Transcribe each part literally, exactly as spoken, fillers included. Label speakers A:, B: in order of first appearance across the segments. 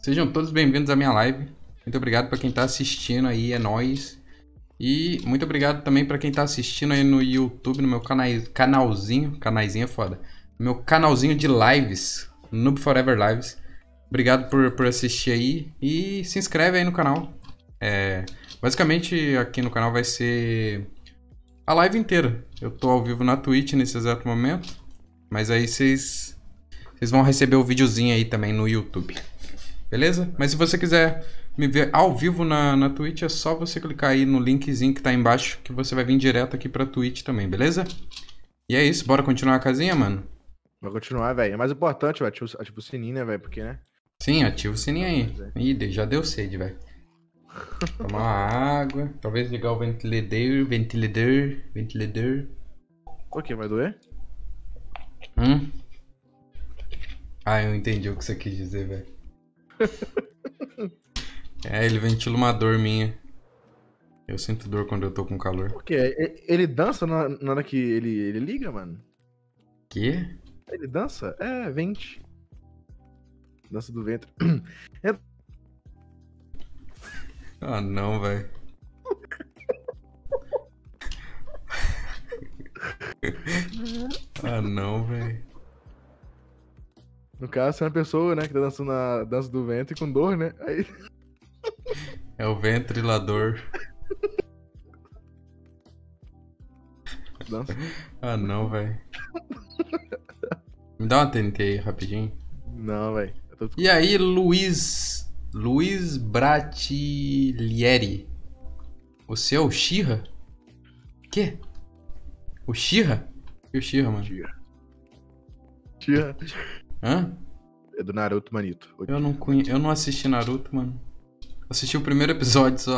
A: Sejam todos bem-vindos à minha live. Muito obrigado para quem tá assistindo aí, é nóis. E muito obrigado também para quem tá assistindo aí no YouTube, no meu cana canalzinho, canaizinho é foda. No meu canalzinho de lives, Noob Forever Lives. Obrigado por, por assistir aí e se inscreve aí no canal. É, basicamente aqui no canal vai ser a live inteira. Eu tô ao vivo na Twitch nesse exato momento, mas aí vocês vocês vão receber o videozinho aí também no YouTube. Beleza? Mas se você quiser me ver ao vivo na, na Twitch, é só você clicar aí no linkzinho que tá aí embaixo, que você vai vir direto aqui pra Twitch também, beleza? E é isso, bora continuar a casinha, mano?
B: Vai continuar, velho. É mais importante, velho, ativa, ativa o sininho, né, velho? Porque, né?
A: Sim, ativa o sininho aí. Ih, já deu sede, velho. Tomar uma água, talvez ligar o ventilador, ventilador, ventilador.
B: Por que? Vai doer?
A: Hum? Ah, eu entendi o que você quis dizer, velho. É, ele ventila uma dor minha. Eu sinto dor quando eu tô com calor.
B: Por quê? Ele dança na, na hora que ele, ele liga, mano?
A: Quê?
B: Ele dança? É, vente. Dança do ventre. É...
A: Ah, não, velho. Ah, não, velho.
B: No caso, você é uma pessoa, né, que tá dançando na dança do ventre com dor, né? Aí...
A: É o ventrilador.
B: Dança.
A: Ah, não, velho. Me dá uma T N T aí, rapidinho.
B: Não, velho. Tô...
A: E aí, Luiz... Luiz Bratilieri. Você é o Shira? Quê? O Shira? E o Shira, mano?
B: Tia. Tia.
A: Hã?
B: É do Naruto, manito.
A: Eu não, conhe... eu não assisti Naruto, mano. Assisti o primeiro episódio só.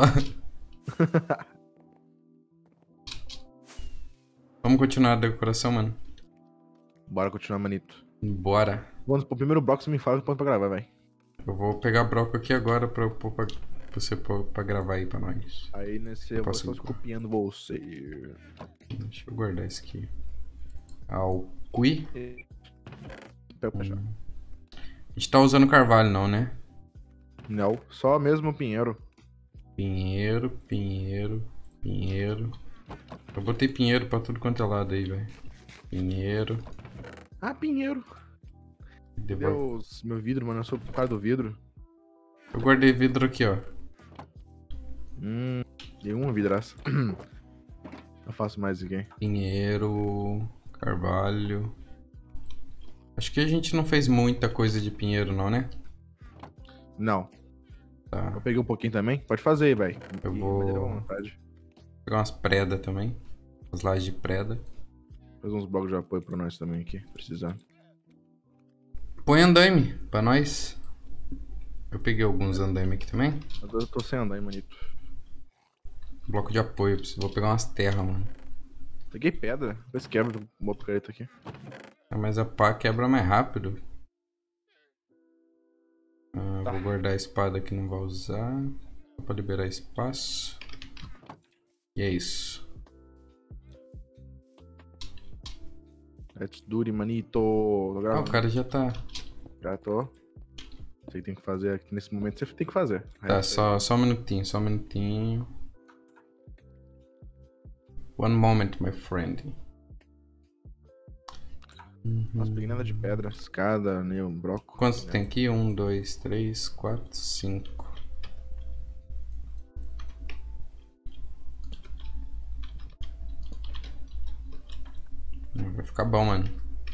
A: Vamos continuar a decoração, mano?
B: Bora continuar, manito.
A: Bora.
B: Vamos pro primeiro bloco, você me fala que pode pra gravar, vai.
A: Eu vou pegar broco aqui agora pra, pra, pra você pra, pra gravar aí pra nós.
B: Aí nesse eu, eu
A: posso
B: vou só copiando você.
A: Deixa eu guardar isso aqui. Alqui. Hum. A gente tá usando carvalho não, né?
B: Não, só mesmo o pinheiro.
A: Pinheiro, pinheiro, pinheiro. Eu botei pinheiro pra tudo quanto é lado aí, velho. Pinheiro.
B: Ah, pinheiro. Deus, meu vidro, mano, eu sou por causa do vidro.
A: Eu guardei vidro aqui, ó.
B: Hum, dei uma vidraça. Não faço mais ninguém.
A: Pinheiro, carvalho. Acho que a gente não fez muita coisa de pinheiro não, né?
B: Não.
A: Tá.
B: Eu peguei um pouquinho também. Pode fazer, velho.
A: Eu vou pegar umas preda também. As lajes de preda.
B: Fazer uns blocos de apoio pra nós também aqui, precisando.
A: Põe andaime pra nós. Eu peguei alguns andaime aqui também.
B: Eu tô sem andaime, manito.
A: Bloco de apoio, vou pegar umas terras, mano.
B: Peguei pedra, depois quebra uma picareta aqui.
A: É, mas a pá quebra mais rápido. Ah, tá. Vou guardar a espada que não vai usar. Só pra liberar espaço. E é isso.
B: Let's do it, manito.
A: Ah, o cara já tá.
B: Já tô. Você tem que fazer aqui nesse momento, você tem que fazer.
A: Tá, só, só um minutinho, só um minutinho. One moment, my friend.
B: Nossa, peguei nada de pedra, escada, nem um broco.
A: Quantos tem aqui? Um, dois, três, quatro, cinco. Vai ficar bom, mano.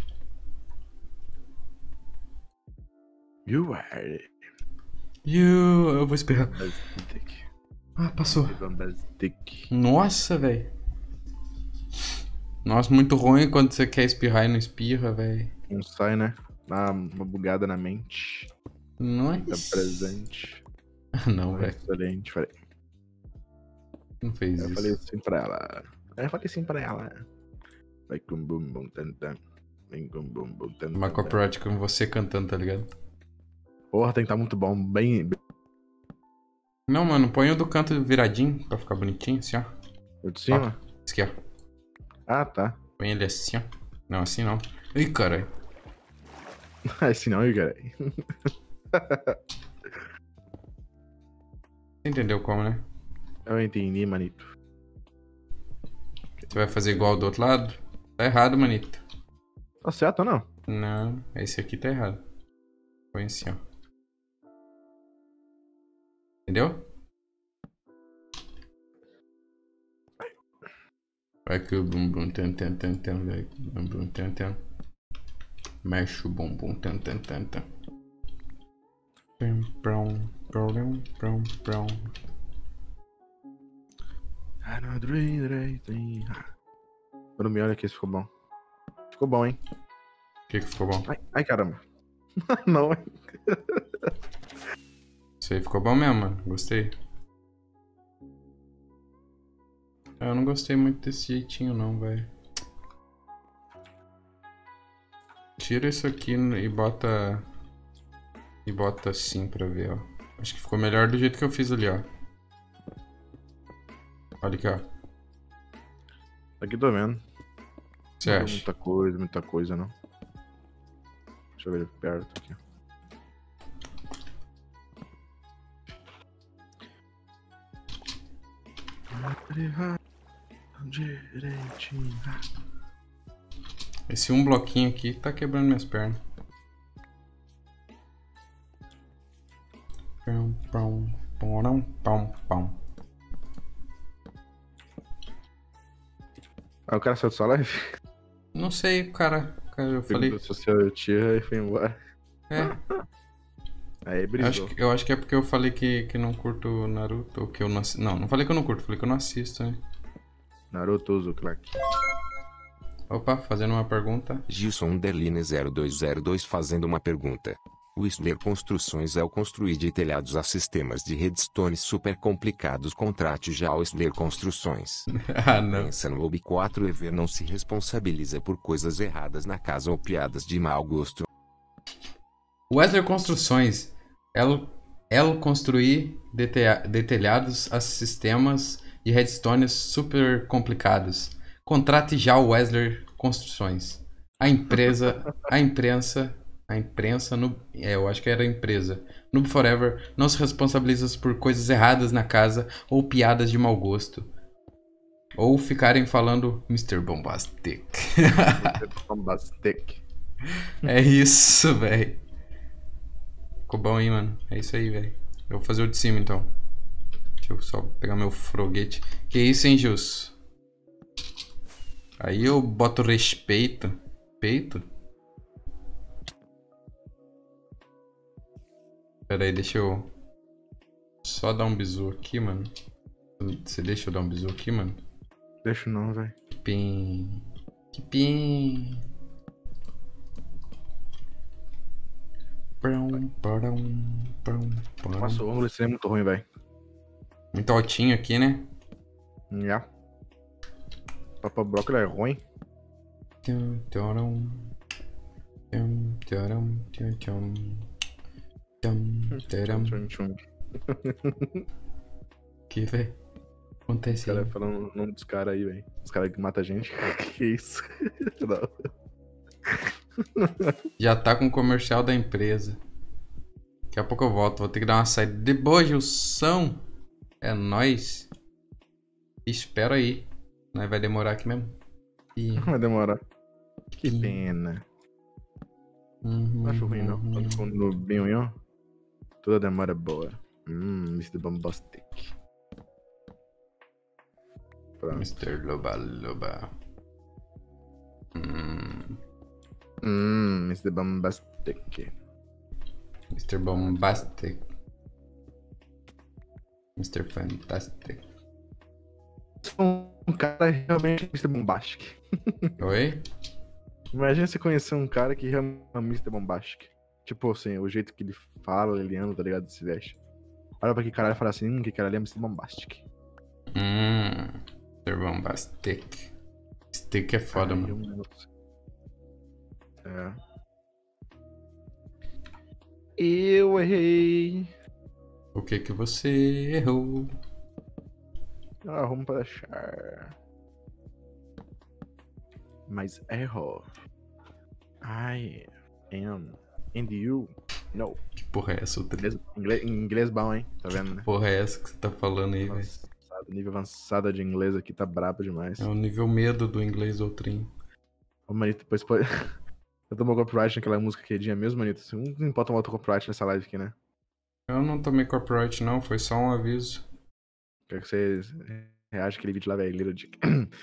B: You are.
A: You. Eu vou espirrar. Ah, passou. Nossa, velho. Nossa, muito ruim quando você quer espirrar e não espirra, velho.
B: Não sai, né? Dá uma bugada na mente.
A: Nossa.
B: Tá presente.
A: Não, velho.
B: Excelente, falei.
A: Não fez
B: eu
A: isso.
B: Eu falei assim pra ela. Eu falei assim pra ela. Vai com bum bum tan tan. Vem com bum bum tan tan.
A: Uma copyright com você cantando, tá ligado?
B: Porra, tem que tá muito bom. Bem.
A: Não, mano, põe o do canto viradinho pra ficar bonitinho, assim, ó.
B: O de cima?
A: Ó, esse aqui, ó.
B: Ah, tá.
A: Põe ele assim, ó. Não, assim não. Ih, caralho.
B: Assim não, caralho.
A: Você entendeu como, né?
B: Eu entendi, manito.
A: Você vai fazer igual do outro lado? Tá errado, manito.
B: Tá certo ou não?
A: Não, esse aqui tá errado. Põe assim, ó. Entendeu? Vai que o bumbum tem, tem, tem, tem, vai que o bumbum tem, tem. Mexe o bumbum tem, tem, tem, tem. Pim, prão, prão, prão, prão.
B: Ah, não, direito. Quando me olha aqui, esse ficou bom. Ficou bom, hein?
A: O que que ficou bom?
B: Ai, ai caramba. Não, hein?
A: Isso aí ficou bom mesmo, mano. Gostei. Eu não gostei muito desse jeitinho não, velho. Tira isso aqui e bota... E bota assim pra ver, ó. Acho que ficou melhor do jeito que eu fiz ali, ó. Olha aqui, ó.
B: Aqui tô vendo.
A: Você
B: Não tem
A: acha?
B: muita coisa, muita coisa, não. Deixa eu ver ele perto aqui. Direitinho.
A: Esse um bloquinho aqui tá quebrando minhas pernas. Pão, pão, pão, pão, pão.
B: Ah, o cara saiu da sua live?
A: Não sei, cara. Cara, eu falei...
B: Se seu tio e foi embora.
A: É,
B: Aí
A: eu
B: brisou.
A: acho, que, eu acho que é porque eu falei que, que não curto Naruto, ou que eu não assisto. Não, não falei que eu não curto, falei que eu não assisto, né?
B: Naruto usa o claque.
A: Opa, fazendo uma pergunta.
C: Gilson Derline zero dois zero dois fazendo uma pergunta. Whistler Construções ao construir de telhados a sistemas de redstone super complicados, contrate já a Whistler Construções.
A: Ah, não.
C: Pensa no Ob quatro e ver não se responsabiliza por coisas erradas na casa ou piadas de mau gosto.
A: Wesley Construções. Elo, elo construir de, te, de telhados a sistemas de redstone super complicados. Contrate já o Wesley Construções. A empresa, a imprensa, a imprensa, no, é, eu acho que era a empresa. Noob Forever não se responsabiliza por coisas erradas na casa ou piadas de mau gosto. Ou ficarem falando mister Bombastic.
B: Bombastic.
A: É isso, velho. Ficou bom, hein, mano? É isso aí, velho. Eu vou fazer o de cima, então. Deixa eu só pegar meu froguete. Que isso, hein, Jus? Aí eu boto respeito. Peito? Pera aí, deixa eu... Só dar um bisu aqui, mano. Você deixa eu dar um bisu aqui, mano?
B: Deixa não, velho.
A: Que pim. Que pim. Prão, prão, prão, prão.
B: Nossa, o ângulo desse é muito ruim, velho.
A: Muito altinho aqui, né?
B: Já. Papa Bloco é ruim.
A: Tum, turum. Tum, turum, tum, tum. Tum, turum.
B: Tchum, tchum.
A: Que, velho?
B: Os
A: Acontece aí.
B: caras falando o nome dos caras aí, velho. Os caras que matam a gente. Que isso? Não.
A: Já tá com o comercial da empresa. Daqui a pouco eu volto. Vou ter que dar uma saída de boa, Gilson. É nóis. Espera aí. Nós vai demorar aqui mesmo. E...
B: Vai demorar. Que
A: Sim.
B: pena.
A: Uhum,
B: Não acho ruim, não.
A: uhum.
B: Quando for no bem unhão, toda demora é boa. Hum, mister Bombastic. Pronto.
A: mister Loba Loba. Hum,
B: Hum, mister Bombastic.
A: mister Bombastic. mister Fantastic.
B: Um cara realmente mister Bombastic.
A: Oi?
B: Imagina você conhecer um cara que realmente é mister Bombastic. Tipo assim, o jeito que ele fala, ele anda, tá ligado? Se veste. Olha pra que caralho e fala assim, hum, que cara ali é mister Bombastic.
A: Hum, mister Bombastic. Stick é foda,
B: Ai,
A: mano.
B: eu- É. Eu errei.
A: O que que você errou?
B: Eu arrumo pra achar. Mas errou. I am. And you. Não.
A: Que porra é essa, o trem?
B: Inglês, inglês, inglês bom, hein? Tá vendo, né?
A: Porra é essa que você tá falando aí, velho?
B: Avançado, nível avançado de inglês aqui tá brabo demais.
A: É o nível medo do inglês Outrinho.
B: Ô, Manito, depois pode... Eu tomou copyright naquela música queridinha mesmo, Manito? Você não pode tomar outro copyright nessa live aqui, né?
A: Eu não tomei copyright não, foi só um aviso.
B: Quero que você reaja aquele vídeo lá, velho. Little Dick.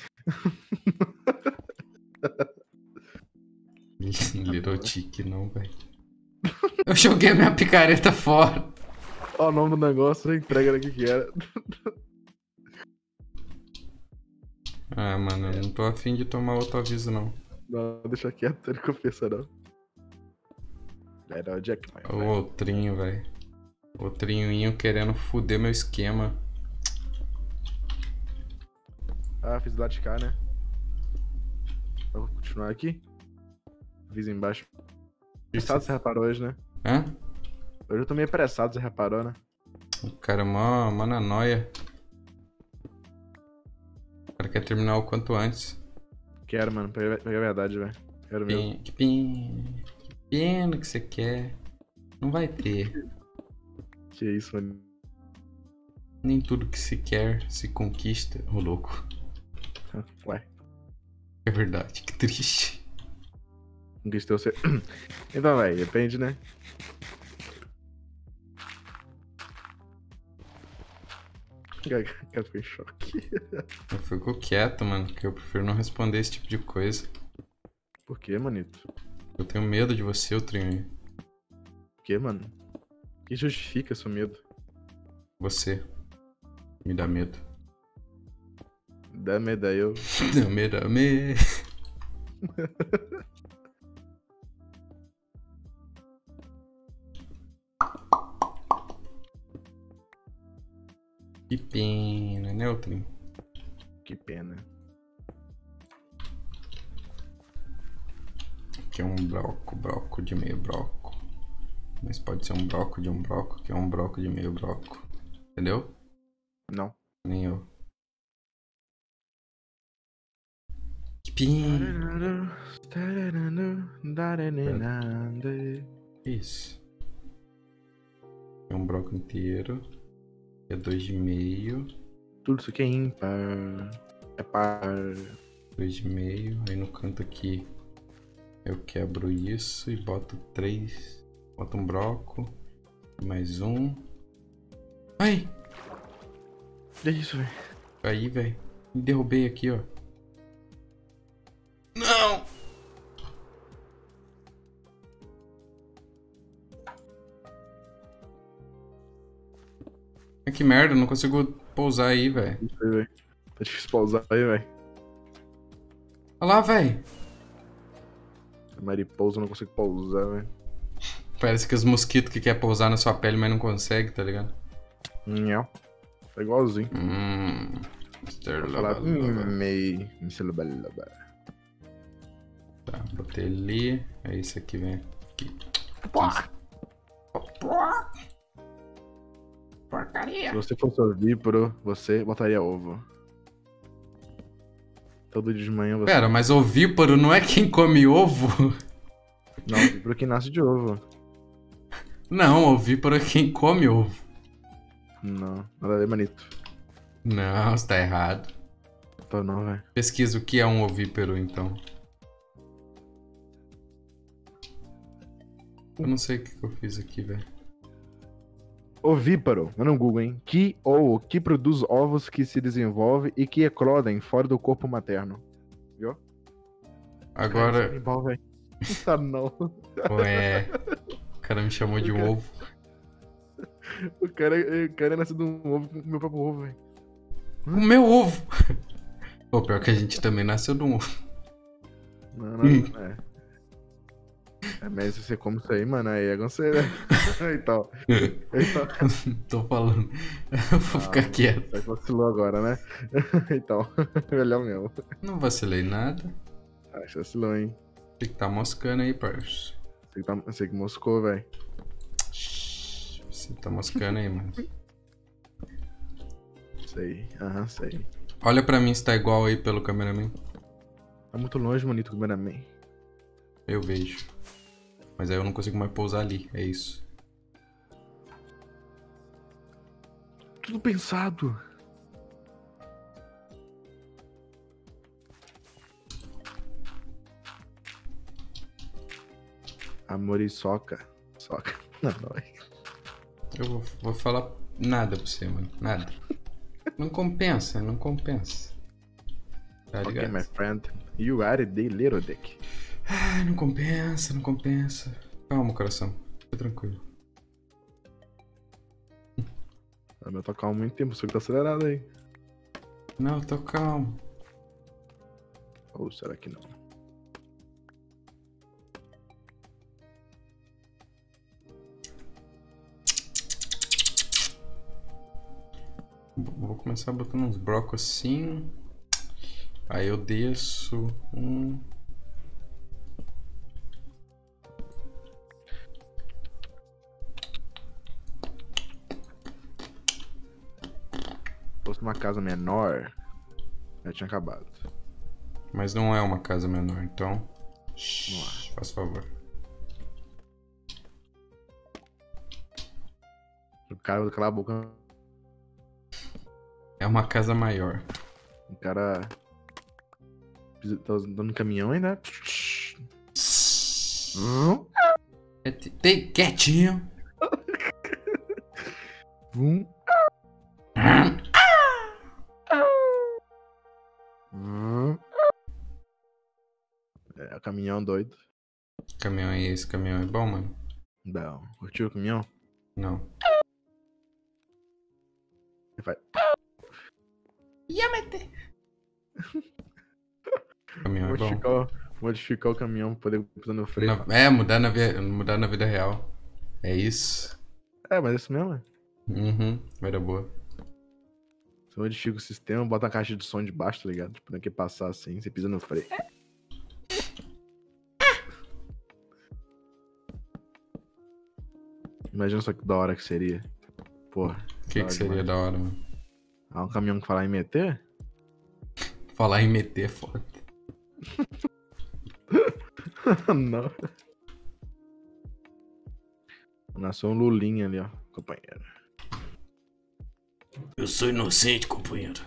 A: Little Tick não, velho. Eu joguei a minha picareta fora.
B: Ó o nome do negócio, entrega aqui que era.
A: Ah, mano, eu não tô afim de tomar outro aviso não.
B: Não, deixa quieto, ele confessa não. Little Jack, my
A: O
B: friend.
A: Outrinho, velho. O Outrinhoinho querendo foder meu esquema.
B: Ah, fiz do lado de cá, né? Vou continuar aqui. Avisa embaixo. Apressado, você reparou hoje, né?
A: Hã?
B: Hoje eu tô meio apressado, você reparou, né?
A: O cara é mó, mó na noia. O cara quer terminar o quanto antes.
B: Quero, mano. Pega pega a verdade, velho. Quero mesmo.
A: Pena, que pena. Que pena que você quer. Não vai ter.
B: Que isso, mano.
A: Nem tudo que se quer se conquista. Ô, louco.
B: Ué.
A: É verdade, que triste.
B: Conquistou você. Então, velho, depende, né? O cara ficou em choque.
A: Eu fico quieto, mano, porque eu prefiro não responder esse tipo de coisa.
B: Por que, manito?
A: Eu tenho medo de você, Outrinho.
B: Por que, mano? O que justifica seu medo?
A: Você. Me dá medo.
B: Dá medo aí, eu.
A: Dame, dame. Que pena, né, Outrinho?
B: Que pena.
A: Aqui é um broco, broco de meio broco. Mas pode ser um broco de um broco, que é um broco de meio broco. Entendeu?
B: Não.
A: Nem eu. Que pena. Isso. É um broco inteiro. É dois de meio.
B: Tudo isso aqui é ímpar. É par.
A: Dois de meio. Aí no canto aqui eu quebro isso e boto três. Boto um broco. Mais um. Ai!
B: Que isso, velho?
A: Aí, velho. Me derrubei aqui, ó. Não! Que merda, eu não consigo pousar aí, velho.
B: Isso aí, velho. Tá difícil pausar aí, velho.
A: Olha lá, velho.
B: Mariposa, eu não consigo pausar, velho.
A: Parece que os mosquitos que quer pousar na sua pele, mas não consegue, tá ligado?
B: Não. Tá igualzinho.
A: Hum.
B: Vou falar. Hum, meio.
A: Tá, botei ali. Aí esse aqui vem aqui. Porcaria.
B: Se você fosse ovíparo, você botaria ovo. Todo dia de manhã você.
A: Pera, mas ovíparo não é quem come ovo?
B: Não, ovíparo é quem nasce de ovo.
A: Não, ovíparo é quem come ovo.
B: Não, nada a ver, manito.
A: Não, você tá errado.
B: Tô não, velho.
A: Pesquisa o que é um ovíparo, então. Eu não sei o que que eu fiz aqui, velho.
B: Ovíparo, não no Google, hein? Que ou que produz ovos que se desenvolve e que eclodem fora do corpo materno. Viu?
A: Agora.
B: Cara, igual, velho. Não tá não.
A: Ué. O cara me chamou de ovo.
B: O cara, o cara é nascido um ovo com o meu próprio ovo, velho.
A: O meu ovo! Pô, pior que a gente também nasceu de um ovo.
B: Não, não, hum. é. É, mas se você come isso aí, mano, aí é com você, né? Então. então.
A: Tô falando. Eu vou ah, ficar quieto.
B: Você vacilou agora, né? Então, melhor mesmo.
A: Não vacilei nada.
B: Ah, você vacilou, hein?
A: Tem que tá moscando aí, parça.
B: Você que, tá... você que moscou, velho.
A: Você tá moscando aí, mano.
B: Sei, aham, uhum, sei.
A: Olha pra mim se tá igual aí pelo cameraman.
B: Tá muito longe, bonito, o cameraman.
A: Eu vejo. Mas aí eu não consigo mais pousar ali, é isso.
B: Tudo pensado. Amor e soca. Soca. Não, não é.
A: Eu vou, vou falar nada pra você, mano. Nada. Não compensa, não compensa. Tá
B: Ok,
A: ligado?
B: my friend. You are the little dick.
A: Ai, não compensa, não compensa. Calma, coração. Fica tranquilo.
B: O meu tá calmo há muito tempo, só que tá acelerado aí.
A: Não, tô calmo.
B: Ou será que não?
A: Vou começar botando uns blocos assim. Aí eu desço um.
B: Se fosse uma casa menor, já tinha acabado.
A: Mas não é uma casa menor, então.
B: Não é.
A: Faz favor.
B: O cara vai calar a boca.
A: É uma casa maior.
B: O cara. Tá andando no caminhão ainda. Vum.
A: É, te- te- Quietinho.
B: Vum. Vum. É, o caminhão doido.
A: Caminhão é esse, caminhão é bom, mano?
B: Não. Curtiu o caminhão?
A: Não.
B: Ele vai.
A: Caminhão é bom.
B: Modificar, o- modificar o caminhão pra poder pisar no freio.
A: Na- é, mudar na, vi- mudar na vida real. É isso.
B: É, mas é isso mesmo, né?
A: Uhum, vai dar boa.
B: Você modifica o sistema, bota a caixa de som de baixo, tá ligado? Tipo, não quer passar assim, você pisa no freio. Imagina só que da hora que seria. Porra.
A: O que, que seria da hora, mano?
B: Ah, um caminhão que falar em meter?
A: Falar em meter é foda.
B: Não. Nasceu um Lulinha ali, ó, companheiro.
A: Eu sou inocente, companheiro.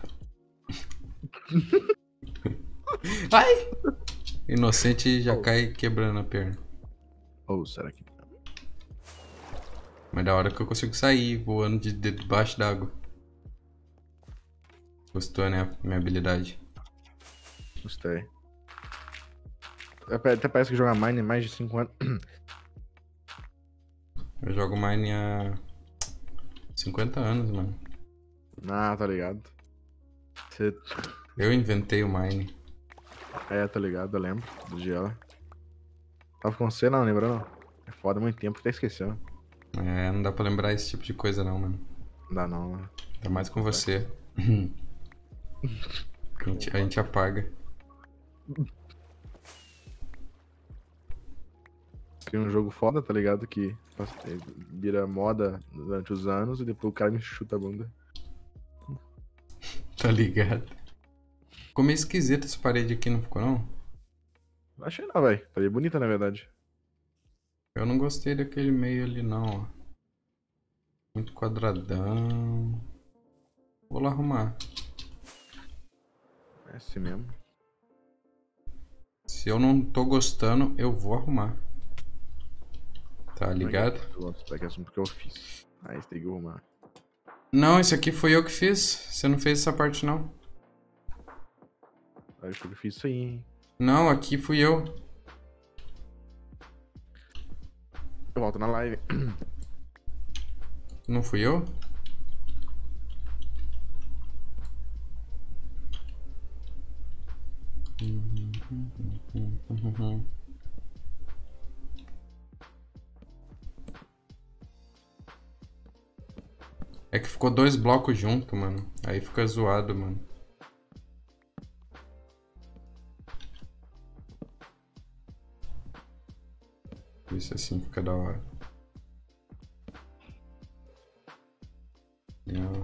A: Ai! Inocente já
B: Oh.
A: cai quebrando a perna.
B: Ou será que.
A: Mas da hora que eu consigo sair voando de de- debaixo d'água. Gostou, né? A minha habilidade.
B: Gostei. Até parece que jogar Mine em mais de cinco anos.
A: Eu jogo Mine há cinquenta anos, mano.
B: Ah, tá ligado. Você.
A: Eu inventei o Mine.
B: É, tá ligado, eu lembro do Gela. Tava com você, não, lembra não? É foda, muito tempo, até esqueceu.
A: É, não dá pra lembrar esse tipo de coisa não, mano.
B: Não dá não, né?
A: Ainda mais com você. A gente, a gente apaga.
B: Tem um jogo foda, tá ligado? Que vira moda durante os anos e depois o cara me chuta a bunda.
A: Tá ligado? Ficou meio esquisito essa parede aqui, não ficou não?
B: Achei não, velho. Tá bem bonita, na verdade.
A: Eu não gostei daquele meio ali não, ó. Muito quadradão. Vou lá arrumar.
B: É assim mesmo.
A: Se eu não tô gostando, eu vou arrumar. Tá ligado?
B: Eu gosto daqui assunto porque eu fiz. Aí você tem que arrumar.
A: Não, esse aqui foi eu que fiz. Você não fez essa parte não.
B: Aí eu fiz isso aí, hein?
A: Não, aqui fui eu.
B: Eu volto na live.
A: Não fui eu? É que ficou dois blocos junto, mano. Aí fica zoado, mano. Isso assim fica da hora. Não.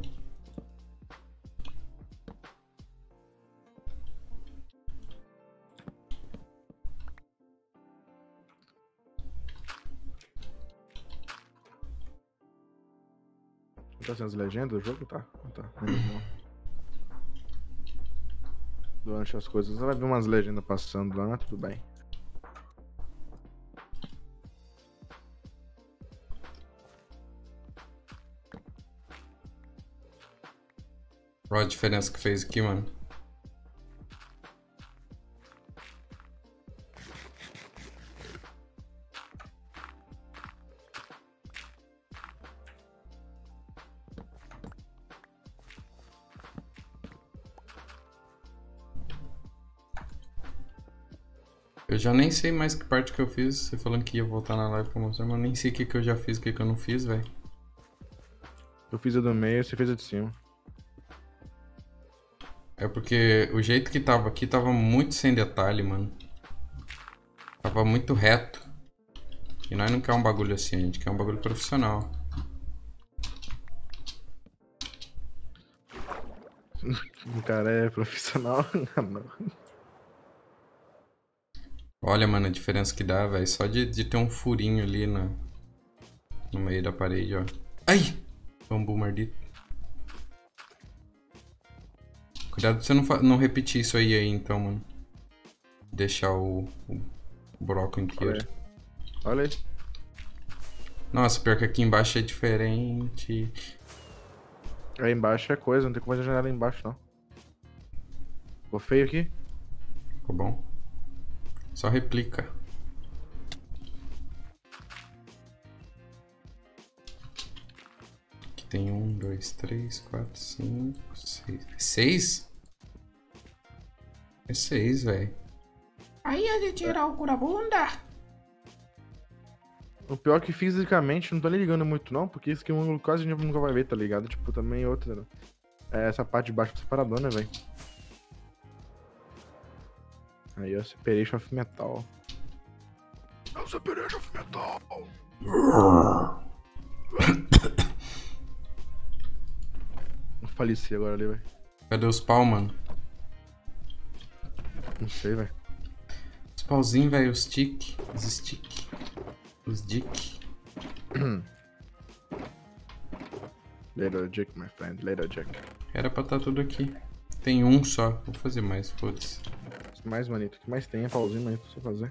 B: Tá sendo as legendas do jogo? Tá. Tá. Menos não. Durante as coisas, você vai ver umas legendas passando lá, mas tudo bem.
A: Olha a diferença que fez aqui, mano. Eu já nem sei mais que parte que eu fiz. Você falando que ia voltar na live pra mostrar, mas eu nem sei o que, que eu já fiz e o que, que eu não fiz, velho.
B: Eu fiz a do meio, você fez a de cima.
A: É porque o jeito que tava aqui tava muito sem detalhe, mano. Tava muito reto. E nós não quer um bagulho assim, a gente quer um bagulho profissional.
B: O cara é profissional? Não.
A: Olha, mano, a diferença que dá, velho. Só de, de ter um furinho ali na, no meio da parede, ó. Ai! Bambu maldito. Cuidado pra você não, não repetir isso aí, aí, então, mano. Deixar o, o broco inteiro.
B: Olha aí.
A: Nossa, pior que aqui embaixo é diferente.
B: Aí embaixo é coisa, não tem como fazer janela aí embaixo, não. Ficou feio aqui?
A: Ficou bom. Só replica. Aqui tem um, dois, três, quatro, cinco, seis. Seis? É seis, velho. Aí é de tirar o cu da bunda.
B: O pior é que fisicamente não tô nem ligando muito não, porque isso aqui é um ângulo quase a gente nunca vai ver, tá ligado? Tipo, também outra, né? É essa parte de baixo separadona, velho. Aí, ó, Separation of Metal. É o Separation of Metal. Eu faleci agora ali, velho.
A: Cadê os pau, mano?
B: Não sei, velho.
A: Os pauzinhos, velho, os stick. Os stick. Os dick.
B: Little Jack, my friend. Little Jack.
A: Era pra estar tudo aqui. Tem um só. Vou fazer mais, foda-se.
B: Mais manito. O que mais tem é pauzinho manito pra você fazer.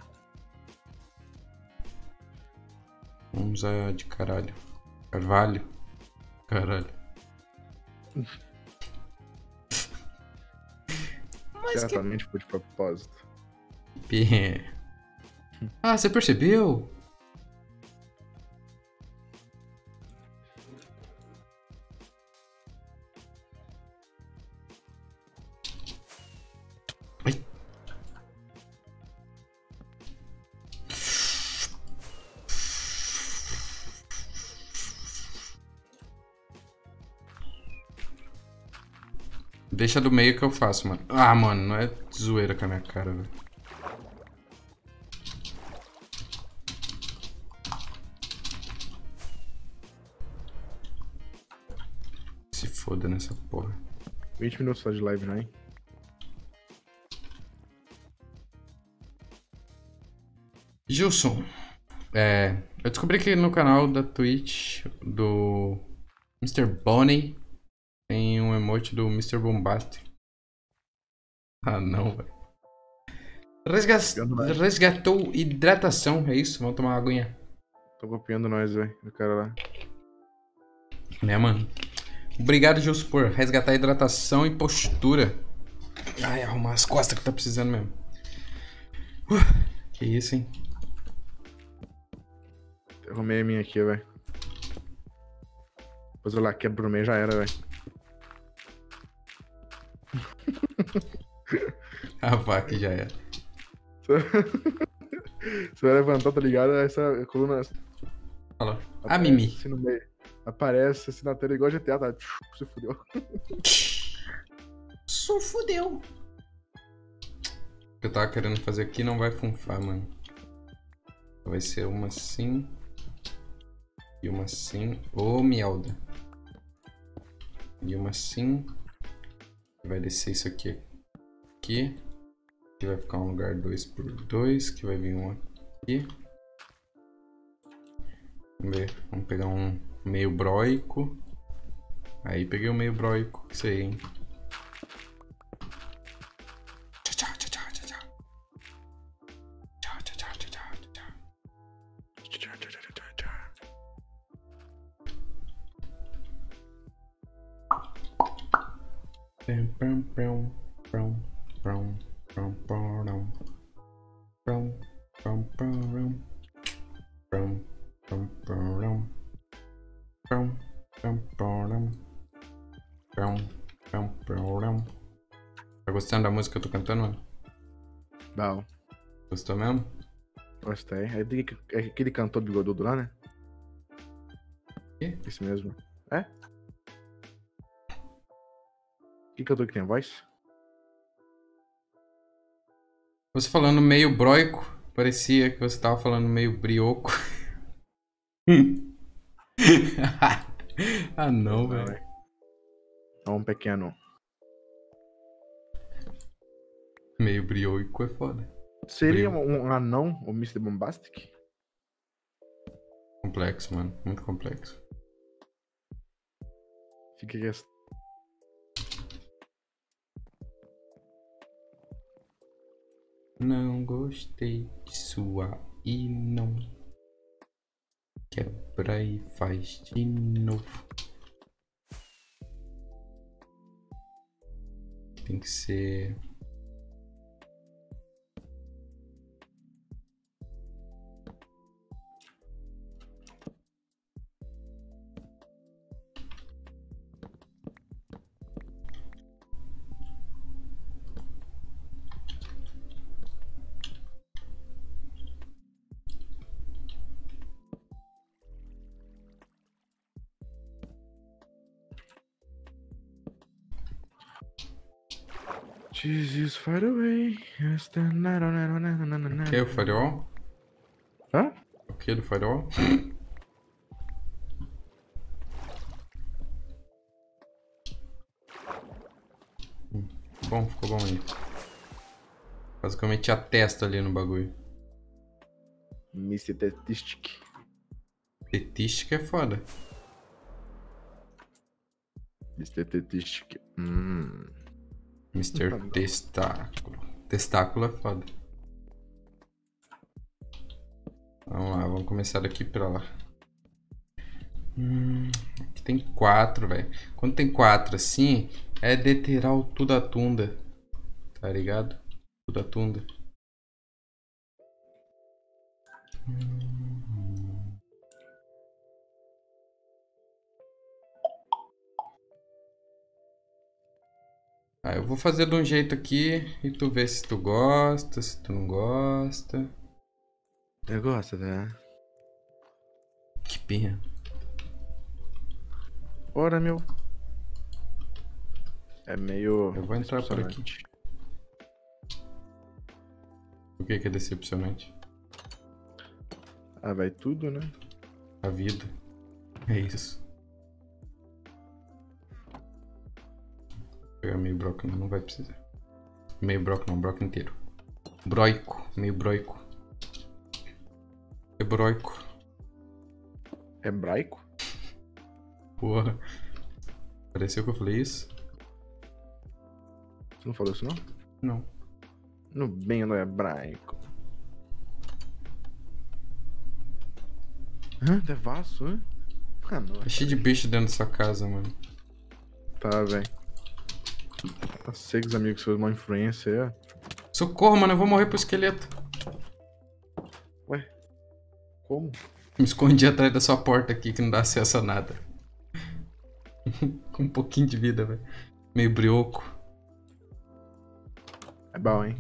A: Vamos a de caralho. Carvalho. Caralho. Mas
B: Certamente que... foi de propósito.
A: Ah, você percebeu? Ai. Deixa do meio que eu faço, mano. Ah, mano, não é zoeira com a minha cara, velho. Se foda nessa porra.
B: vinte minutos só de live, não, hein?
A: Gilson, é, eu descobri que no canal da Twitch do mister Bonnie tem um emote do mister Bombastic. Ah, não, velho. Resgat... Resgatou hidratação, é isso? Vamos tomar uma aguinha.
B: Tô copiando nós, velho, do cara lá.
A: Né, mano? Obrigado, Gilson, por resgatar hidratação e postura. Ai, arrumar as costas que tá precisando mesmo. Uh, que isso, hein?
B: Arrumei a minha aqui, velho. Depois eu lá quebro no meio, já era, velho.
A: A vaca já era.
B: Você vai levantar, tá ligado? Essa coluna...
A: Fala. Ah, Mimi.
B: Assim no meio. Aparece assim na tela igual G T A, tá? Se fudeu.
A: Se fudeu. O que eu tava querendo fazer aqui não vai funfar, mano. Vai ser uma assim. E uma assim. Ô, mielda. E uma assim. Vai descer isso aqui. Aqui. Que vai ficar um lugar dois por dois. Que vai vir um aqui. Vamos ver. Vamos pegar um meio broico. Aí peguei o meio broico. Isso aí, hein? Tchau, tchau, tchau, tchau, tchau. Tchau, tchau, tchau, tchau, tchau, tchau. Pum, pum, pum, pum, pum, pum, pum, pum, pum, pum, pum, pum, pum, pum, pum, pum, pum, pum, pum. Tá gostando da música que eu tô cantando, mano?
B: Bom,
A: Gostou mesmo?
B: gostei. É de- é aquele cantor bigodudo lá, né?
A: Quê?
B: Esse mesmo. É? Que cantor que tem a voz?
A: Você falando meio broico, parecia que você tava falando meio brioco. Ah, não, velho.
B: é. É um pequeno.
A: Meio brioco é foda.
B: Seria
A: Brio.
B: um, um anão, o mister Bombastic?
A: Complexo, mano. Muito complexo.
B: Fica aqui. essa-
A: Não gostei de sua e não. Quebra e faz de novo. Tem que ser.
B: Jesus far away.
A: O que? O farol?
B: Hã?
A: O que do farol? Hum, Bom, ficou bom aí. Basicamente a testa ali no bagulho.
B: mister Tetistic.
A: Tetística é foda.
B: mister Tetistic. Hum.
A: mister
B: Tá bom.
A: Testáculo. Testáculo é foda. Vamos lá, vamos começar daqui pra lá. Hum, aqui tem quatro, velho. Quando tem quatro assim, é deteral tudo a tunda. Tá ligado? Tudo a tunda. Hum. Ah, eu vou fazer de um jeito aqui e tu vê se tu gosta, se tu não gosta.
B: Eu gosto, né?
A: Que pena.
B: Ora, meu. É meio.
A: Eu vou entrar por aqui.
B: decepcionante.
A: O que que é decepcionante?
B: Ah, vai tudo, né?
A: A vida. É isso. Vou pegar meio broco, não, não vai precisar. Meio broco não, broco inteiro. Broico, meio broico. É broico.
B: Hebraico?
A: Porra. Pareceu que eu falei isso?
B: Você não falou isso, não?
A: Não.
B: No bem no hebraico. Hã? Devasso, hã? Ah, não.
A: Tá cheio de bicho dentro da sua casa, mano.
B: Tá, velho. Tá seco os amigos seus, uma influência aí, ó.
A: Socorro, mano, eu vou morrer pro esqueleto.
B: Ué? Como?
A: Me escondi atrás da sua porta aqui que não dá acesso a nada. Com um pouquinho de vida, velho. Meio brioco.
B: É bom, hein?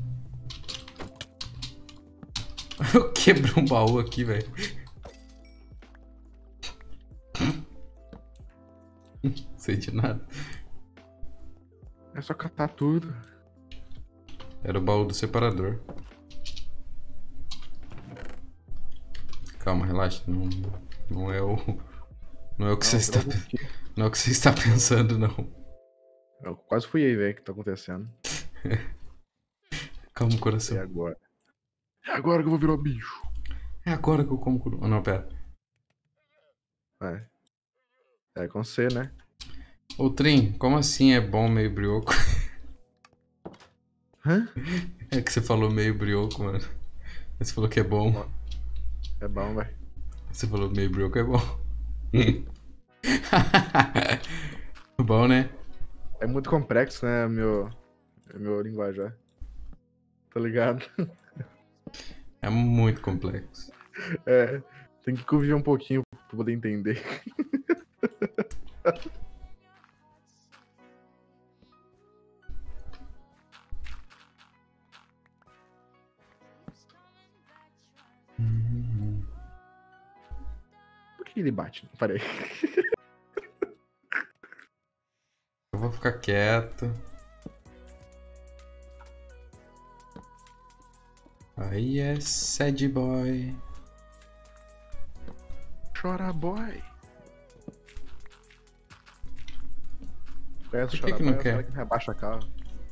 A: Eu quebrei um baú aqui, velho. Não sei de nada.
B: É só catar tudo.
A: Era o baú do separador. Calma, relaxa. Não, não é o. Não é o que você está.
B: droga aqui.
A: Não é o que você está pensando, não.
B: Eu quase fui aí, velho, que tá acontecendo.
A: Calma,
B: E
A: coração.
B: agora? É agora que eu vou virar bicho.
A: É agora que eu como curu. Oh, não, pera.
B: É. É com C, né?
A: Ô, Trim, como assim é bom meio brioco?
B: Hã?
A: É que você falou meio brioco, mano. Você falou que é bom.
B: É bom, velho.
A: Você falou meio brioco é bom. Bom, né?
B: É muito complexo, né, meu, meu linguajar. Tá ligado?
A: É muito complexo.
B: É, tem que conviver um pouquinho pra poder entender. Por que ele bate? Parei.
A: Eu vou ficar quieto. Aí é sad boy.
B: Chora, boy. Conhece
A: Por
B: o
A: que
B: Chora
A: que
B: Boy?
A: não
B: É os
A: quer?
B: caras que rebaixa carro.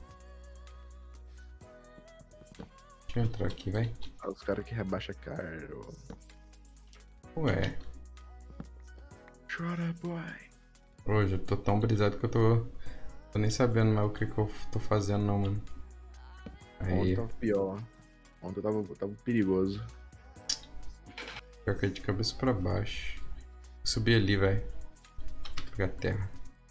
A: Deixa eu entrar aqui, vai.
B: É os caras que rebaixa carro.
A: Ué.
B: Chora, boy.
A: Hoje eu tô tão brisado que eu tô. Tô nem sabendo mais o que, que eu tô fazendo, não, mano. Aí.
B: Ontem tava pior. Ontem eu tava, eu tava perigoso.
A: Eu caí de cabeça pra baixo. Subi ali, velho. Pegar terra.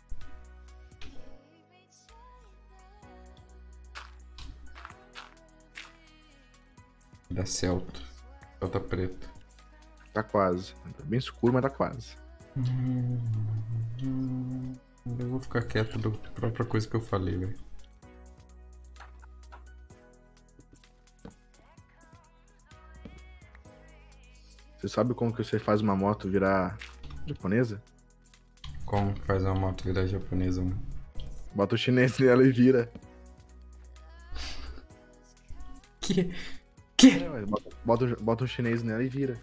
A: Da Celta. Celta preto.
B: Tá quase. Tá bem escuro, mas tá quase.
A: Eu vou ficar quieto da própria coisa que eu falei, velho.
B: Você sabe como que você faz uma moto virar japonesa?
A: Como que faz uma moto virar japonesa, mano?
B: Bota o chinês nela e vira.
A: Que? Que?
B: É, ué, bota, bota, o- bota o chinês nela e vira.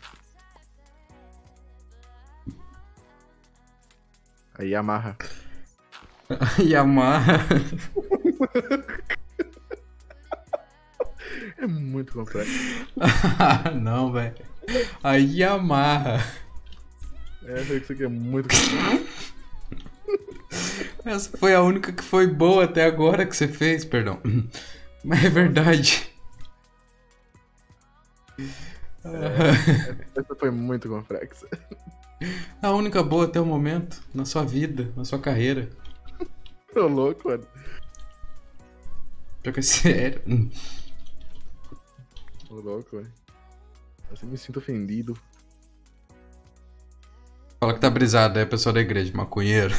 B: Aí amarra.
A: Yamaha.
B: É muito complexo.
A: Não, velho. A Yamaha.
B: É, eu sei que isso aqui é muito complexo.
A: Essa foi a única que foi boa até agora que você fez, perdão. Mas é verdade.
B: Essa foi muito complexa.
A: A única boa até o momento, na sua vida, na sua carreira.
B: Tô louco, mano.
A: Pior que é sério.
B: Tô louco, velho. Eu sempre me sinto ofendido.
A: Fala que tá brisado, é a pessoa da igreja, maconheiro.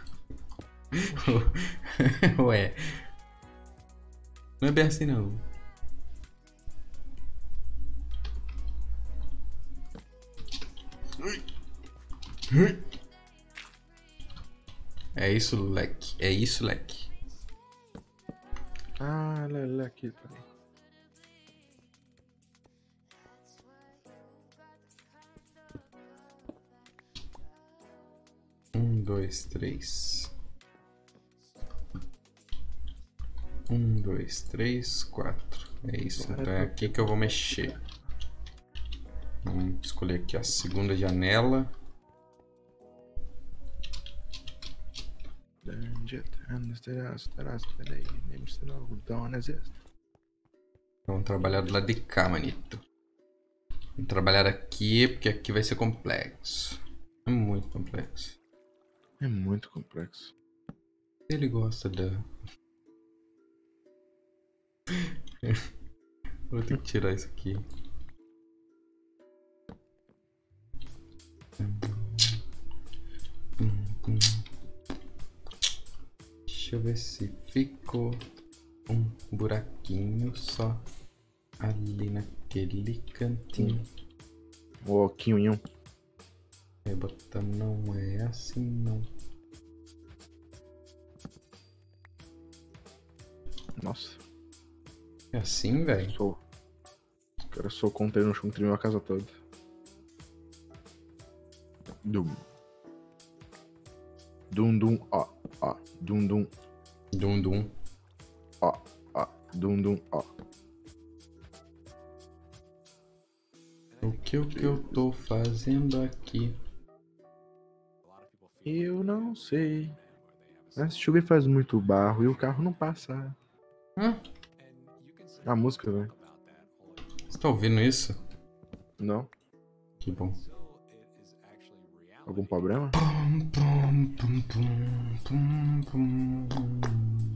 A: Ué. Não é bem assim, não. É isso, leque. É isso, leque.
B: Ah, lele, aqui, peraí.
A: Um, dois, três. Um, dois, três, quatro. É isso. Então é aqui que eu vou mexer. Vamos escolher aqui a segunda janela. Vamos trabalhar do lado de cá, manito. Vamos trabalhar aqui, porque aqui vai ser complexo. É muito complexo.
B: É muito complexo.
A: Ele gosta da... Vou ter que tirar isso aqui. Deixa eu ver se ficou um buraquinho só ali naquele cantinho.
B: O Oquinho.
A: Aí botar não é assim não.
B: Nossa,
A: É assim, velho?
B: sou. O cara socou um treino no chão que tremeu a casa toda. Dum. Dum dum, ó, ó. Dum dum,
A: Dum dum.
B: ó, ó. Dum dum, ó.
A: O que o que eu tô fazendo aqui?
B: Eu não sei. Mas chover faz muito barro e o carro não passa.
A: Hum?
B: A música, velho.
A: Você tá ouvindo isso?
B: Não?
A: Que bom.
B: Algum problema?
A: Pum, pum, pum, pum, pum, pum.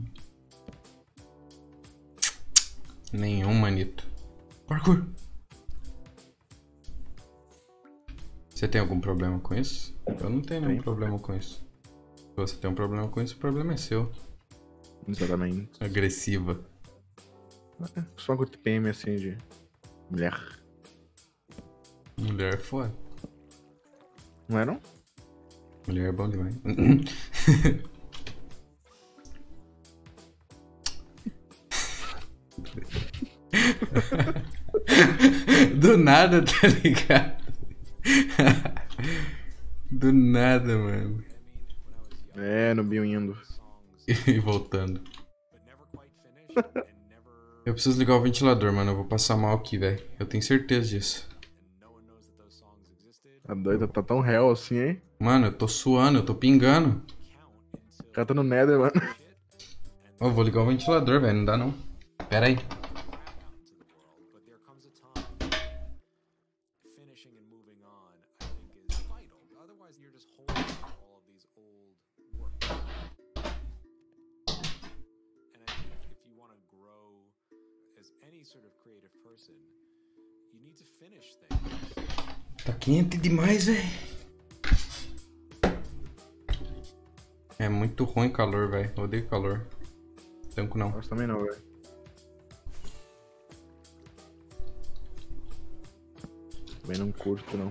A: Nenhum, manito. Parkour. Você tem algum problema com isso? Eu não tenho nenhum
B: Tem.
A: problema com isso. Se você tem um problema com isso, o problema é seu.
B: Exatamente.
A: Agressiva.
B: Só com o T P M assim de mulher.
A: Mulher é foda.
B: Não é não?
A: Mulher é bom demais. Do nada, tá ligado? Do nada, mano.
B: É, no Bill indo.
A: E voltando. Eu preciso ligar o ventilador, mano. Eu vou passar mal aqui, velho. Eu tenho certeza disso.
B: Tá doido? Tá tão real assim, hein?
A: Mano, eu tô suando, eu tô pingando.
B: O cara tá no Nether, mano.
A: Eu vou ligar o ventilador, velho. Não dá não. Pera aí. Tá quente demais, velho. É muito ruim calor, velho. Odeio calor. Tanco não.
B: Nossa, também não, velho. Também não curto, não.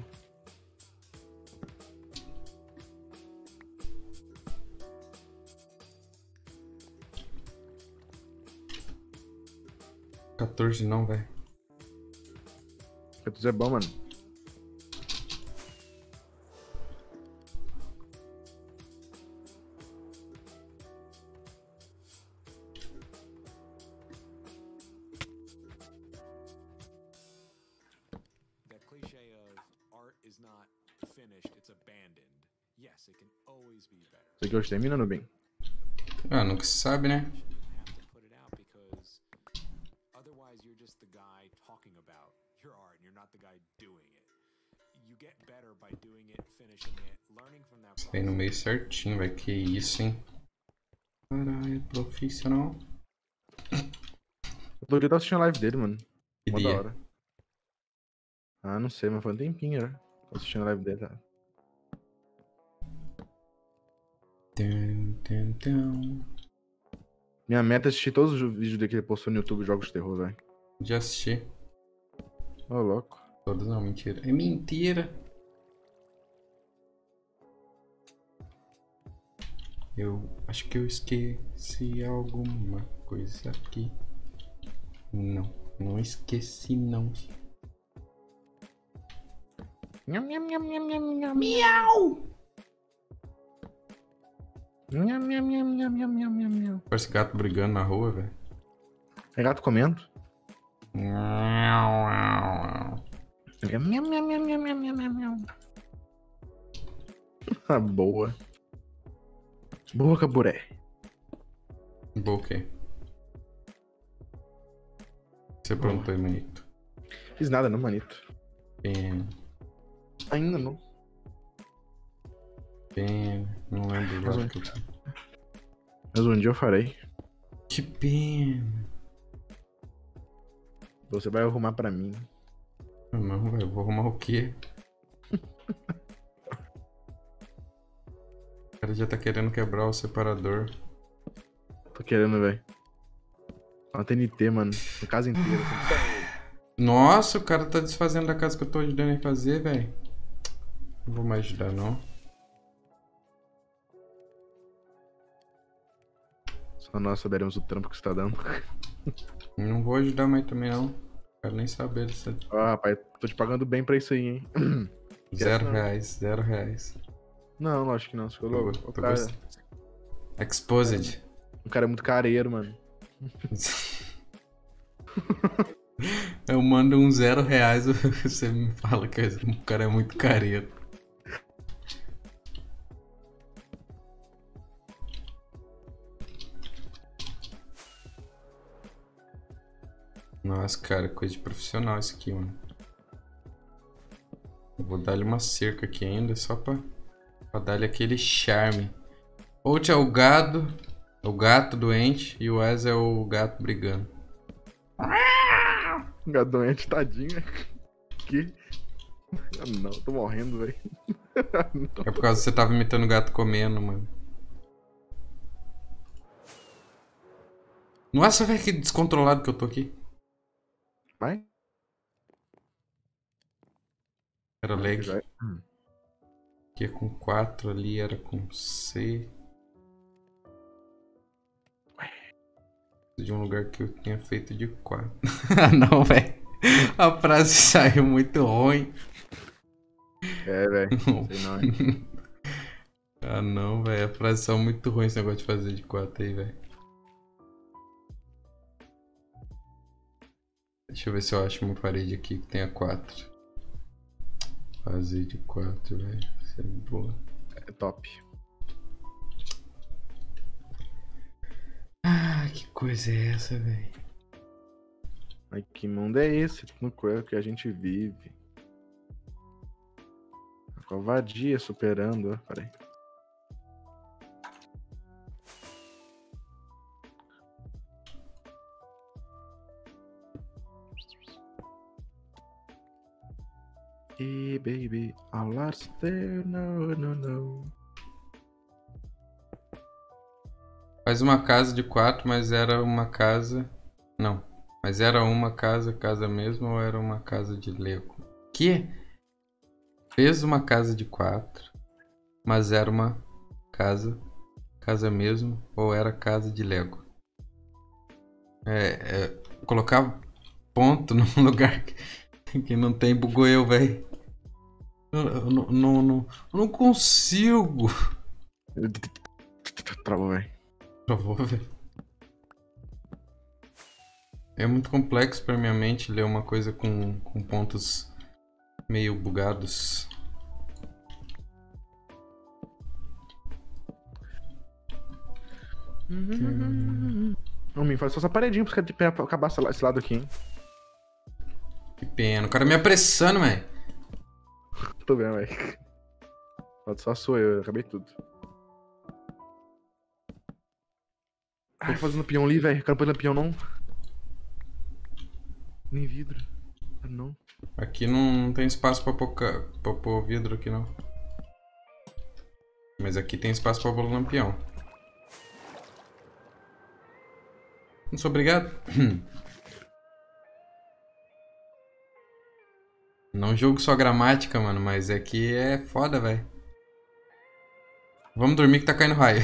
A: quatorze não, velho.
B: quatorze é bom, mano. Isso aqui hoje termina, Nubin?
A: Ah, nunca se sabe, né? Isso aí no meio certinho, velho. Que isso, hein? Caralho, profissional.
B: Eu tô aqui, tava assistindo a live dele, mano.
A: Que
B: Mó da
A: dia?
B: hora. Ah, não sei, mas foi um tempinho, né? Tô assistindo a live dele, tá?
A: Tum, tum, tum.
B: Minha meta é assistir todos os vídeos dele que ele postou no YouTube, jogos de terror, velho.
A: Já assisti.
B: Ô, louco.
A: Todos não, mentira. É mentira. Eu acho que eu esqueci alguma coisa aqui. Não, não esqueci não.
B: Nham, nham, nham, nham, nham, nham.
A: Miau!
B: Nham, nham, nham, nham, nham, nham, nham, nham.
A: Parece gato brigando na rua, velho.
B: É gato comendo?
A: Miau.
B: Nham, nham, nham, nham, nham, nham, nham, nham. Ah, boa. Boa, Caburé.
A: Boa o quê? Você perguntou aí, manito.
B: Fiz nada, não, manito.
A: Pena,
B: Ainda não.
A: pena. Não lembro
B: Mas
A: já
B: um-
A: que eu tinha.
B: Mas um dia eu farei.
A: Que pena.
B: Você vai arrumar pra mim.
A: Não, velho. Vou arrumar o quê? O cara já tá querendo quebrar o separador.
B: Tô querendo, velho. Uma T N T, mano. A casa inteira. Assim.
A: Nossa, o cara tá desfazendo da casa que eu tô ajudando ele a fazer, velho. Não vou mais ajudar, não.
B: Só nós saberemos o trampo que você tá dando.
A: Não vou ajudar mais também, não. Quero nem saber disso.
B: Ó, rapaz, tô te pagando bem pra isso aí, hein?
A: Zero
B: não.
A: reais, zero reais.
B: Não, acho que não. Você ficou
A: Tô
B: louco.
A: go-
B: O
A: tô
B: cara,
A: gost- Exposed.
B: o cara é muito careiro, mano.
A: Eu mando um zero reais, você me fala que o cara é muito careiro. Nossa, cara, coisa de profissional isso aqui, mano. Eu vou dar-lhe uma cerca aqui ainda, só pra, pra dar-lhe aquele charme. Out é o gado, o gato doente, e o Wes é o gato brigando.
B: Gato doente, tadinho. Que? Ah, não, tô morrendo, velho.
A: É por causa que você tava imitando o gato comendo, mano. Nossa, velho, que descontrolado que eu tô aqui.
B: Vai?
A: Era lag.
B: Já é. Hum.
A: Aqui é com quatro, ali era com C. De um lugar que eu tinha feito de quatro. Ah, não, velho. A frase saiu muito ruim.
B: É, velho. Sei não, hein?
A: Ah, não, velho. A frase saiu muito ruim esse negócio de fazer de quatro aí, velho. Deixa eu ver se eu acho uma parede aqui que tenha quatro. Fazer de quatro, velho. Isso é boa.
B: É top.
A: Ah, que coisa é essa, velho?
B: Mas que mundo é esse? No qual que a gente vive? A covardia superando, ó. Peraí. Hey baby, I lost there, no, no, no.
A: Faz uma casa de quatro, mas era uma casa... Não. Mas era uma casa, casa mesmo, ou era uma casa de Lego? Que? Fez uma casa de quatro, mas era uma casa, casa mesmo, ou era casa de Lego? É, é colocar ponto num lugar que, que não tem, bugou eu, velho. Eu, eu, não- não, não, eu não consigo.
B: Travou, velho.
A: Travou, velho. É muito complexo pra minha mente ler uma coisa com, com pontos meio bugados.
B: Não, me faz só essa paredinha pra você pra acabar esse la- esse lado aqui, hein?
A: Que pena, o cara me apressando, velho.
B: Tô vendo, velho. Falta só a sua, eu acabei tudo. Ai, fazendo peão ali, velho. Quero pôr peão não. Nem vidro. Ah, não.
A: Aqui não, não tem espaço pra pôr, ca- pra pôr vidro aqui, não. Mas aqui tem espaço pra pôr lampião. Não sou obrigado. Não julgo sua gramática, mano, mas aqui é foda, velho. Vamos dormir que tá caindo raio.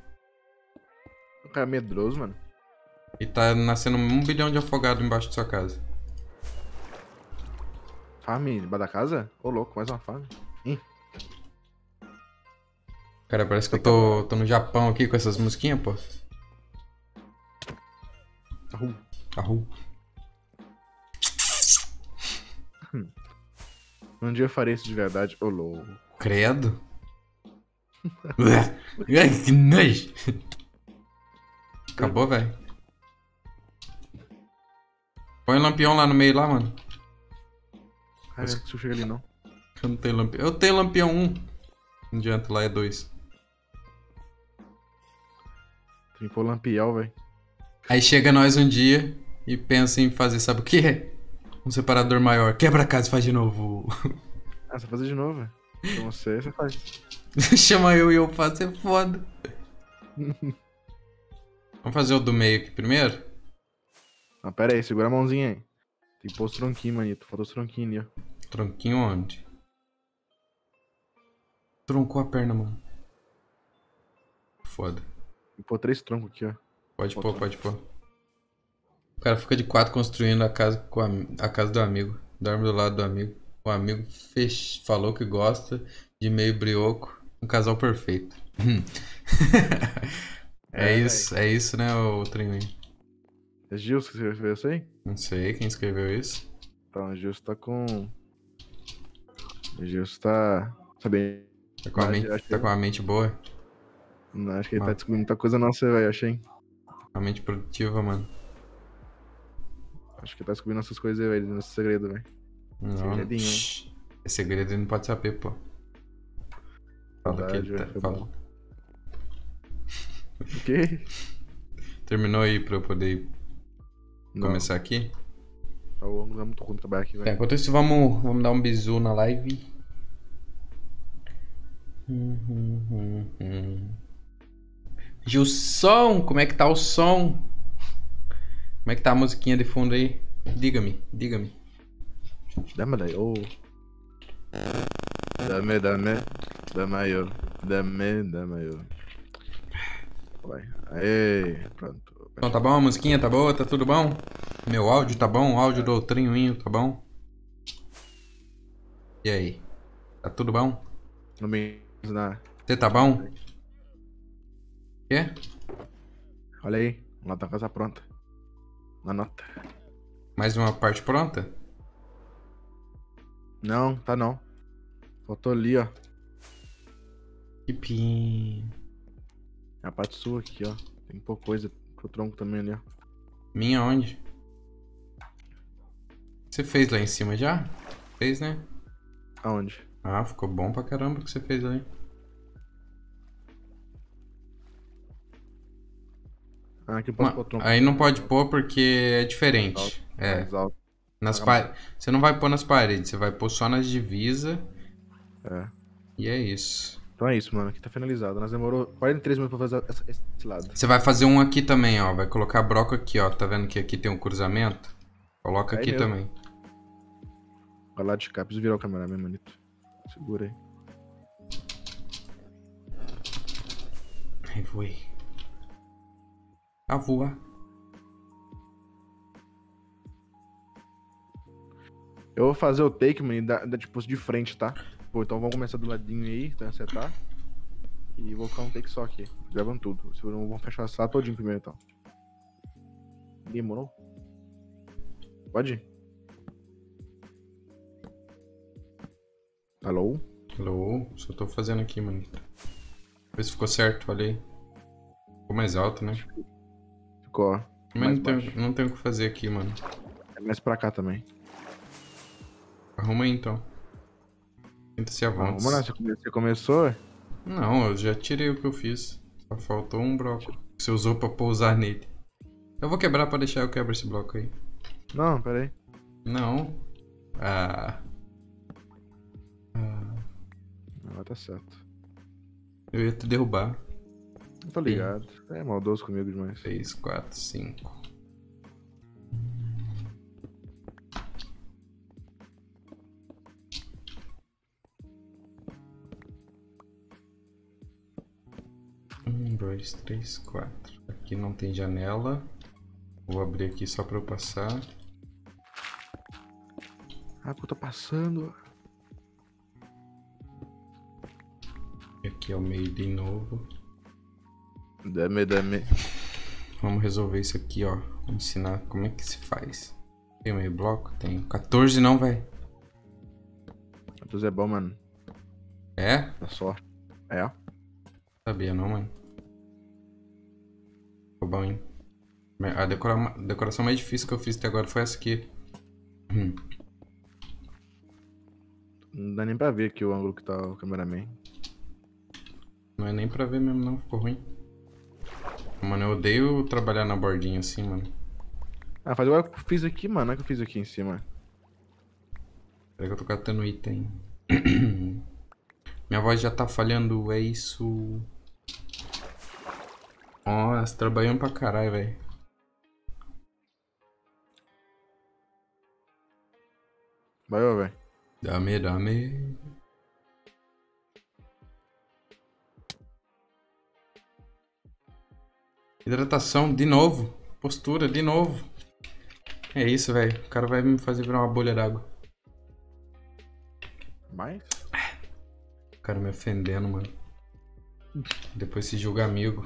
B: O cara é medroso, mano.
A: E tá nascendo um bilhão de afogado embaixo de sua casa.
B: Farm debaixo da casa? Ô, louco, mais uma farm. Ih,
A: Cara, parece que eu tô, tô no Japão aqui com essas musiquinhas, pô.
B: arru.
A: Arru.
B: Um dia eu farei isso de verdade. Ô, louco.
A: Credo. Ai, que nojo. Acabou, velho. Põe o lampião lá no meio, lá, mano.
B: Ai, não consigo chegar ali, não.
A: Eu não tenho lampião. Eu tenho lampião um. Não adianta, lá é dois.
B: Tem que pôr lampião, velho.
A: Aí chega nós um dia e pensa em fazer, sabe o quê? Um separador maior. Quebra a casa e faz de novo.
B: Ah, você vai fazer de novo, velho. Então você, você faz.
A: Chama eu e eu faço, é foda. Vamos fazer o do meio aqui primeiro?
B: Ah, pera aí, segura a mãozinha aí. Tem que pôr os tronquinhos, manito. Faltou os tronquinhos ali, ó.
A: Tronquinho onde? Troncou a perna, mano. Foda.
B: Tem que pôr três troncos aqui, ó.
A: Pode
B: Botou.
A: pôr, pode pôr. O cara fica de quatro construindo a casa, com a, a casa do amigo. Dorme do lado do amigo. O amigo fech... falou que gosta de meio brioco. Um casal perfeito. é,
B: É,
A: isso, é isso, né, o Trinho?
B: É Gilson que escreveu isso aí?
A: Não sei quem escreveu isso.
B: Então, o Gilson tá com... O Gilson tá... Sabendo.
A: Tá com a,
B: Mas
A: mente,
B: acho que
A: tá
B: eu-
A: com a mente boa.
B: Não, acho que ele
A: Ah.
B: tá descobrindo muita coisa nossa, velho. Achei.
A: A mente produtiva, mano.
B: Acho que tá descobrindo essas coisas aí, velho, nesse segredo, velho.
A: Não,
B: Segredinho, hein?
A: shh, é segredo, ele não pode saber, pô. Fala que
B: Verdade,
A: ele tá,
B: velho, foi
A: fala.
B: bom. O quê?
A: Terminou aí pra eu poder
B: Não,
A: começar aqui?
B: tá, o ângulo é muito ruim pra trabalhar aqui,
A: Tá,
B: velho.
A: enquanto isso, vamos, vamos dar um bisu na live. Hum, hum, hum, hum. Gilson, como é que tá o som? Como é que tá a musiquinha de fundo aí? Diga-me, diga-me.
B: Dame daí, ô. Dame, dame. Dame eu. Dame, dame eu. Vai. Aê, pronto.
A: Então tá bom, a musiquinha tá boa, tá tudo bom? Meu áudio tá bom, o áudio do Trinhoinho tá bom? E aí? Tá tudo bom?
B: No meio, na...
A: Você tá bom? Quê?
B: Olha aí, lá tá a casa pronta. Na nota.
A: Mais uma parte pronta?
B: Não, tá não. Faltou ali, ó.
A: Que pin...
B: É a parte sua aqui, ó. Tem pouca coisa pro tronco também ali, ó.
A: Minha onde? Você fez lá em cima já? Fez, né?
B: Aonde?
A: Ah, ficou bom pra caramba o que você fez aí.
B: Ah, aqui eu posso
A: Ma-
B: pôr o tronco.
A: Aí não pode pôr porque é diferente. É.
B: Mais alto.
A: Nas pa... Você não vai pôr nas paredes, você vai pôr só nas divisas.
B: É.
A: E é isso.
B: Então é isso, mano. Aqui tá finalizado. Nós demorou quarenta e três minutos pra fazer essa- esse lado.
A: Você vai fazer um aqui também, ó. Vai colocar broco aqui, ó. Tá vendo que aqui tem um cruzamento? Coloca
B: Aí
A: aqui
B: mesmo.
A: também.
B: Vai lá de cá. Preciso virar o cameraman, manito. Segura aí.
A: Aí voei. A voar.
B: Eu vou fazer o take, mano, da, da, tipo, de frente, tá? Pô, então vamos começar do ladinho aí, tá? Acertar. E vou ficar um take só aqui, gravando tudo. Se não, vamos fechar a sala todinho primeiro, então. Demorou? Pode ir. Alô?
A: Alô? Só tô fazendo aqui, mano. Vê se ficou certo, olha aí. Ficou mais alto, né?
B: Ficou, ó.
A: Mas
B: Mais
A: não tem,
B: baixo.
A: não tem o que fazer aqui, mano.
B: É mais pra cá também.
A: Arruma aí, então. Sinta-se à
B: Ah,
A: vontade.
B: vamos lá, você, come- você começou?
A: Não, eu já tirei o que eu fiz. Só faltou um bloco que você usou pra pousar nele. Eu vou quebrar pra deixar eu quebrar esse bloco aí.
B: Não, pera aí.
A: Não. Ah. Ah.
B: Não, tá certo.
A: Eu ia te derrubar.
B: Eu tô ligado. É maldoso comigo demais.
A: três, quatro, cinco. Um, dois, três, quatro. Aqui não tem janela. Vou abrir aqui só pra eu passar.
B: Ah, pô, tô passando.
A: E aqui é o meio de novo.
B: Dame, dame.
A: Vamos resolver isso aqui, ó. Vou ensinar como é que se faz. Tem meio bloco? Tem. quatorze não, velho.
B: Tudo é bom, mano.
A: É?
B: Dá sorte. É.
A: Sabia não, mano. Ficou bom, hein? A decora... decoração mais difícil que eu fiz até agora foi essa aqui. Hum.
B: Não dá nem pra ver aqui o ângulo que tá o cameraman.
A: Não é nem pra ver mesmo, não. Ficou ruim. Mano, eu odeio trabalhar na bordinha assim, mano.
B: Ah, faz igual que eu fiz aqui, mano. Olha o que eu fiz aqui em cima.
A: Peraí que eu tô catando item. Minha voz já tá falhando, é isso. Nossa, trabalhando pra caralho, velho.
B: Vai, ó, velho.
A: Dame, dame. Hidratação, de novo. Postura, de novo. É isso, velho. O cara vai me fazer virar uma bolha d'água.
B: Mais?
A: O cara me ofendendo, mano. Depois se julga amigo.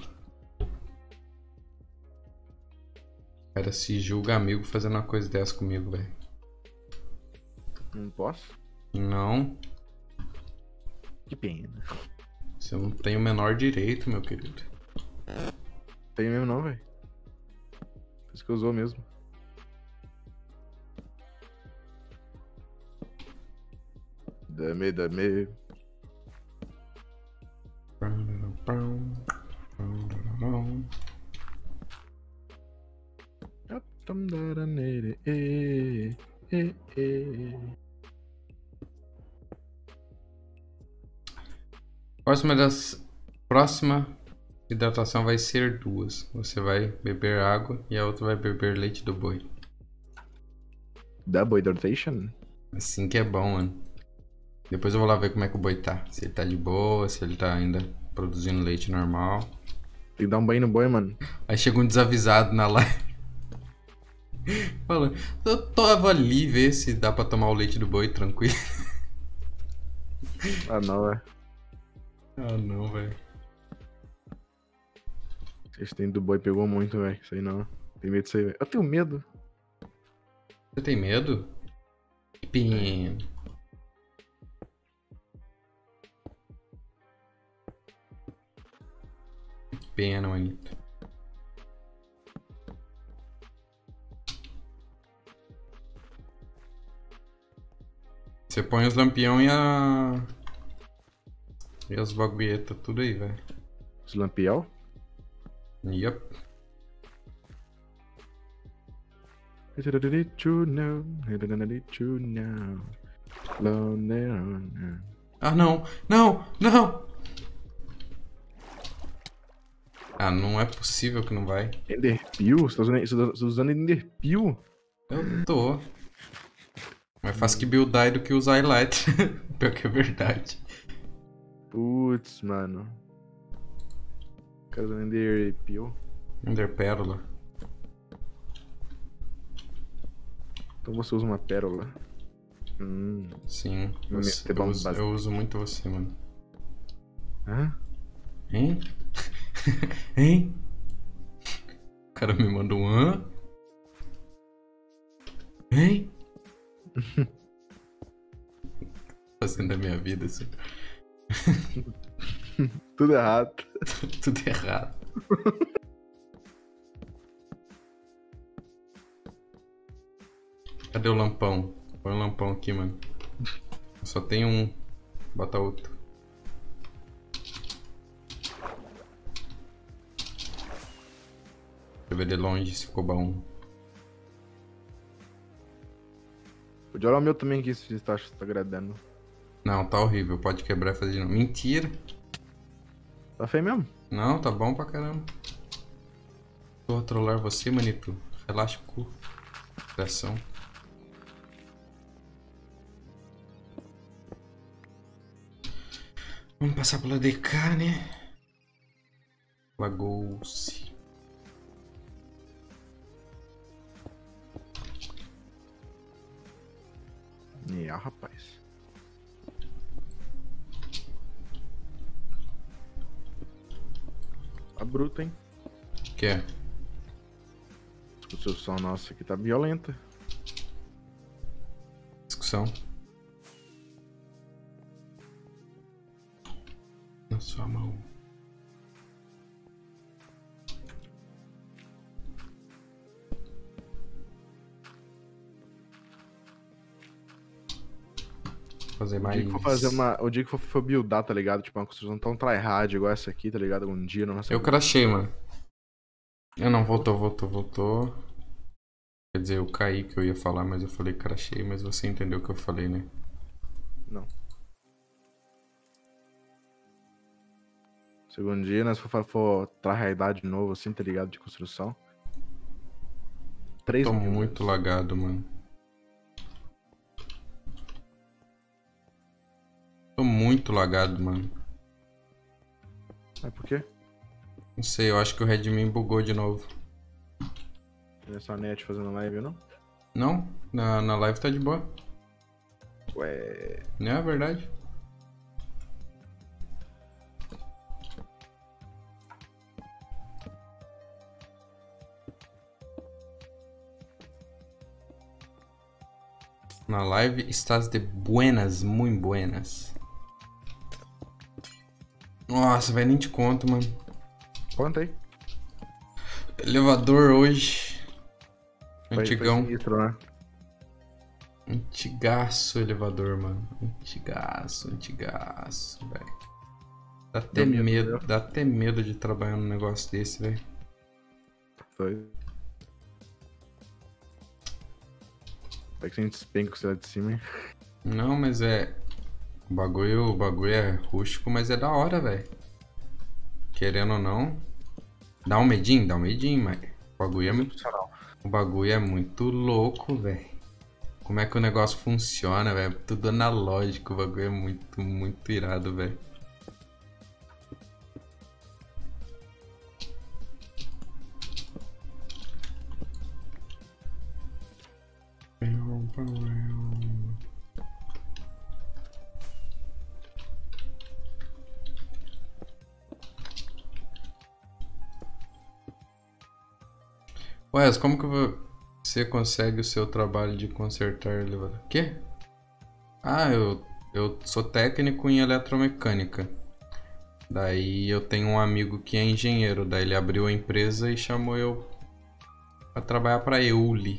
A: O cara se julga amigo fazendo uma coisa dessa comigo, velho.
B: Não posso?
A: Não.
B: Que pena.
A: Você não tem o menor direito, meu querido.
B: Tem mesmo não, velho. Por isso que eu usou mesmo. Dame, dame.
A: Próxima das próxima hidratação vai ser duas. Você vai beber água e a outra vai beber leite do boi.
B: Double hydration?
A: Assim que é bom, mano. Depois eu vou lá ver como é que o boi tá. Se ele tá de boa, se ele tá ainda produzindo leite normal.
B: Tem que dar um banho no boi, mano.
A: Aí chega um desavisado na live. Falando, eu tava ali ver se dá pra tomar o leite do boi tranquilo.
B: Ah, não, é.
A: Ah, não, velho.
B: Esse tem do boi pegou muito, velho. Isso aí não. Tem medo disso aí, velho. Eu tenho medo.
A: Você tem medo? Que pena. Que pena, manito. Você põe os lampião e a... E as bagulhetas, tudo aí, velho.
B: Os lampião?
A: Yep. Ah, não! Não! Não! Ah, não é possível que não vai.
B: Enderpeel? Você tá usando, você tá usando Enderpeel?
A: Eu tô. Mais fácil que buildar do que usar highlight. Pior que é verdade.
B: Putz, mano. O cara usando Enderpeel.
A: Ender pérola.
B: Então você usa uma pérola. Hum.
A: Sim.
B: Meu
A: Você,
B: medo é
A: eu,
B: bom
A: uso,
B: bastante.
A: eu uso muito você, mano.
B: Hã?
A: Hein? Hein? O cara me mandou um hã? Hein? Fazendo a minha vida assim.
B: Tudo errado.
A: Tudo errado. Cadê o lampão? Põe o lampão aqui, mano. Só tem um. Bota outro. Deixa eu ver de longe se ficou bom.
B: Pode olhar o meu também aqui se você tá, se tá agradando.
A: Não, tá horrível. Pode quebrar e fazer de novo. Mentira.
B: Tá feio mesmo?
A: Não, tá bom pra caramba. Vou trollar você, manito. Relaxa o cu. Coração. Vamos passar pela D K, né? Lagou-se.
B: É, rapaz. Tá bruto, hein?
A: Que é?
B: A discussão nossa aqui tá violenta.
A: Discussão. Na sua mão. Fazer
B: O
A: mais.
B: dia que for fazer uma. O dia que for, for buildar, tá ligado? Tipo, uma construção tão tryhard igual essa aqui, tá ligado? Um dia na nossa.
A: Eu crashei, mano. Eu não, voltou, voltou, voltou. Quer dizer, eu caí que eu ia falar, mas eu falei crashei, mas você entendeu o que eu falei, né?
B: Não. Segundo dia, nós for, for tryhardar de novo, assim, tá ligado? De construção. três
A: Tô
B: mil,
A: muito
B: mano.
A: lagado, mano. Tô muito lagado, mano.
B: É por quê?
A: Não sei, eu acho que o Redmi bugou de novo.
B: Nessa net fazendo live, não?
A: Não? Na, na live tá de boa.
B: Ué.
A: Não é a verdade? Na live estás de buenas, muito buenas. Nossa, vai nem te conto, mano.
B: Conta aí.
A: Elevador hoje.
B: Foi-
A: Antigão.
B: Foi sinistro, né?
A: Antigaço elevador, mano. Antigaço, antigaço, velho. Dá até
B: Deu medo,
A: medo,
B: viu?
A: dá até medo de trabalhar num negócio desse, velho.
B: Foi. Vai que a gente despenca o celular de cima, hein?
A: Não, mas é. O bagulho, o bagulho é rústico, mas é da hora, velho. Querendo ou não. Dá um medinho? Dá um medinho, mas. O bagulho é muito.
B: Excepcional.
A: O bagulho é muito louco, velho. Como é que o negócio funciona, velho? Tudo analógico, o bagulho é muito, muito irado, velho. Ué, como que você consegue o seu trabalho de consertar elevador? Quê? Ah, eu, eu sou técnico em eletromecânica. Daí eu tenho um amigo que é engenheiro. Daí ele abriu a empresa e chamou eu pra trabalhar pra Euli.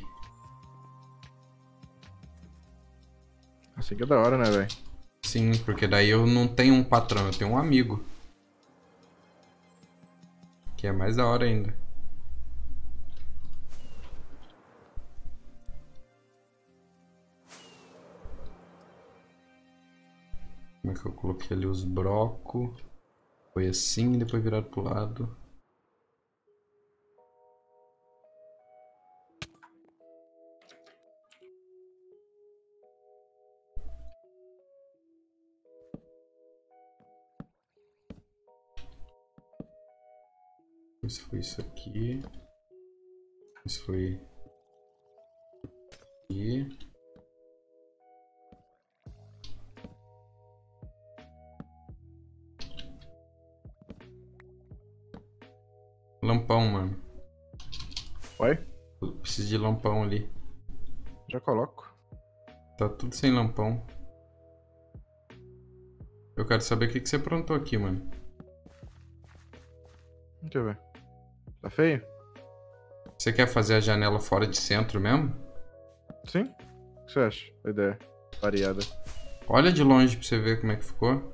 B: Assim que é da hora, né, velho?
A: Sim, porque daí eu não tenho um patrão, eu tenho um amigo. Que é mais da hora ainda. Como é que eu coloquei ali os brocos? Foi assim, depois virado pro lado. Isso foi isso aqui. Isso foi aqui. Lampão, mano.
B: Oi?
A: Eu preciso de lampão ali.
B: Já coloco.
A: Tá tudo sem lampão. Eu quero saber o que, que você aprontou aqui, mano.
B: Deixa eu ver. Tá feio?
A: Você quer fazer a janela fora de centro mesmo?
B: Sim? O que você acha? A ideia variada.
A: Olha de longe pra você ver como é que ficou.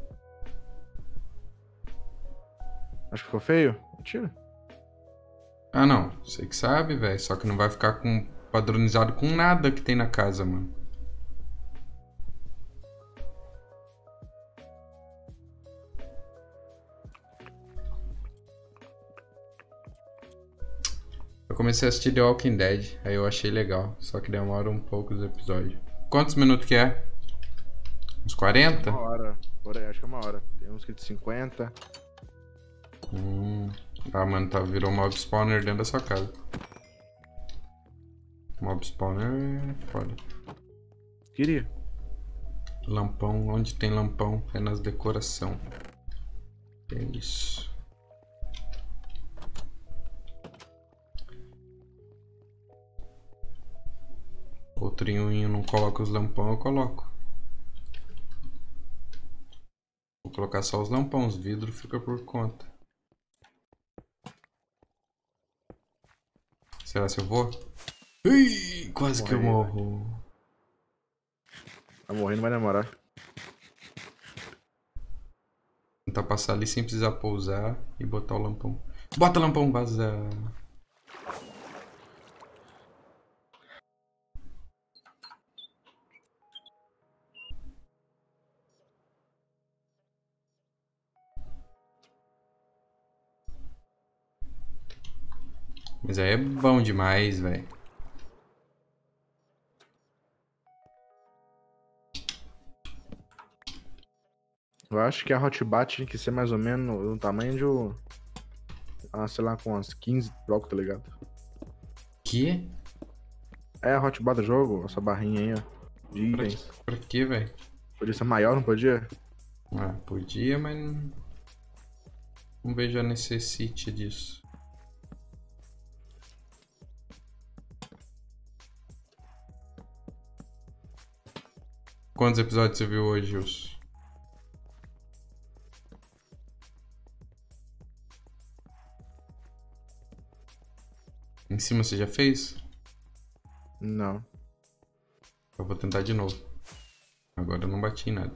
B: Acho que ficou feio? Tira.
A: Ah, não. Você que sabe, velho. Só que não vai ficar com padronizado com nada que tem na casa, mano. Eu comecei a assistir The Walking Dead, aí eu achei legal, só que demora um pouco os episódios. Quantos minutos que é? Uns quarenta?
B: Uma hora. Por aí, acho que é uma hora. Tem uns que de cinquenta.
A: Hum. Ah, mano, tá, virou mob spawner dentro da sua casa. Mob spawner é foda.
B: Queria.
A: Lampão, onde tem lampão é nas decoração. É isso. O trinhoinho não coloca os lampão, eu coloco. Vou colocar só os lampão, os vidros fica por conta. Será que eu vou? Ih, quase que eu
B: Morri,
A: morro.
B: Tá morrendo, vai demorar.
A: Tentar passar ali sem precisar pousar e botar o lampão. Bota o lampão, vaza. Mas aí é bom demais, velho.
B: Eu acho que a Hotbat tinha que ser mais ou menos no tamanho de um. Ah, sei lá, com umas quinze blocos, tá ligado?
A: Que?
B: É a Hotbar do jogo, essa barrinha aí, ó. De
A: Pra,
B: itens.
A: pra quê, velho?
B: Podia ser maior, não podia?
A: Ah, podia, mas não, não vejo a necessite disso. Quantos episódios você viu hoje, Gilson? Em cima você já fez?
B: Não.
A: Eu vou tentar de novo. Agora eu não bati em nada.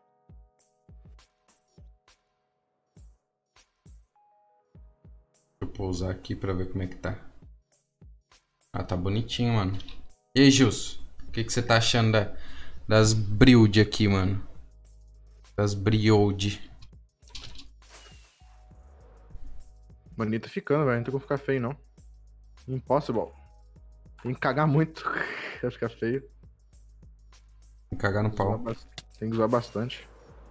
A: Deixa eu pousar aqui pra ver como é que tá. Ah, tá bonitinho, mano. E aí, Gilson? O que, que você tá achando da, das build aqui, mano? Das build.
B: Bonito ficando, velho. Não tem como ficar feio, não. Impossible. Tem que cagar muito pra ficar feio.
A: Vou cagar no
B: Tem que zoar
A: pau.
B: bas- Tem que zoar bastante.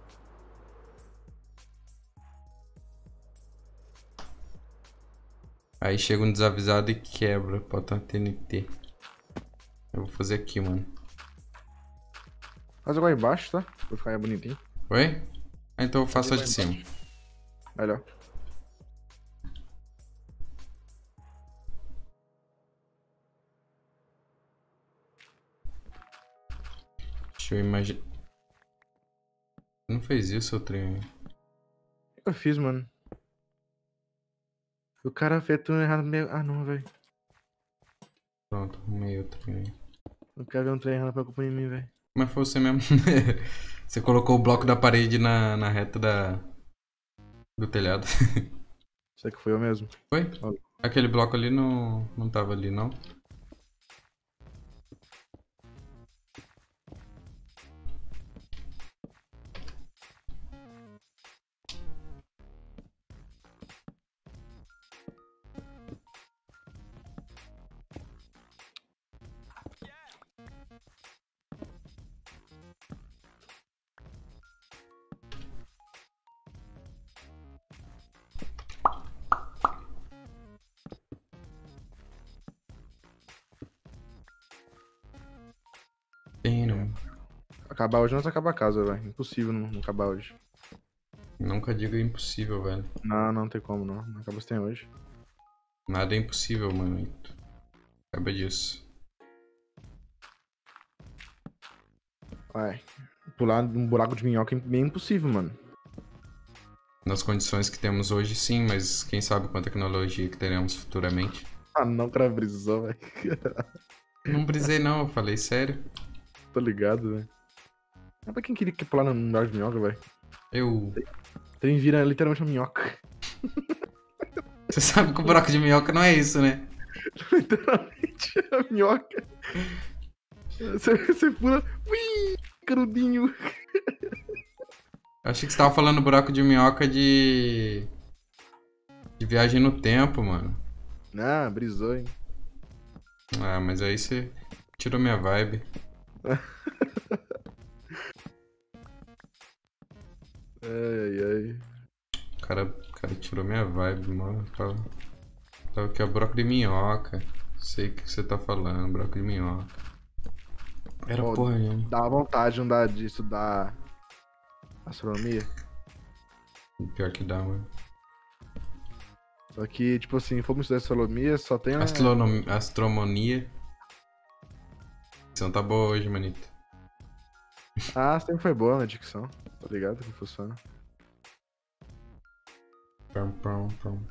A: Aí chega um desavisado e quebra. Bota uma T N T. Eu vou fazer aqui, mano.
B: Faz agora embaixo, tá? Pra ficar bonitinho.
A: Oi? Ah, então eu faço a de cima.
B: Melhor.
A: Deixa eu imaginar. Não fez isso, seu trem?
B: O que eu fiz, mano? O cara fez tudo errado meio. Ah, não, velho.
A: Pronto, arrumei o trem.
B: Não quero ver um trem errado pra culpa em mim, velho.
A: Mas foi você mesmo. Você colocou o bloco da parede na, na reta da... do telhado.
B: Isso aqui foi eu mesmo.
A: Foi? Aquele bloco ali não, não tava ali, não? Tem, não.
B: Acabar hoje não se acaba a casa, velho. Impossível não, não acabar hoje.
A: Nunca diga impossível, velho.
B: Não, não tem como não. Não acaba sem hoje.
A: Nada é impossível, mano. Acaba disso.
B: Vai. Pular um buraco de minhoca é bem impossível, mano.
A: Nas condições que temos hoje, sim, mas quem sabe com a tecnologia que teremos futuramente.
B: Ah, não, o cara brisou, velho.
A: Não brisei, não, eu falei sério.
B: Tô ligado, velho. É pra quem queria que pular num buraco de minhoca, velho.
A: Eu.
B: Trem vira literalmente uma minhoca.
A: Você sabe que o buraco de minhoca não é isso, né?
B: Literalmente a minhoca. Você, você pula. Ui, carudinho.
A: Eu achei que você tava falando buraco de minhoca de. de viagem no tempo, mano.
B: Ah, brisou, hein?
A: Ah, mas aí você tirou minha vibe.
B: Ai, ai.
A: O cara, o cara tirou minha vibe, mano. Tava, tava aqui, ó, buraco de minhoca. Sei o que você tá falando, buraco de minhoca. Era
B: Pô,
A: porra nenhuma.
B: Dá vontade de andar de estudar astronomia.
A: Pior que dá, mano.
B: Só que, tipo assim, fomos estudar astronomia, só tem a...
A: Astronom... Astromonia. Você não tá boa hoje, manito.
B: Ah, sempre foi boa na dicção. Tá ligado que funciona.
A: Pum, pum, pum.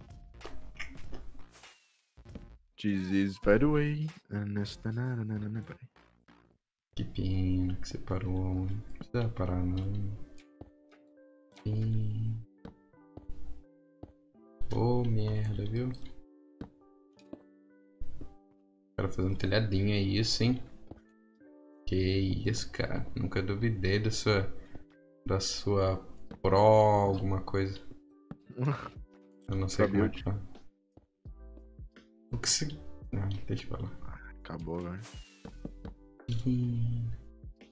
B: This is far away. Nananana, peraí.
A: Que pena que você parou, mano. Não precisa parar, não. Ih. Ô, merda, viu? O cara fazendo telhadinho é isso, hein? Que isso, cara. Nunca duvidei da sua... da sua pro alguma coisa. Eu não sei como é que fala. O que se... Não, deixa eu falar.
B: Acabou, velho.
A: Ih.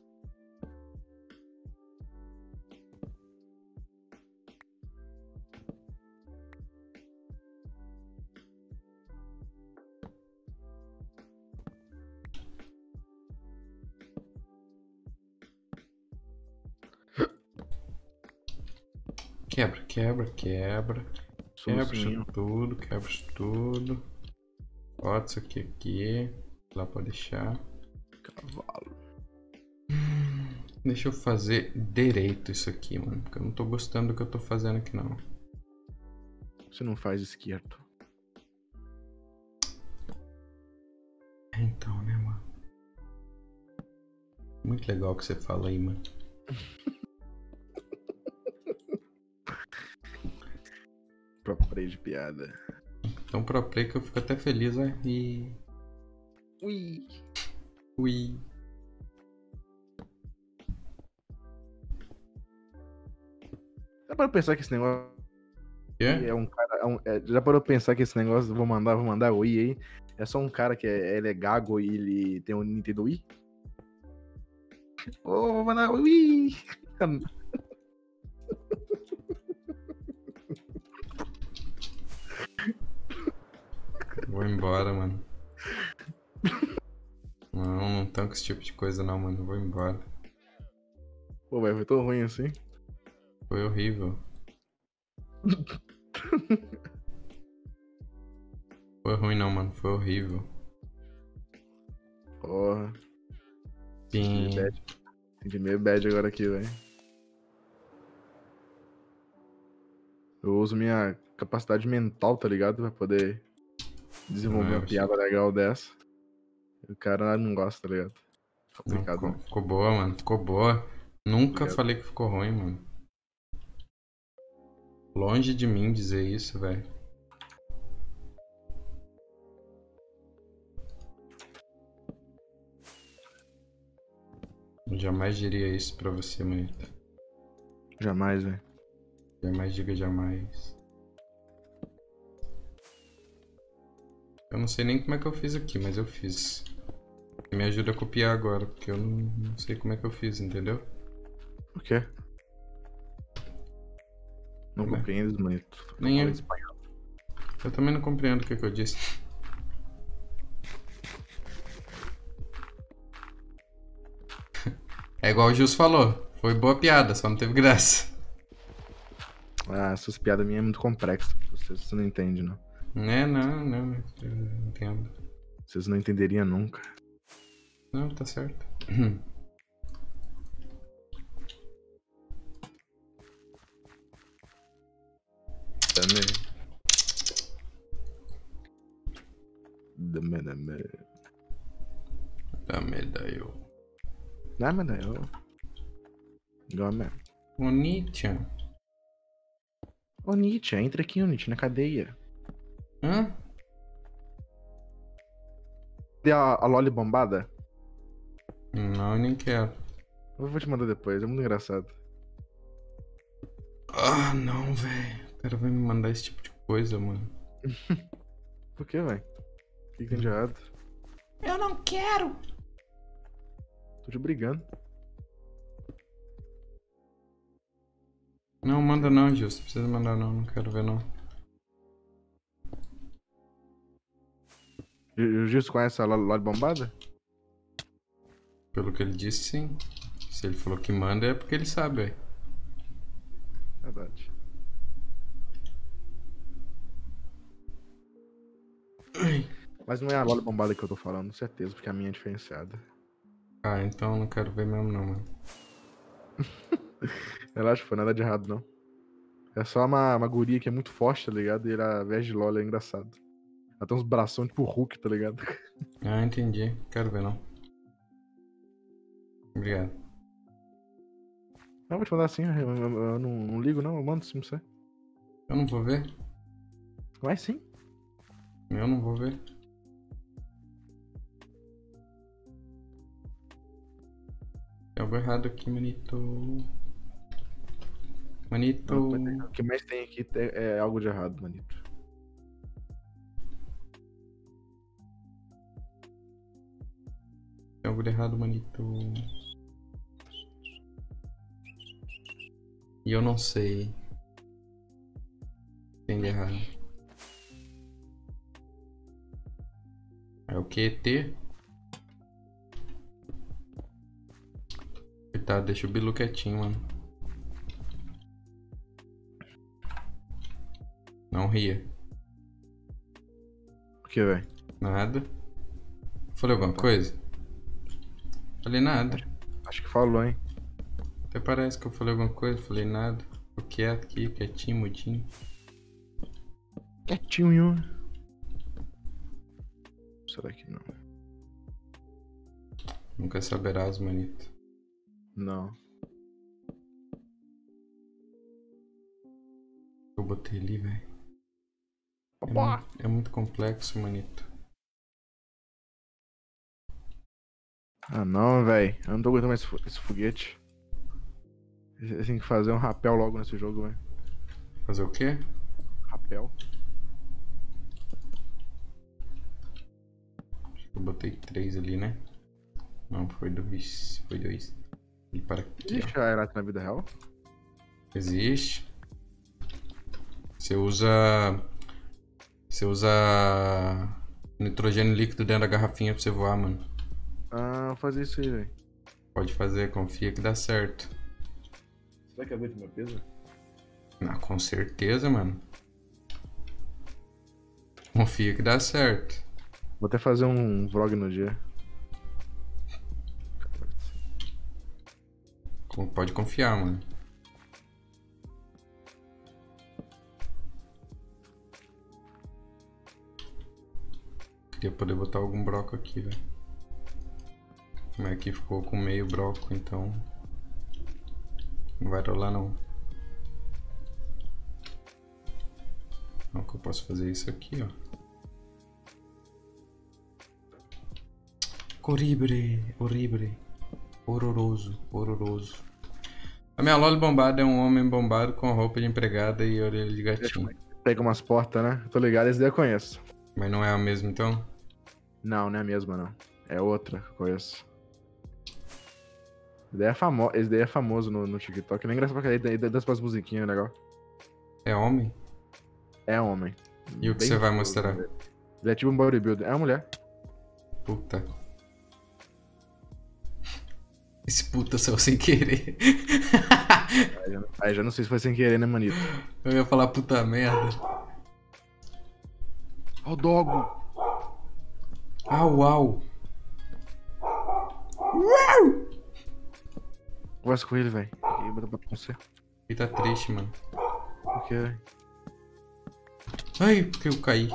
A: Quebra, quebra, quebra. Quebra isso
B: Solucinho.
A: tudo, quebra isso tudo. Bota isso aqui aqui. Lá pra deixar.
B: Cavalo.
A: Deixa eu fazer direito isso aqui, mano. Porque eu não tô gostando do que eu tô fazendo aqui, não.
B: Você não faz esquerdo.
A: Então, né, mano? Muito legal o que você fala aí, mano.
B: Pro play de piada.
A: Então pro play que eu fico até feliz, né? E...
B: Ui.
A: Ui.
B: Dá pra pensar que esse negócio
A: Quê?
B: é um cara. É um, é, já parou pra pensar que esse negócio, vou mandar, vou mandar o Wii aí. É só um cara que é, ele é gago e ele tem um Nintendo Wii? Ô, oh, vou mandar o Wii!
A: Vou embora, mano. Não, não tanco esse tipo de coisa não, mano. Vou embora.
B: Pô, velho, foi tão ruim assim.
A: Foi horrível. Foi ruim não, mano. Foi horrível.
B: Porra.
A: Sim.
B: Senti meio bad agora aqui, velho. Eu uso minha capacidade mental, tá ligado? Pra poder desenvolver
A: Ah,
B: uma piada
A: achei...
B: legal dessa. O cara não gosta, tá ligado?
A: Não,
B: Complicado,
A: ficou,
B: né?
A: ficou boa, mano. Ficou boa. Nunca
B: Obrigado.
A: falei que ficou ruim, mano. Longe de mim dizer isso, velho. Eu jamais diria isso pra você, manito.
B: Jamais, velho.
A: Jamais diga jamais. Eu não sei nem como é que eu fiz aqui, mas eu fiz. Me ajuda a copiar agora, porque eu não, não sei como é que eu fiz, entendeu?
B: Por quê? Não
A: Como é?
B: compreendes, manito. Tô
A: Nem
B: falando
A: eu.
B: espanhol.
A: Eu também não compreendo o que, que eu disse. É igual o Jus falou. Foi boa piada, só não teve graça.
B: Ah, essas piadas minhas é muito complexas. Vocês você não entendem, não.
A: Né, não, não. Eu entendo.
B: Vocês não entenderiam nunca.
A: Não, tá certo.
B: Dame. Dame, dame.
A: Dá medo.
B: Dame, dame. Dame.
A: Ô, Nietzsche.
B: Ô, Nietzsche, entra aqui, ô, Nietzsche, na cadeia.
A: Hã?
B: Cadê a, a Loli bombada?
A: Não, eu nem quero.
B: Eu vou te mandar depois, é muito engraçado.
A: Ah, não, velho. O cara vai me mandar esse tipo de coisa, mano.
B: Por que, velho? O que que tem de errado?
A: Eu não quero.
B: Tô te brigando.
A: Não, manda não, Gil. Você precisa mandar não. Não quero ver não.
B: O Gilson conhece a Loli bombada?
A: Pelo que ele disse, sim. Se ele falou que manda, é porque ele sabe, velho.
B: Verdade. Mas não é a Loli bombada que eu tô falando, certeza, porque a minha é diferenciada.
A: Ah, então eu não quero ver mesmo não, mano.
B: Relaxa, foi nada de errado, não. É só uma, uma guria que é muito forte, tá ligado? E ela veste de Loli, é engraçado. Ela tem uns bração tipo Hulk, tá ligado?
A: Ah, entendi. Quero ver não. Obrigado.
B: Não, vou te mandar assim, eu, eu- eu não, não ligo não, eu mando sim pra você.
A: Eu não vou ver.
B: Vai sim.
A: Eu não vou ver. Tem algo errado aqui, manito. Manito.
B: O que mais tem aqui é, é algo de errado, manito.
A: Tem algo de errado, manito. E eu não sei. Tem de errado. É o que? T? Tá, deixa o Bilu quietinho, mano. Não ria.
B: O que, velho?
A: Nada. Falei alguma coisa? Falei nada.
B: Acho que falou, hein?
A: Até parece que eu falei alguma coisa, falei nada. Tô quieto aqui, quietinho, mudinho.
B: Quietinho. Será que não?
A: Nunca saberás, manito.
B: Não.
A: Eu botei ali, velho. É,
B: Opa!
A: mu- é muito complexo, manito.
B: Ah não, velho. Eu não tô aguentando mais esse fo- esse foguete. Eu tenho que fazer um rapel logo nesse jogo, velho.
A: Fazer o quê?
B: Rapel.
A: Eu botei três ali, né? Não, foi dois. Foi dois. E para aqui, ó.
B: Existe a Aerate na vida real?
A: Existe. Você usa. Você usa nitrogênio líquido dentro da garrafinha pra você voar, mano.
B: Ah, vou fazer isso aí, velho.
A: Pode fazer, confia que dá certo.
B: Será que aguenta meu peso?
A: Ah, com certeza, mano. Confia que dá certo.
B: Vou até fazer um vlog no dia.
A: Com- Pode confiar, mano. Queria poder botar algum broco aqui, velho. Mas aqui ficou com meio broco, então não vai rolar não. Então que eu posso fazer isso aqui, ó. Horrible, horrible, horroroso, horroroso. A minha Loli bombada é um homem bombado com roupa de empregada e orelha de gatinho.
B: Pega umas portas, né? Tô ligado, esse daí eu conheço.
A: Mas não é a mesma então?
B: Não, não é a mesma, não. É outra que eu conheço. Esse daí é, famo... esse daí é famoso no, no TikTok. Nem engraçado pra caralho, ele dança umas musiquinhas legal.
A: É homem?
B: É homem.
A: E o que
B: Bem
A: você vai
B: famoso,
A: mostrar?
B: velho. Ele é tipo um bodybuilder. É uma mulher.
A: Puta. Esse puta saiu sem querer.
B: Aí já, aí já não sei se foi sem querer, né, manito?
A: Eu ia falar puta merda.
B: Ó o dogo!
A: Au, au.
B: Conversa com ele, velho. Ele botou pra você.
A: Ele tá triste, mano.
B: Por quê, velho?
A: Ai, porque eu caí.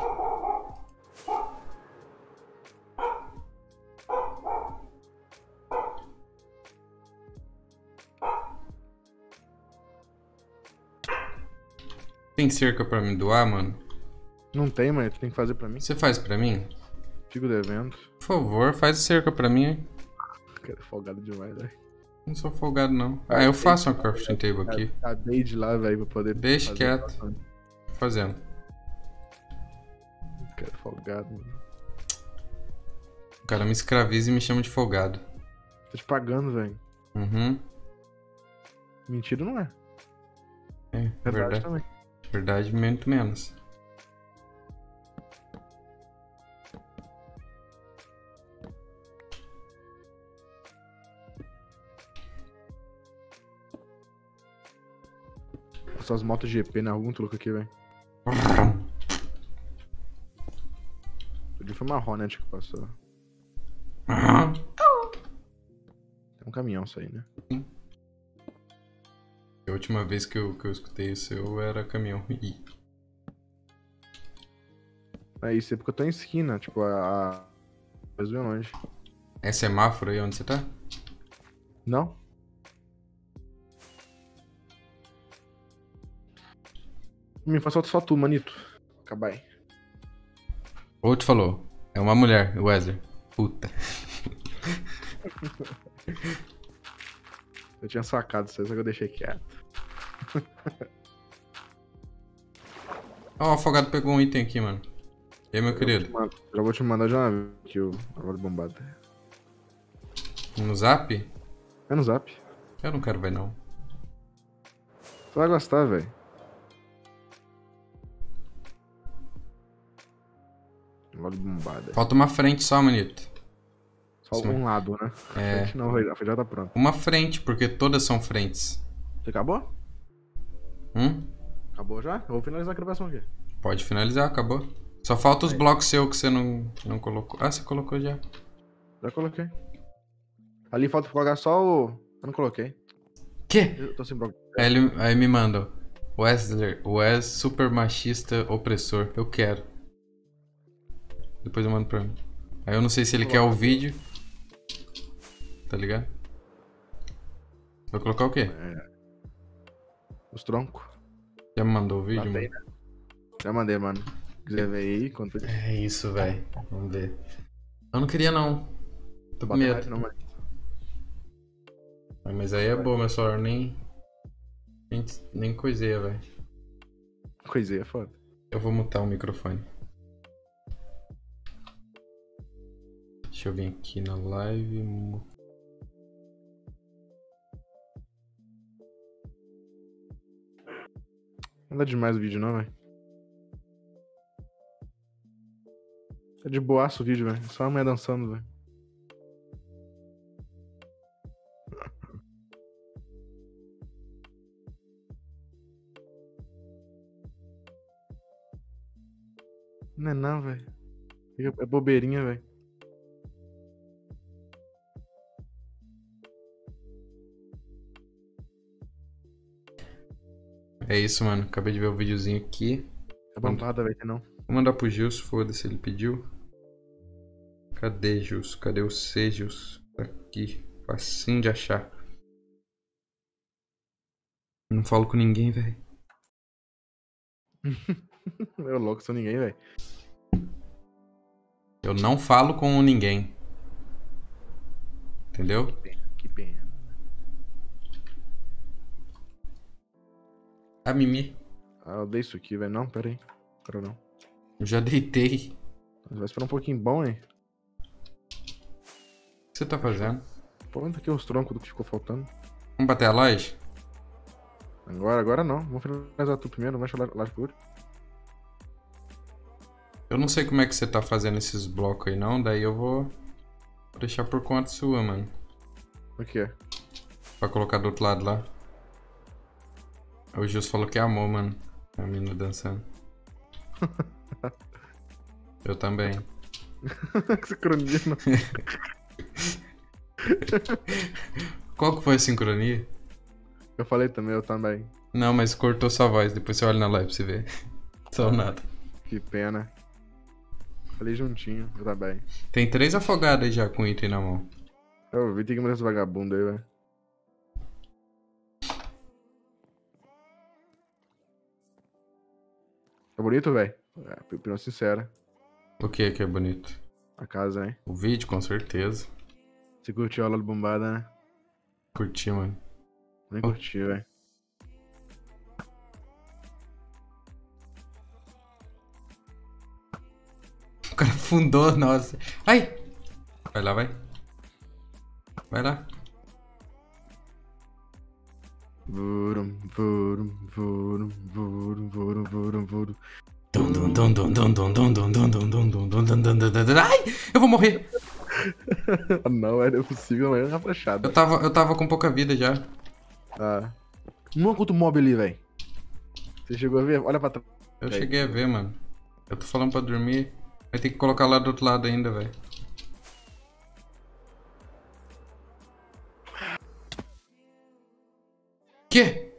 A: Tem cerca pra me doar, mano?
B: Não tem, mano. Tu tem que fazer pra mim.
A: Você faz pra mim?
B: Fico devendo.
A: Por favor, faz cerca pra mim, hein?
B: Cara, é folgado demais, velho.
A: Não sou folgado, não. Ah, eu faço uma crafting table aqui.
B: Acabei de lá, velho, pra poder.
A: Deixa
B: fazer
A: quieto.
B: a-
A: Fazendo.
B: Cara, é folgado, mano.
A: O cara me escraviza e me chama de folgado.
B: Tô te pagando, velho.
A: Uhum.
B: Mentira não é.
A: É,
B: Verdade,
A: verdade.
B: também.
A: Verdade, muito menos.
B: Essas motos G P na rua, muito louco aqui, velho. Hoje foi uma Hornet que passou. É um caminhão isso aí, né?
A: A última vez que eu, que eu escutei isso, eu era caminhão. Ih.
B: É isso, é porque eu tô em esquina, tipo, a. a... Mas bem longe.
A: É semáforo aí onde você tá?
B: Não? Me faz só, só tu, manito. Acabar aí.
A: Outro falou. É uma mulher, o Wesley. Puta.
B: Eu tinha sacado isso aí, só que eu deixei quieto.
A: Ó, o afogado pegou um item aqui, mano. E aí, meu querido?
B: Mano, já vou te mandar já uma vez aqui o agora bombada.
A: No zap?
B: É no zap.
A: Eu não quero ver, não.
B: Tu vai gostar, velho. Agora bombada.
A: Falta uma frente só, manito.
B: Só
A: Sim.
B: um lado, né?
A: É.
B: A frente não, a frente já tá pronta.
A: Uma frente, porque todas são frentes.
B: Você acabou?
A: Hum?
B: Acabou já? Eu vou finalizar a gravação aqui.
A: Pode finalizar, acabou. Só falta os blocos seus que você não, não colocou. Ah, você colocou já.
B: Já coloquei. Ali falta colocar só o... Eu não coloquei.
A: Quê?
B: Eu tô sem bloco.
A: Aí, ele, aí me manda. Wesley, Wes, super machista, opressor. Eu quero. Depois eu mando pra mim. Aí eu não sei se ele quer o vídeo. Tá ligado? Vai colocar o quê?
B: É. Os troncos.
A: Já me mandou o vídeo,
B: Mandei,
A: mano?
B: né? Já mandei, mano. Se quiser ver aí, quanto ele.
A: É isso, velho. Vamos ver. Eu não queria, não. Tô com
B: Bota
A: medo.
B: mais, não, mano.
A: Ah, mas aí é boa, meu celular nem... Nem, nem coiseia, velho.
B: Coisinha é foda.
A: Eu vou mutar o microfone. Deixa eu vir aqui na live. mu-
B: Não dá demais o vídeo, não, velho. É de boaço o vídeo, velho. Só a mulher dançando, velho. Não é não, velho. É bobeirinha, velho.
A: É isso, mano. Acabei de ver o videozinho aqui.
B: É bambada, velho, não.
A: Vou mandar pro Gilson, foda-se, ele pediu. Cadê, Gilson? Cadê o C, Gilson? Tá aqui. Facinho de achar. Não falo com ninguém, velho.
B: Eu louco, sou ninguém, velho.
A: Eu não falo com ninguém. Entendeu?
B: Que pena.
A: A Mimi.
B: Ah, eu dei isso aqui, velho. Não, pera aí. Pera não.
A: Eu já deitei.
B: Mas vai esperar um pouquinho bom, hein?
A: O que você tá fazendo?
B: Pô, onde aqui os troncos do que ficou faltando?
A: Vamos bater a laje?
B: Agora, agora não. Vamos finalizar tu primeiro, não vai chamar lá de por.
A: Eu não sei como é que você tá fazendo esses blocos aí, não. Daí eu vou deixar por conta sua, mano.
B: O que é?
A: Pra colocar do outro lado lá. O Gilson falou que amou, mano. A menina dançando. Eu também.
B: Que sincronia, não.
A: Qual que foi a sincronia?
B: Eu falei também, eu também.
A: Não, mas cortou sua voz. Depois você olha na live pra você ver. Só nada.
B: Que pena. Falei juntinho, eu também.
A: Tem três afogados aí já com item na mão.
B: Eu vi, tem que mandar esse vagabundo aí, velho. Tá bonito, velho? É, opinião sincera.
A: O que que é bonito?
B: A casa, hein?
A: O vídeo, com certeza.
B: Você curtiu a aula de bombada, né?
A: Curti, mano.
B: Nem
A: Oh.
B: curti, velho.
A: O cara fundou, nossa. Ai! Vai lá, vai. Vai lá.
B: Vurum, vurum, vurum, vurum, vurum, vurum, vurum.
A: Dum, dum, dum, dum, dum, dum, dum, dum, dum, dum, dum, dum, dum, dum, dum, dum, dum. Ai! Eu vou morrer!
B: Ah, não, é possível, mas é uma flechada.
A: Eu tava, eu tava com pouca vida já.
B: Ah. Não contra o mob ali, velho. Você chegou a ver? Olha pra trás.
A: Eu
B: Aí.
A: cheguei a ver, mano. Eu tô falando pra dormir. Vai ter que colocar lá do outro lado ainda, velho. Quê?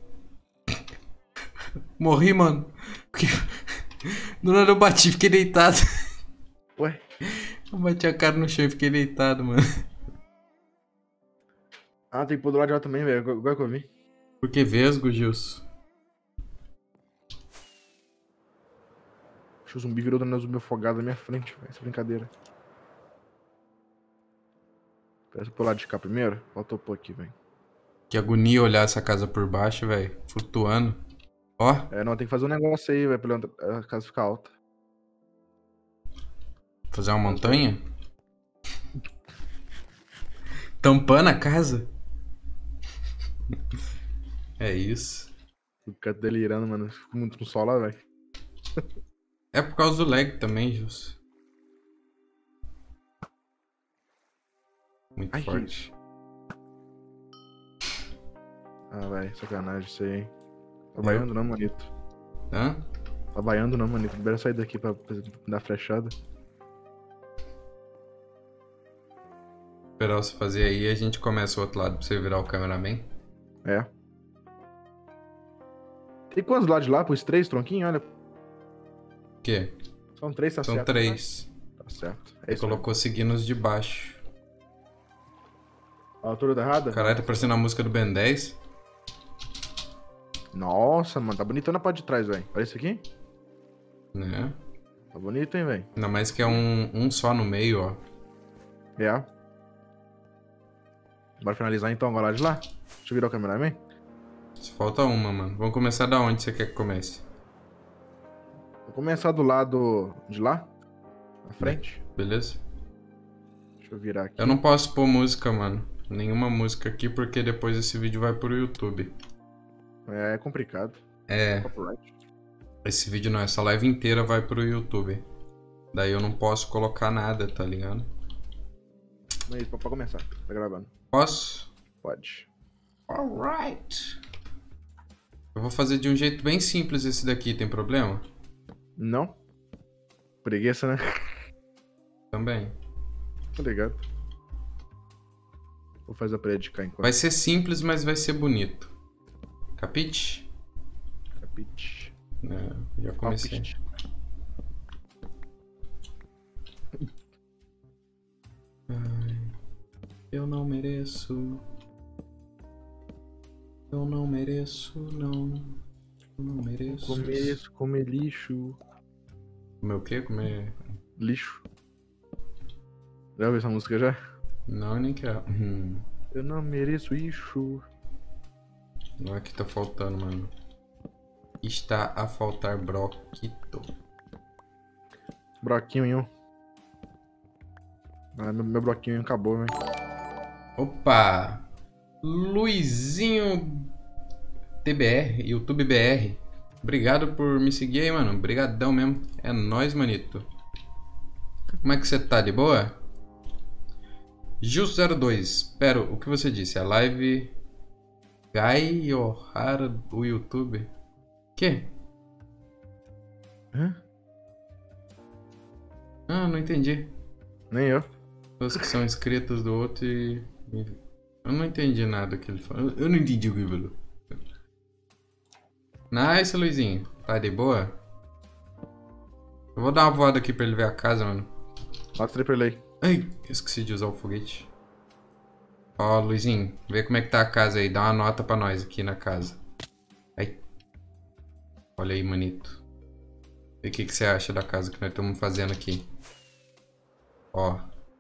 A: Morri, mano. Que- Do nada eu bati, fiquei deitado.
B: Ué?
A: Eu bati a cara no chão e fiquei deitado, mano.
B: Ah, tem que pôr do lado de lá também, velho. Agora que eu vi.
A: Por que vesgo, Gilson?
B: Acho que o zumbi virou do zumbi afogado na minha frente, velho. Essa brincadeira. Peça pro lado de cá primeiro. Faltou pôr aqui, velho.
A: Que agonia olhar essa casa por baixo, velho. Flutuando. Ó,
B: É, não, tem que fazer um negócio aí, velho, pra a casa ficar alta.
A: fazer uma montanha. Tampando a casa. É isso.
B: Fica delirando, mano. Fico muito no sol lá, velho.
A: É por causa do lag também, Gilson. Muito
B: Ai,
A: forte.
B: Ah, velho, sacanagem isso aí, hein. Tá vaiando não, manito.
A: Hã?
B: Tá vaiando não, manito. Libera sair daqui pra, pra dar flechada.
A: Esperar você fazer aí e a gente começa o outro lado pra você virar o cameraman.
B: É. Tem quantos lados lá? Pus três tronquinhos? Olha.
A: O quê?
B: São três, tá
A: São
B: certo.
A: três.
B: Né? Tá certo. É
A: Você
B: isso.
A: colocou seguindo os de baixo.
B: A altura tá errada?
A: Caralho, tá parecendo a música do Ben dez.
B: Nossa, mano, tá bonitão na parte de trás, velho. Olha isso aqui.
A: Né?
B: Tá bonito, hein, velho.
A: Ainda mais que é um, um só no meio, ó.
B: É. Bora finalizar então agora lá de lá? Deixa eu virar o cameraman.
A: Falta uma, mano. Vamos começar da onde você quer que comece?
B: Vou começar do lado de lá. Na frente.
A: Beleza?
B: Deixa eu virar aqui.
A: Eu não posso pôr música, mano. Nenhuma música aqui, porque depois esse vídeo vai pro YouTube.
B: É complicado.
A: É.
B: Copyright.
A: Esse vídeo não, essa live inteira vai pro YouTube. Daí eu não posso colocar nada, tá ligado?
B: Mas pra, pra começar, tá gravando.
A: Posso?
B: Pode.
A: Alright. Eu vou fazer de um jeito bem simples esse daqui, tem problema?
B: Não? Preguiça, né?
A: Também.
B: Tá ligado. Vou fazer a parede de cá enquanto.
A: Vai ser simples, mas vai ser bonito. Capite?
B: Capite.
A: É, já comecei.
B: Capite.
A: Ai, eu não mereço. Eu não mereço, não. Eu não mereço.
B: Começo, comer lixo.
A: Comer o quê? Comer...
B: Lixo. Já ouviu essa música já?
A: Não, nem quero. Hum.
B: Eu não mereço lixo.
A: Não é que tá faltando, mano. Está a faltar broquito.
B: Broquinho em um. Ah, meu, meu bloquinho acabou, velho.
A: Opa! Luizinho T B R, YouTube B R. Obrigado por me seguir aí, mano. Obrigadão mesmo. É nóis, manito. Como é que você tá? De boa? Justo zero dois. Espera, o que você disse? A live... Gai Ohara, o YouTube? Que?
B: Hã?
A: Ah, não entendi.
B: Nem eu.
A: Pessoas que são inscritos do outro e... Eu não entendi nada que ele falou. Eu não entendi o que ele falou. Nice, Luizinho. Tá de boa? Eu vou dar uma voada aqui pra ele ver a casa, mano.
B: Mostra pra ele aí.
A: Ai, esqueci de usar o foguete. Ó, Luizinho, vê como é que tá a casa aí. Dá uma nota pra nós aqui na casa. Ai. Olha aí, manito. E o que, que você acha da casa que nós estamos fazendo aqui? Ó.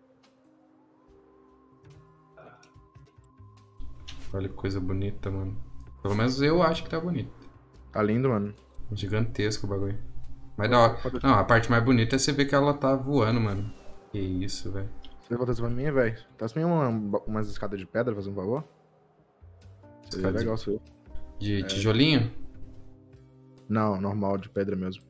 A: Olha que coisa bonita, mano. Pelo menos eu acho que tá bonito.
B: Tá lindo, mano.
A: Gigantesco o bagulho. Mas da hora. Não, a parte mais bonita é você ver que ela tá voando, mano. Que isso, velho.
B: Você volta pra mim, velho. Tá assim uma, umas escadas de pedra, fazendo um favor? Seria
A: Escada de-
B: legal isso aí.
A: De tijolinho?
B: Não, normal, de pedra mesmo.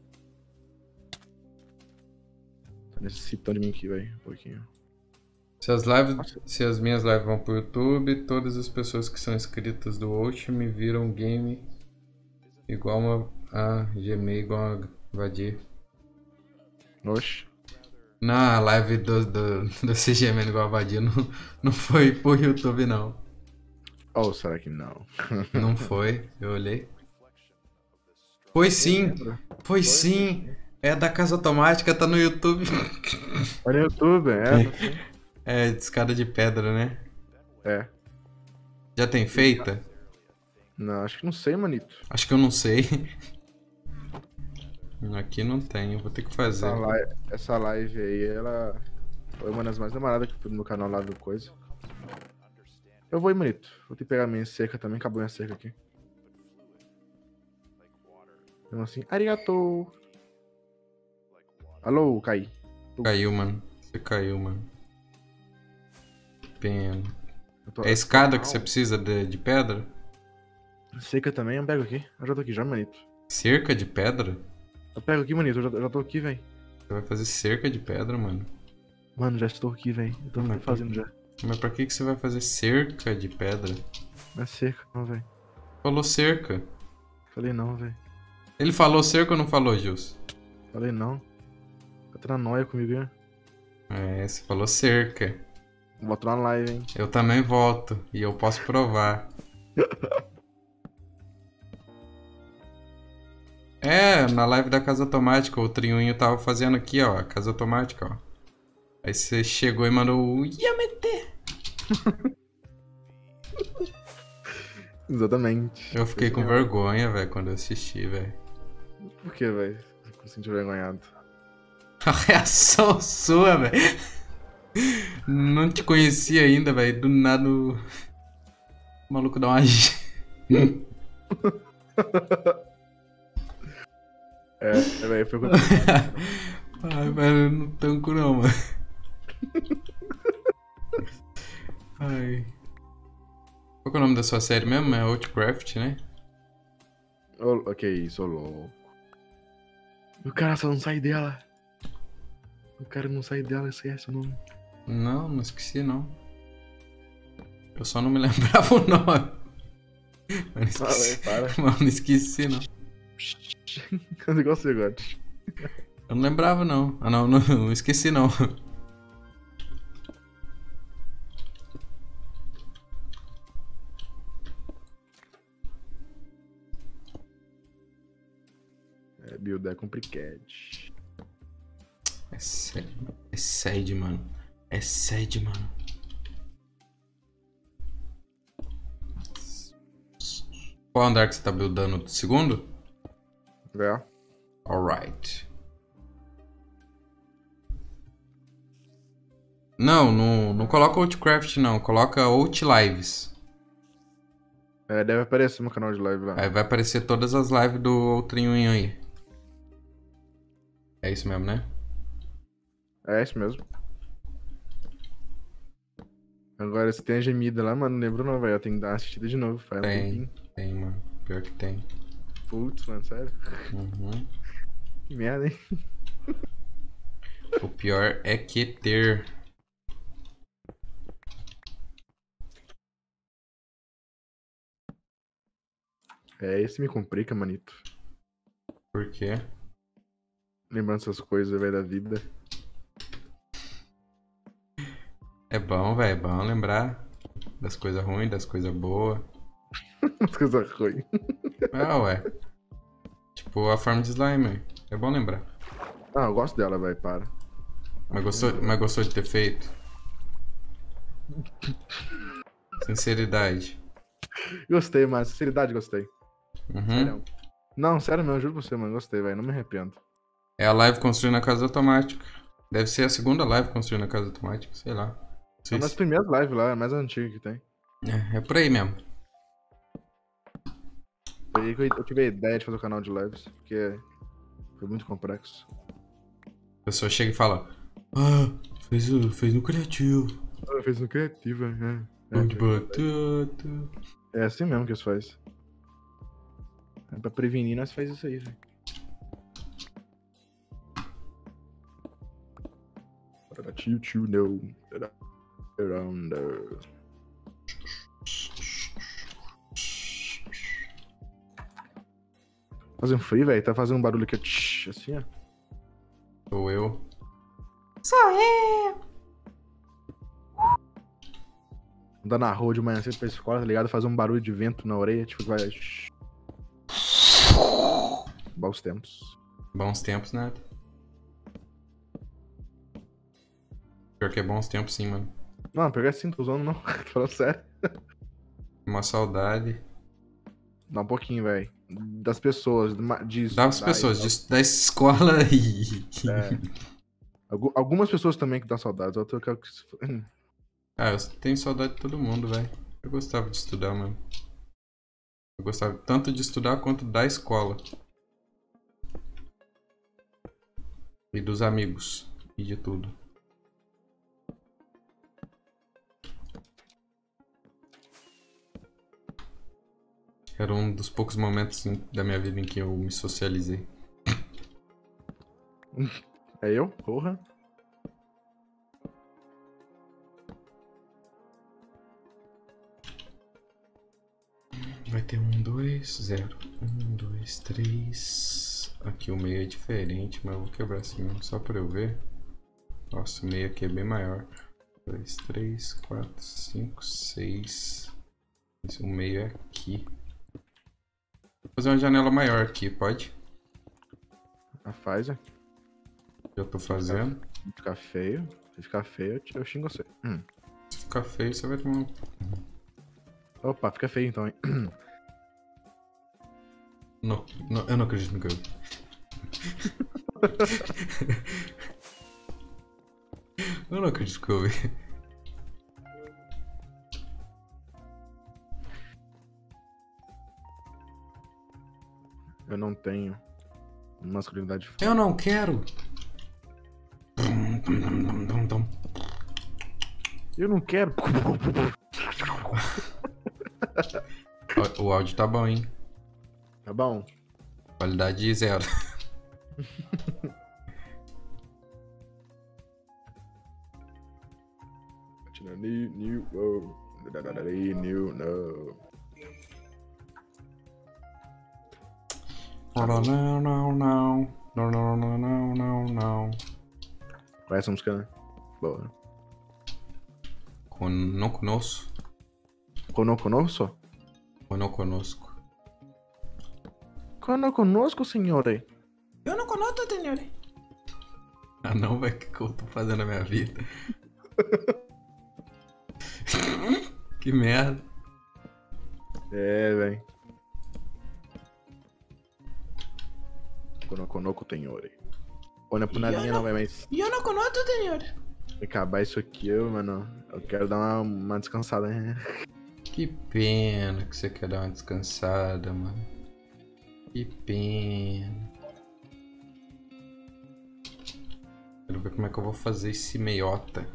B: Tá necessitando de mim aqui, velho. Um pouquinho.
A: Se as lives,
B: Nossa.
A: se as minhas lives vão pro YouTube, todas as pessoas que são inscritas do Osh me viram game igual uma... Ah, gemei igual a Vadir.
B: Oxe.
A: Na live do, do, do C G M igual a Vadir não, não foi pro YouTube, não.
B: Ou será que não?
A: Não foi, eu olhei. Foi sim, foi sim. É da Casa Automática, tá no YouTube.
B: Olha no YouTube, é. tá assim.
A: É, escada de pedra, né?
B: É.
A: Já tem feita?
B: Não, acho que não sei, manito.
A: Acho que eu não sei. Aqui não tem, eu vou ter que fazer.
B: Essa live, essa live aí, ela foi uma das mais demoradas que foi no meu canal lá do coisa. Eu vou ir, manito. Vou ter que pegar a minha cerca também, acabou minha cerca aqui. Então assim, arigato. Alô, Kai.
A: Caiu, mano. Você caiu, mano. Que pena.
B: Eu tô-
A: É a escada que você precisa de, de pedra?
B: Cerca também, eu pego aqui. Eu já tô aqui já, manito.
A: Cerca de pedra?
B: Eu pego aqui, manito. Eu já, eu já tô aqui, velho.
A: Você vai fazer cerca de pedra, mano?
B: Mano, já estou aqui, velho. Eu tô
A: Mas-
B: fazendo já.
A: Mas pra que, que você vai fazer cerca de pedra?
B: Não é cerca, não, velho.
A: Falou cerca.
B: Falei não, velho.
A: Ele falou cerca ou não falou, Gilson?
B: Falei não. Tá na noia comigo, hein?
A: É, você falou cerca.
B: Boto na live, hein?
A: Eu também voto. E eu posso provar. É, na live da Casa Automática, o Triunho tava fazendo aqui, ó, a Casa Automática, ó. Aí você chegou e mandou o Yamete.
B: Exatamente.
A: Eu fiquei com vergonha, velho, quando eu assisti, velho.
B: Por que, velho? Eu senti envergonhado.
A: A reação sua, velho. Não te conhecia ainda, velho. Do nada o o maluco dá uma...
B: É, é, velho, foi complicado.
A: Ai, velho, eu não tanco não, mano. Ai. Qual que é o nome da sua série mesmo? É Outcraft, né?
B: Ô, ok, isso, ô louco. O cara só não sai dela. O cara não sai dela, esquece o nome.
A: Não, não esqueci não. Eu só não me lembrava o nome. Mas não esqueci.
B: Ah, véio, para.
A: Mas não esqueci não.
B: Igual você agora.
A: Eu não lembrava não. Ah não, não, não esqueci não.
B: É, build é complicado.
A: É sério. É sério, mano. É sério, mano. Qual andar que você tá buildando? Segundo?
B: É.
A: Alright. Não, não, não coloca Outcraft não. Coloca Outlives.
B: É, deve aparecer no canal de live lá.
A: Aí vai aparecer todas as lives do Outrinho aí. É isso mesmo, né?
B: É isso mesmo. Agora, se tem a gemida lá, mano, não lembro não, velho. Eu tenho que dar uma assistida de novo, faz um
A: Tem,
B: tempinho.
A: tem, mano. Pior que tem.
B: Putz, mano, sério.
A: Uhum.
B: Que merda, hein?
A: O pior é que ter.
B: É, esse me complica, manito.
A: Por quê?
B: Lembrando essas coisas, velho, da vida.
A: É bom, velho. É bom lembrar das coisas ruins, das coisas boas.
B: As coisas ruins.
A: Ah, ué. Tipo a farm de slime. É bom lembrar.
B: Ah, eu gosto dela, velho, para.
A: Mas gostou, mas gostou de ter feito? Sinceridade.
B: Gostei, mas sinceridade, gostei.
A: Uhum.
B: Sério. Não, sério mesmo, juro pra você, mano. Gostei, velho. Não me arrependo.
A: É a live construindo a casa automática. Deve ser a segunda live construindo a casa automática, sei lá. Não
B: É
A: sei
B: uma das
A: se...
B: primeiras lives lá, é a mais antiga que tem.
A: é, é por aí mesmo.
B: Foi aí que eu eu tive a ideia de fazer o canal de lives, porque foi muito complexo.
A: A pessoa chega e fala: Ah, fez, o- fez no criativo.
B: Ah, fez no criativo, né?
A: Pão de batata.
B: É assim mesmo que isso faz. É pra prevenir, nós faz isso aí, velho. Tio, tio, não. Around the... Fazendo frio, velho. Tá fazendo um barulho aqui, tch, assim, ó.
A: Sou eu.
B: Andar na rua de manhã cedo pra escola, tá ligado? Fazer um barulho de vento na orelha, tipo, vai. Bons tempos.
A: Bons tempos, né? Pior que é bons tempos, sim, mano.
B: Não, pegar assim, tô usando não. Tô falando sério.
A: Uma saudade.
B: Dá um pouquinho, velho. Das pessoas, de
A: Dá as
B: estudar
A: pessoas
B: e
A: de, da escola e.
B: tal. É. Algu- Algumas pessoas também que dão saudades, outras eu quero que se...
A: Ah, eu tenho saudade de todo mundo, velho. Eu gostava de estudar, mano. Eu gostava tanto de estudar quanto da escola. E dos amigos. E de tudo. Era um dos poucos momentos em- da minha vida em que eu me socializei.
B: É eu? Porra.
A: Vai ter um, dois, zero. Um, dois, três. Aqui o meio é diferente, mas eu vou quebrar assim mesmo, só pra eu ver. Nossa, o meio aqui é bem maior. Dois, três, quatro, cinco, seis. Esse, o meio é aqui. Vou fazer uma janela maior aqui, pode?
B: A Pfizer.
A: Já tô fazendo.
B: Se ficar feio. Se ficar feio, eu te- eu xingo você. Hum.
A: Se ficar feio, você vai tomar um...
B: Opa, fica feio então, hein?
A: Não, não, eu não acredito no que eu vi. Eu não acredito no que eu vi.
B: Eu não tenho masculinidade.
A: Eu não quero.
B: Eu não quero.
A: O áudio tá bom, hein?
B: Tá bom.
A: Qualidade zero.
B: New, new, oh. New, no.
A: Não, não, não, não. Não, não, não, não, não, não.
B: Qual é essa música, né? Boa.
A: Con não conosco.
B: Cono conosco?
A: Ou não conosco.
B: Cono conosco, senhore.
A: Eu não conosco, senhore. Ah não, velho, o que, que eu tô fazendo na minha vida? Que merda.
B: É, velho. Cono conosco, senhore. Olha pro nadinha não vai mais.
A: Eu não conosco, senhore.
B: Acabar isso aqui, eu, mano. Eu quero dar uma, uma descansada, né?
A: Que pena que você quer dar uma descansada, mano. Que pena. Quero ver como é que eu vou fazer esse meiota.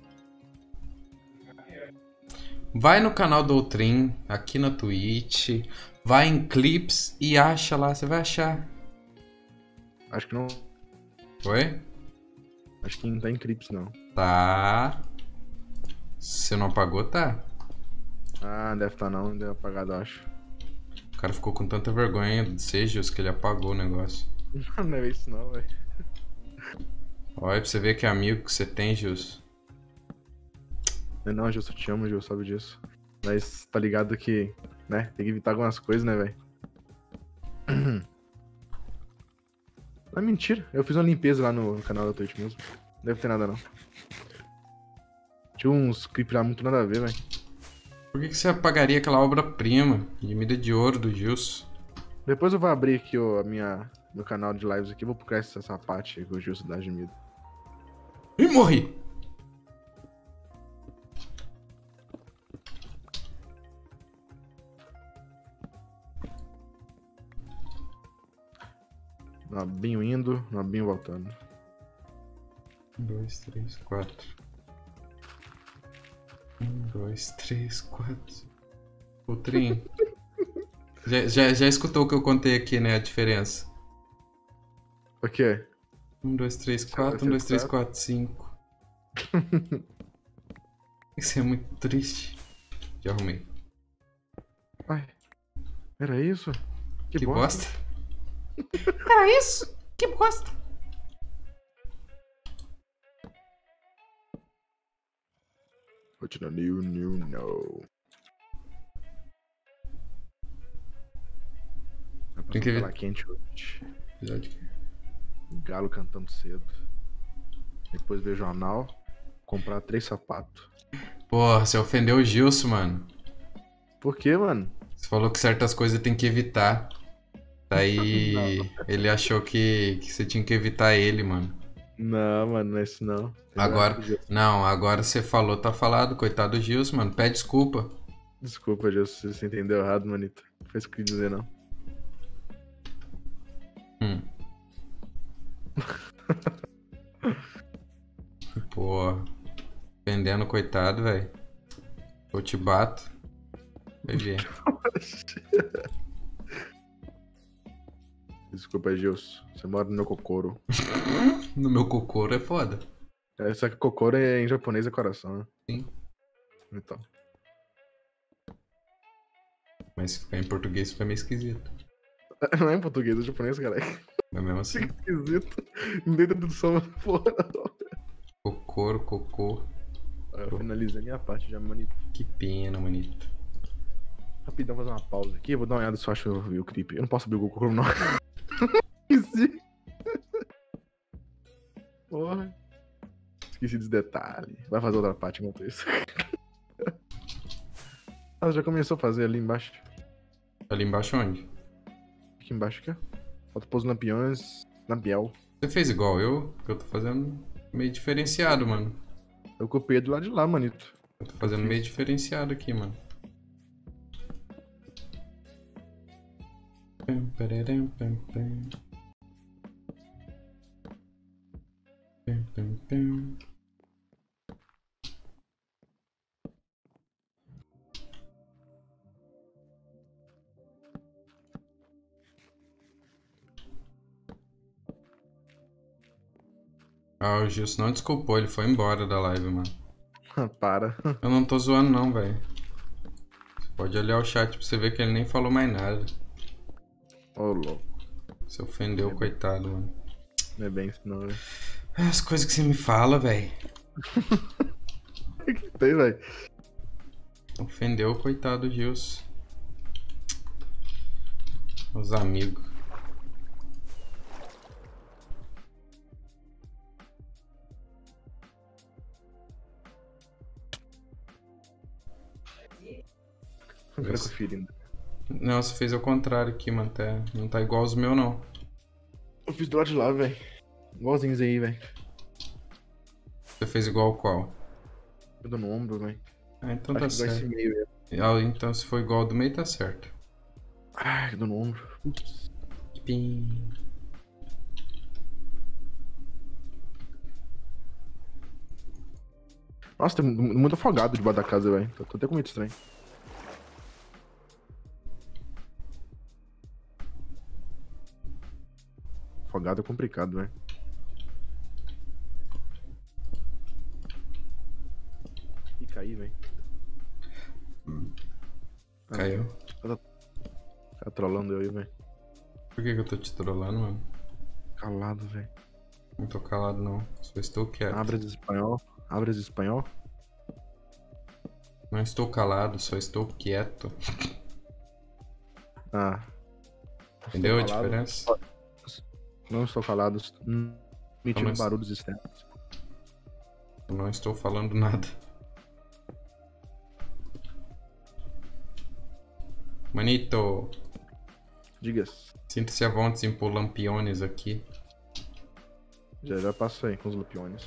A: Vai no canal do Outrim, aqui na Twitch. Vai em clips e acha lá, você vai achar.
B: Acho que não.
A: Oi?
B: Acho que não tá em clips, não.
A: Tá. Se não apagou, tá.
B: Ah, deve tá não, deu apagado, acho.
A: O cara ficou com tanta vergonha de ser Gilson que ele apagou o negócio.
B: Não é isso não, velho.
A: Olha pra você ver que amigo que você tem, Gilson.
B: Não, não, Gilson, eu te amo, Gilson, sabe disso. Mas tá ligado que, né, tem que evitar algumas coisas, né, velho? Não é mentira, eu fiz uma limpeza lá no canal da Twitch mesmo. Não deve ter nada, não. Tinha uns clipes lá muito nada a ver, velho.
A: Por que, que você apagaria aquela obra-prima de mida de ouro do Gilson?
B: Depois eu vou abrir aqui ó, a minha, meu canal de lives aqui, vou procurar essa, essa parte aí que o Gilson dá de mida.
A: Ih, morri!
B: Nobinho indo, Nobinho voltando.
A: Um, dois, três, quatro. Um, dois, três, quatro. Outrinho. já, já, já escutou o que eu contei aqui, né? A diferença.
B: O quê?
A: Um, dois, três, quatro. Um, dois, três, quatro, cinco. Isso é muito triste. Já arrumei.
B: Ai, era isso?
A: Que, que bosta. bosta. Era isso? Que bosta.
B: Rotina new, new, no.
A: Tem que ver.
B: Lá quente hoje.
A: Episódio.
B: Galo cantando cedo. Depois ver jornal. Comprar três sapatos.
A: Porra, você ofendeu o Gilson, mano.
B: Por quê, mano?
A: Você falou que certas coisas tem que evitar. Daí ele achou que, que você tinha que evitar ele, mano.
B: Não, mano, não é isso não. Tem
A: agora, não, agora você falou, tá falado, coitado do Gilson, mano. Pede desculpa.
B: Desculpa, Gilson, você entendeu errado, manito. Não foi isso que eu quis dizer, não.
A: Hum. Porra. Ofendendo, coitado, velho. Eu te bato. Vai ver.
B: Desculpa, Gilson. Você mora no meu Kokoro.
A: No meu Kokoro é foda.
B: É, só que Kokoro é, em japonês é coração, né?
A: Sim.
B: Então.
A: Mas se ficar em português fica meio esquisito.
B: Não é em português, é em japonês, cara.
A: É mesmo assim.
B: Fica esquisito. Não tem tradução fora, não.
A: Kokoro, cocô.
B: Eu finalizei a minha parte já, manito.
A: Que pena, manito.
B: Rapidão, fazer uma pausa aqui. Eu vou dar uma olhada se eu acho eu vi o clipe. Eu não posso abrir o Kokoro, não. Esqueci. Porra. Esqueci dos detalhes. Vai fazer outra parte enquanto isso. Ah, já começou a fazer ali embaixo.
A: Ali embaixo onde?
B: Aqui embaixo aqui, ó. Falta pôr os lampiões. Lampiel.
A: Você fez igual eu? Que eu tô fazendo meio diferenciado, mano.
B: Eu copiei do lado de lá, manito.
A: Eu tô fazendo meio diferenciado aqui, mano. Pam, pararam, pam, pam. Pam, pam, pam. Ah, o Gilson não desculpou, ele foi embora da live, mano.
B: Para.
A: Eu não tô zoando não, velho. Você pode olhar o chat pra você ver que ele nem falou mais nada.
B: Ô, louco.
A: Você ofendeu, coitado, mano.
B: Não é bem isso não, velho.
A: As coisas que você me fala, velho.
B: O que tem, velho?
A: Ofendeu o coitado do Gilson. Os amigos.
B: Não quero conferir.
A: Não, você fez ao contrário aqui, mano. Tá- Não tá igual os meus, não.
B: Eu fiz do lado de lá, velho. Igualzinhos aí, velho.
A: Você fez igual qual?
B: Eu dou no ombro, velho.
A: Ah, então
B: Acho
A: tá
B: que igual esse
A: certo.
B: meio, velho.
A: Ah, então se for igual ao do meio, tá certo.
B: Ai, eu dou no ombro. Putz.
A: Pim.
B: Nossa, tem mu- muito afogado debaixo da casa, velho. Tô, tô até com medo estranho. Afogado é complicado, velho. Ih, caí, velho.
A: Caiu.
B: Tá trolando eu aí, velho.
A: Por que, que eu tô te trollando, mano?
B: Calado, velho.
A: Não tô calado, não. Só estou quieto.
B: Abras espanhol. Abras espanhol.
A: Não estou calado, só estou quieto.
B: Ah.
A: Entendeu a
B: Estou calado.
A: diferença?
B: Não estou calado. hum, Emitindo
A: Mas-
B: barulhos externos.
A: Eu não estou falando nada. Manito,
B: Diga-se.
A: sinta-se à vontade em pôr lampiões aqui.
B: Já já passou aí com os lampiões.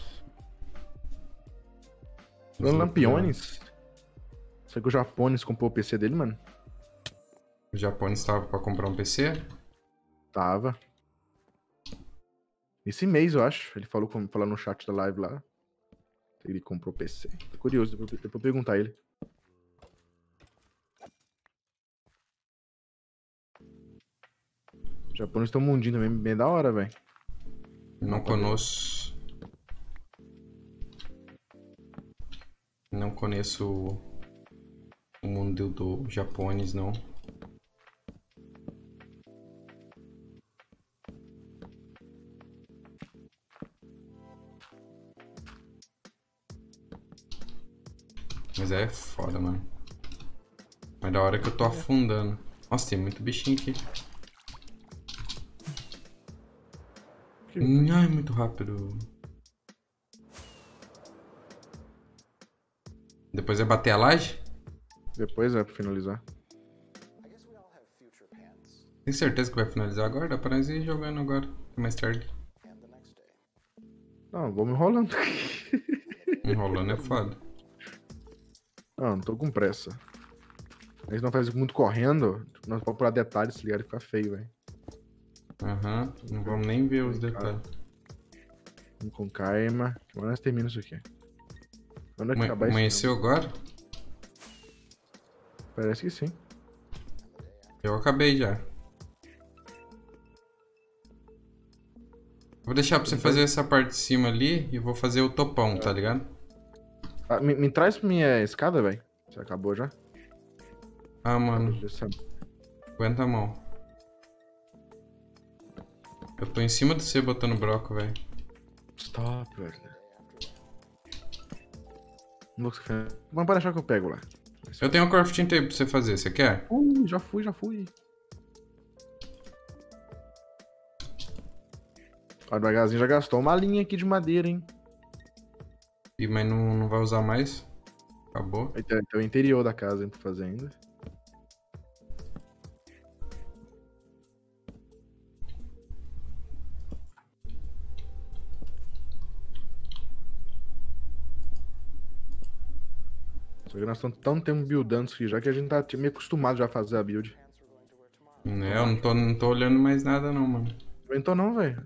A: Os
B: Falando lampiões. Será que o japonês comprou o P C dele, mano?
A: O japonês estava pra comprar um P C?
B: Tava. Esse mês, eu acho. Ele falou, com- falou no chat da live lá. Ele comprou o P C. Tô curioso, depois, depois eu perguntar a ele. Os japoneses tem um mundinho também bem da hora, velho.
A: Não conosco. Não conheço o- o mundo do japonês, não. Mas é foda, mano. Mas da hora que eu tô afundando. Nossa, tem muito bichinho aqui.
B: Que-
A: Ai, muito rápido. Depois é bater a laje?
B: Depois é pra finalizar.
A: Tem certeza que vai finalizar agora? Dá pra nós ir jogando agora, mais tarde.
B: Não, vamos enrolando.
A: Enrolando é foda.
B: Não, não tô com pressa. A gente não faz muito correndo, nós vamos procurar detalhes, se ligar, e ficar feio, velho.
A: Aham, não vamos nem ver os detalhes.
B: Vamos com calma. Que hora nós terminamos isso aqui? Quando é que
A: Ama-
B: acabar isso?
A: Amanheceu agora?
B: mesmo? Parece que sim.
A: Eu acabei já. Vou deixar pra você fazer essa parte de cima ali e vou fazer o topão, tá ligado?
B: Ah, me, me traz minha escada, velho. Você acabou já?
A: Ah, mano,
B: Essa-
A: aguenta a mão. Eu tô em cima de você botando broco, velho.
B: Stop, velho. Não vou que Mas pode deixar que eu pego lá.
A: Eu tenho um crafting table pra você fazer, você quer?
B: Ui, já fui, já fui. Ó, devagarzinho já gastou uma linha aqui de madeira, hein?
A: Ih, mas não, não vai usar mais? Acabou.
B: Aí tem, tem o interior da casa pra fazer ainda. Só que nós estamos tão tempo buildando isso aqui já que a gente tá meio acostumado já a fazer a build.
A: Né, eu não tô, não tô olhando mais nada não, mano.
B: Então não, velho.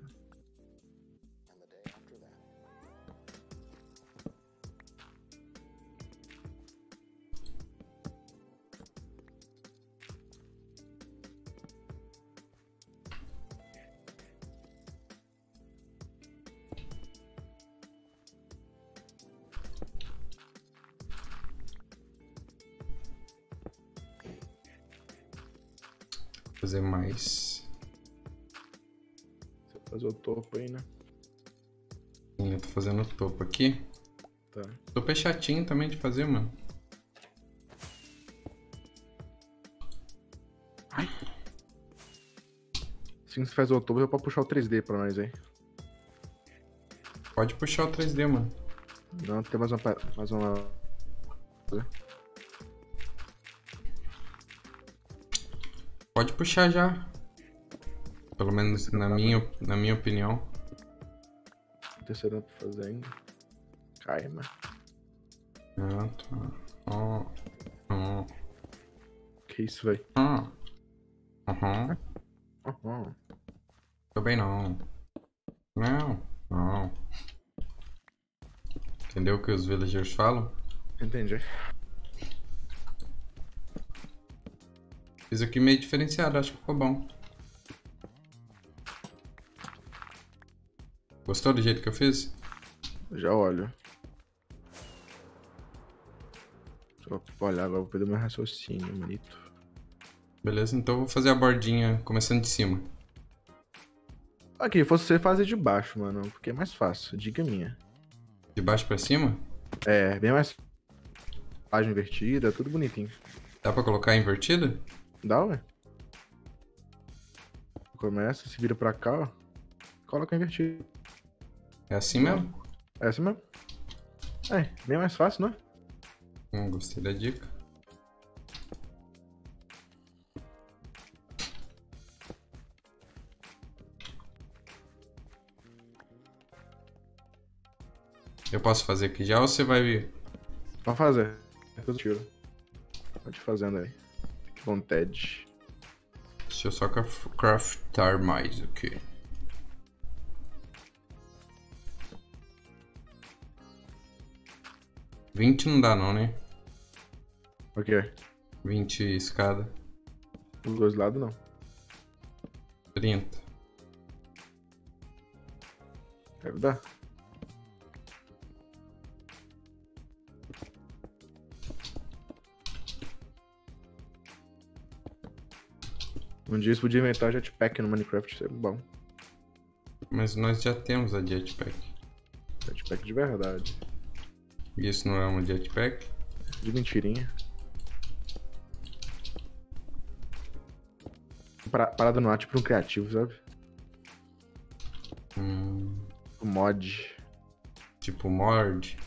A: Fazer mais.
B: Você fazer o topo aí, né?
A: Sim, eu tô fazendo o topo aqui.
B: Tá.
A: O topo é chatinho também de fazer, mano.
B: Ai. Assim você faz o topo, eu posso puxar o três D pra nós aí.
A: Pode puxar o três D, mano.
B: Não, tem mais uma... Mais uma...
A: Pode puxar já. Pelo menos na minha, na minha opinião.
B: Terceira pra fazer ainda. Cai, mano.
A: Ah, tá. Ó. Ó.
B: Que isso, velho?
A: Ah. Aham.
B: Aham.
A: Também não. Não. Não. Entendeu o que os villagers falam?
B: Entendi.
A: Fiz aqui meio diferenciado, acho que ficou bom. Gostou do jeito que eu fiz?
B: Já olho. Só pra olhar agora, vou perder meu raciocínio, bonito.
A: Beleza, então eu vou fazer a bordinha começando de cima.
B: Aqui, fosse você fazer de baixo, mano, porque é mais fácil, dica minha.
A: De baixo pra cima?
B: É, bem mais... Página invertida, tudo bonitinho.
A: Dá pra colocar invertida?
B: Dá, ué? Começa, se vira pra cá, ó. Coloca invertido.
A: É assim mesmo?
B: É assim mesmo. É, bem mais fácil, não é?
A: Hum, gostei da dica. Eu posso fazer aqui já ou você vai vir?
B: Pode fazer. Depois eu tiro. Pode ir fazendo aí. Fique à vontade.
A: Deixa eu só craf- craftar mais aqui. vinte não dá não, né?
B: O quê?
A: vinte escada.
B: Os dois lados não.
A: trinta.
B: Deve dar. Um dia você podia inventar jetpack no Minecraft, seria bom.
A: Mas nós já temos a jetpack.
B: Jetpack de verdade.
A: E isso não é uma jetpack?
B: De mentirinha. Para- Parada no ar, tipo um criativo, sabe?
A: Hum,
B: Um mod.
A: tipo Mord.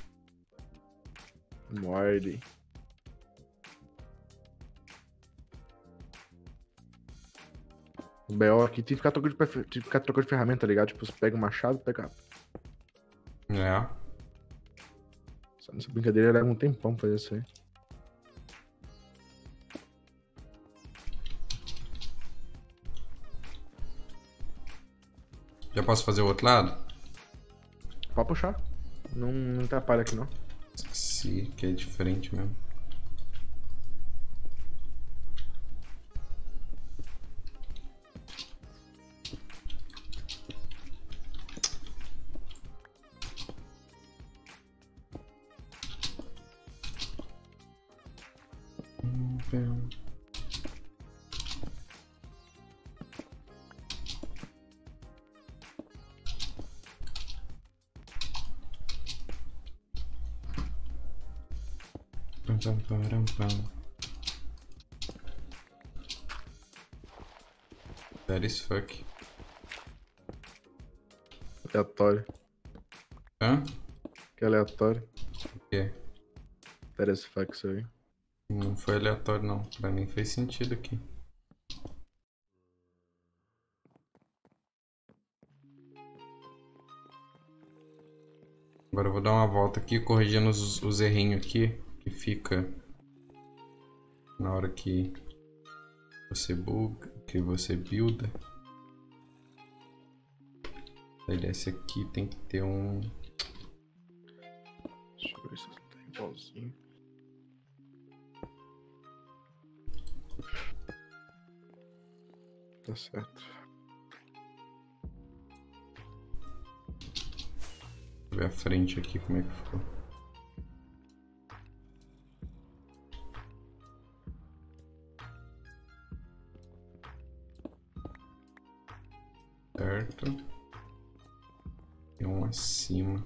B: Mod. O B O aqui tem que ficar trocando de, prefe- tem que ficar trocando de ferramenta, tá ligado? Tipo, você pega o machado, pega.
A: É.
B: Essa essa brincadeira leva um tempão pra fazer isso aí.
A: Já posso fazer o outro lado?
B: Pode puxar. Não, não atrapalha aqui não.
A: Esqueci que é diferente mesmo. Pam, pam, param, pam. That is fuck.
B: Aleatório.
A: Hã?
B: Que aleatório.
A: O quê?
B: Teresfax isso aí.
A: Não foi aleatório, não. Pra mim fez sentido aqui. Agora eu vou dar uma volta aqui, corrigindo os, os errinhos aqui, que fica na hora que você buga, que você builda. Aí desse aqui tem que ter um...
B: Deixa eu ver se tá igualzinho. Tá certo.
A: Deixa eu ver a frente aqui como é que ficou. Certo. Tem um acima.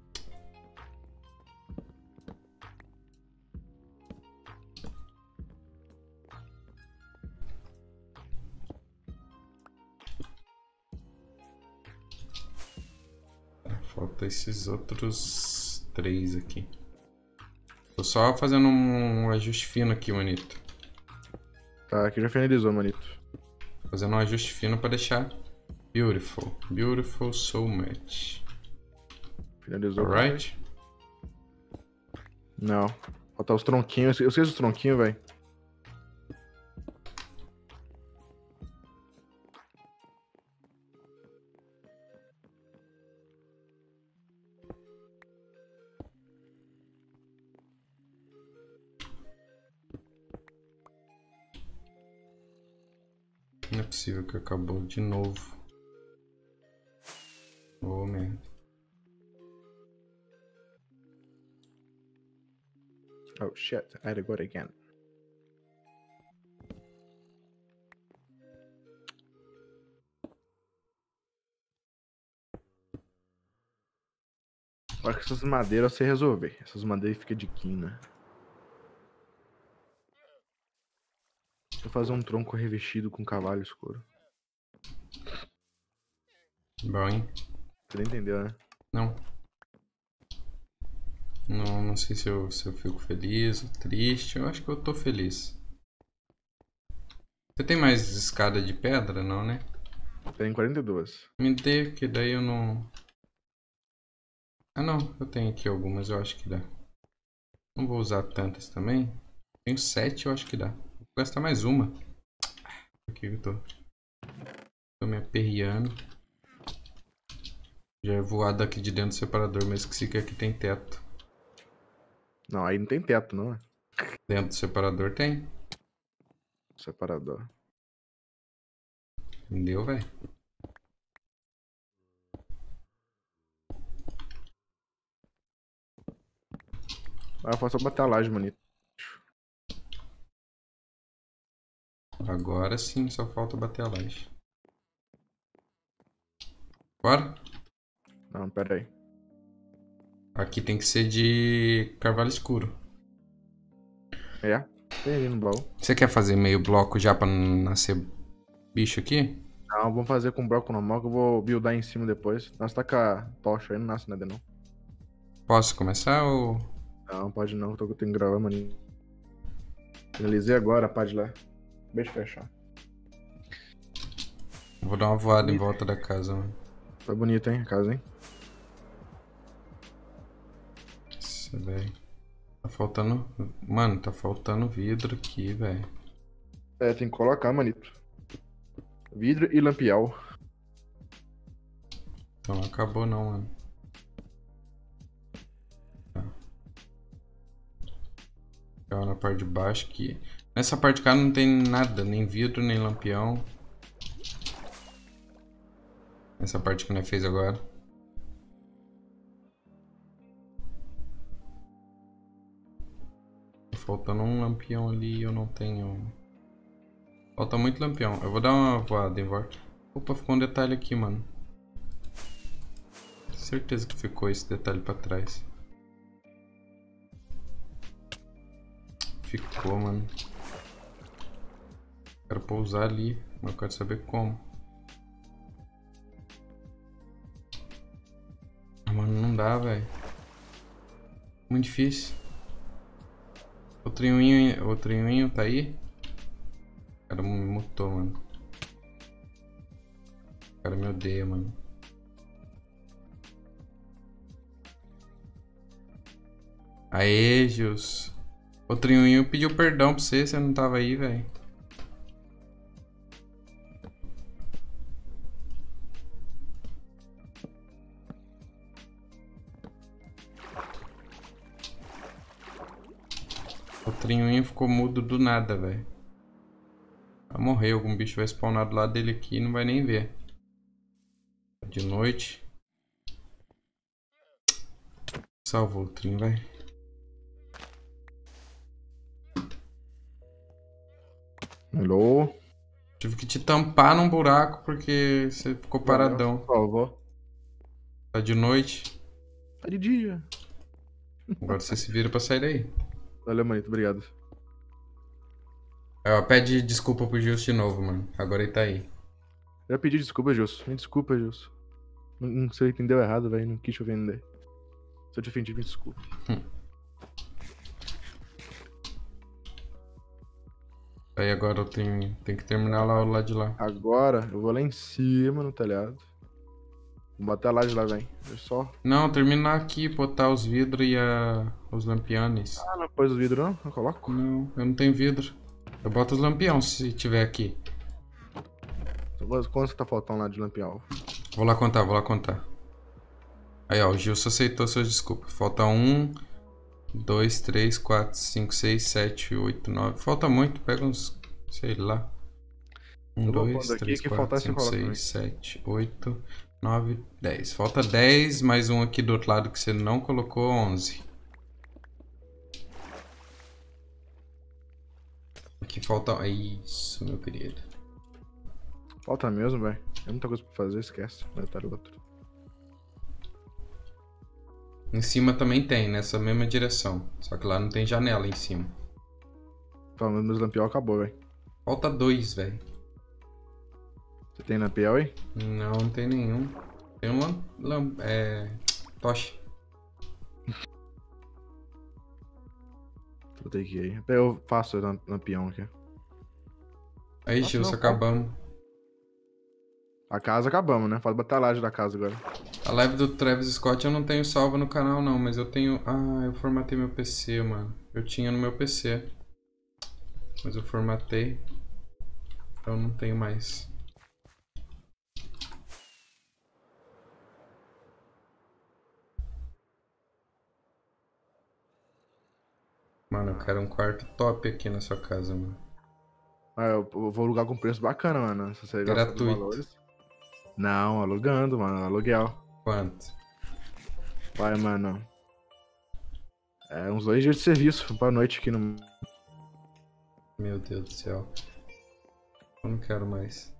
A: Falta esses outros três aqui. Tô só fazendo um ajuste fino aqui, manito.
B: Tá, aqui já finalizou, manito.
A: Fazendo um ajuste fino pra deixar beautiful. Beautiful so much.
B: Finalizou.
A: Alright?
B: Não. Falta os tronquinhos. Eu sei os tronquinhos, velho.
A: Não é possível que acabou de novo. Oh, merda.
B: Oh shit, I had to go again. Acho que essas madeiras você resolver. Essas madeiras ficam de quina. Deixa eu fazer um tronco revestido com cavalo escuro.
A: Bom, hein?
B: Você nem entendeu, né?
A: Não. Não, não sei se eu, se eu fico feliz ou triste. Eu acho que eu tô feliz. Você tem mais escada de pedra, não, né?
B: Tem quarenta e dois.
A: Me dê, que daí eu não... Ah, não. Eu tenho aqui algumas, eu acho que dá. Não vou usar tantas também. Tenho sete, eu acho que dá. Vou gastar mais uma. Aqui eu tô. Tô me aperreando. Já é voado aqui de dentro do separador, mas esqueci que aqui tem teto.
B: Não, aí não tem teto, não é?
A: Dentro do separador tem.
B: Separador.
A: Entendeu, velho?
B: Ah, foi só bater a laje, manito.
A: Agora sim, só falta bater a laje. Bora?
B: Não, pera aí.
A: Aqui tem que ser de carvalho escuro.
B: É? Tem ali no baú.
A: Você quer fazer meio bloco já pra nascer bicho aqui?
B: Não, vamos fazer com bloco normal que eu vou buildar em cima depois. Nossa, tá com a tocha aí, não nasce nada não.
A: Posso começar ou...
B: Não, pode não, eu tô- eu tenho que gravar, maninho. Finalizei agora, pode ir lá. Deixa eu fechar.
A: Vou dar uma voada em volta da casa, mano.
B: Tá bonito, hein, a casa, hein?
A: Nossa, velho. Tá faltando... Mano, tá faltando vidro aqui, velho.
B: É, tem que colocar, manito. Vidro e lampião.
A: Então não acabou não, mano. Tá. Ficar na parte de baixo aqui. Nessa parte de cá não tem nada, nem vidro, nem lampião. Essa parte que nós fez agora. Tá faltando um lampião ali e eu não tenho. Falta muito lampião. Eu vou dar uma voada em volta. Opa, ficou um detalhe aqui, mano. Certeza que ficou esse detalhe pra trás. Ficou, mano. Quero pousar ali, mas eu quero saber como. Ah, mano, não dá, velho. Muito difícil. O trinhuinho, o trinhuinho tá aí? O cara me mutou, mano. O cara me odeia, mano. Aê, Gils. O trinhuinho pediu perdão pra você, você não tava aí, velho. O trinhuinho ficou mudo do nada, velho. Vai morrer, algum bicho vai spawnar do lado dele aqui e não vai nem ver. De noite. Salvou o trinho, vai.
B: Hello.
A: Tive que te tampar num buraco porque você ficou paradão.
B: Salvou.
A: Tá de noite.
B: Tá de dia.
A: Agora você se vira pra sair daí.
B: Valeu, manito. Obrigado.
A: Ó, pede desculpa pro Gilson de novo, mano. Agora ele tá aí.
B: Eu já pedi desculpa, Gilson. Me desculpa, Gilson. Não, não sei, entendeu errado, velho. Não quis te ofender. Se eu te ofendi, me desculpa.
A: Hum. Aí agora eu tenho, tenho que terminar lá o lado de lá.
B: Agora eu vou lá em cima no telhado. Vou bater a laje lá, velho. É só.
A: Não, terminar aqui, botar os vidros e a... os lampiões.
B: Ah, não pôs os vidros não? Eu coloco?
A: Não, eu não tenho vidro. Eu boto os lampiões se tiver aqui.
B: Quanto tá faltando lá de lampião?
A: Vou lá contar, vou lá contar. Aí, ó, o Gilson aceitou suas desculpas. Falta um, dois, três, quatro, cinco, seis, sete, oito, nove. Falta muito, pega uns, sei lá. Um, dois, três, quatro, cinco, seis, sete, oito, nove, dez. Falta dez, mais um aqui do outro lado que você não colocou, onze. Aqui falta... Isso, meu querido.
B: Falta mesmo, velho. Tem muita coisa pra fazer, esquece. Vai estar outro.
A: Em cima também tem, nessa mesma direção. Só que lá não tem janela em cima.
B: Falando meus lampião acabou, velho.
A: Falta dois, velho.
B: Você tem lampião aí?
A: Não, não tem nenhum. Tem um lam... lam é... tocha.
B: Vou ter que ir aí. Eu faço lampião aqui.
A: Aí,
B: Nossa,
A: Gilson,
B: não,
A: acabamos.
B: A casa acabamos, né? Faz bater a laje da casa agora.
A: A live do Travis Scott eu não tenho salva no canal, não. Mas eu tenho... Ah, eu formatei meu P C, mano. Eu tinha no meu P C. Mas eu formatei. Então não tenho mais. Mano, eu quero um quarto top aqui na sua casa, mano.
B: Ah, eu eu vou alugar com preço bacana, mano. Se você gostar dos
A: Gratuito.
B: valores. Não, alugando, mano. Aluguel.
A: Quanto?
B: Vai, mano. É uns dois dias de serviço pra noite aqui no...
A: Meu Deus do céu. Eu não quero mais.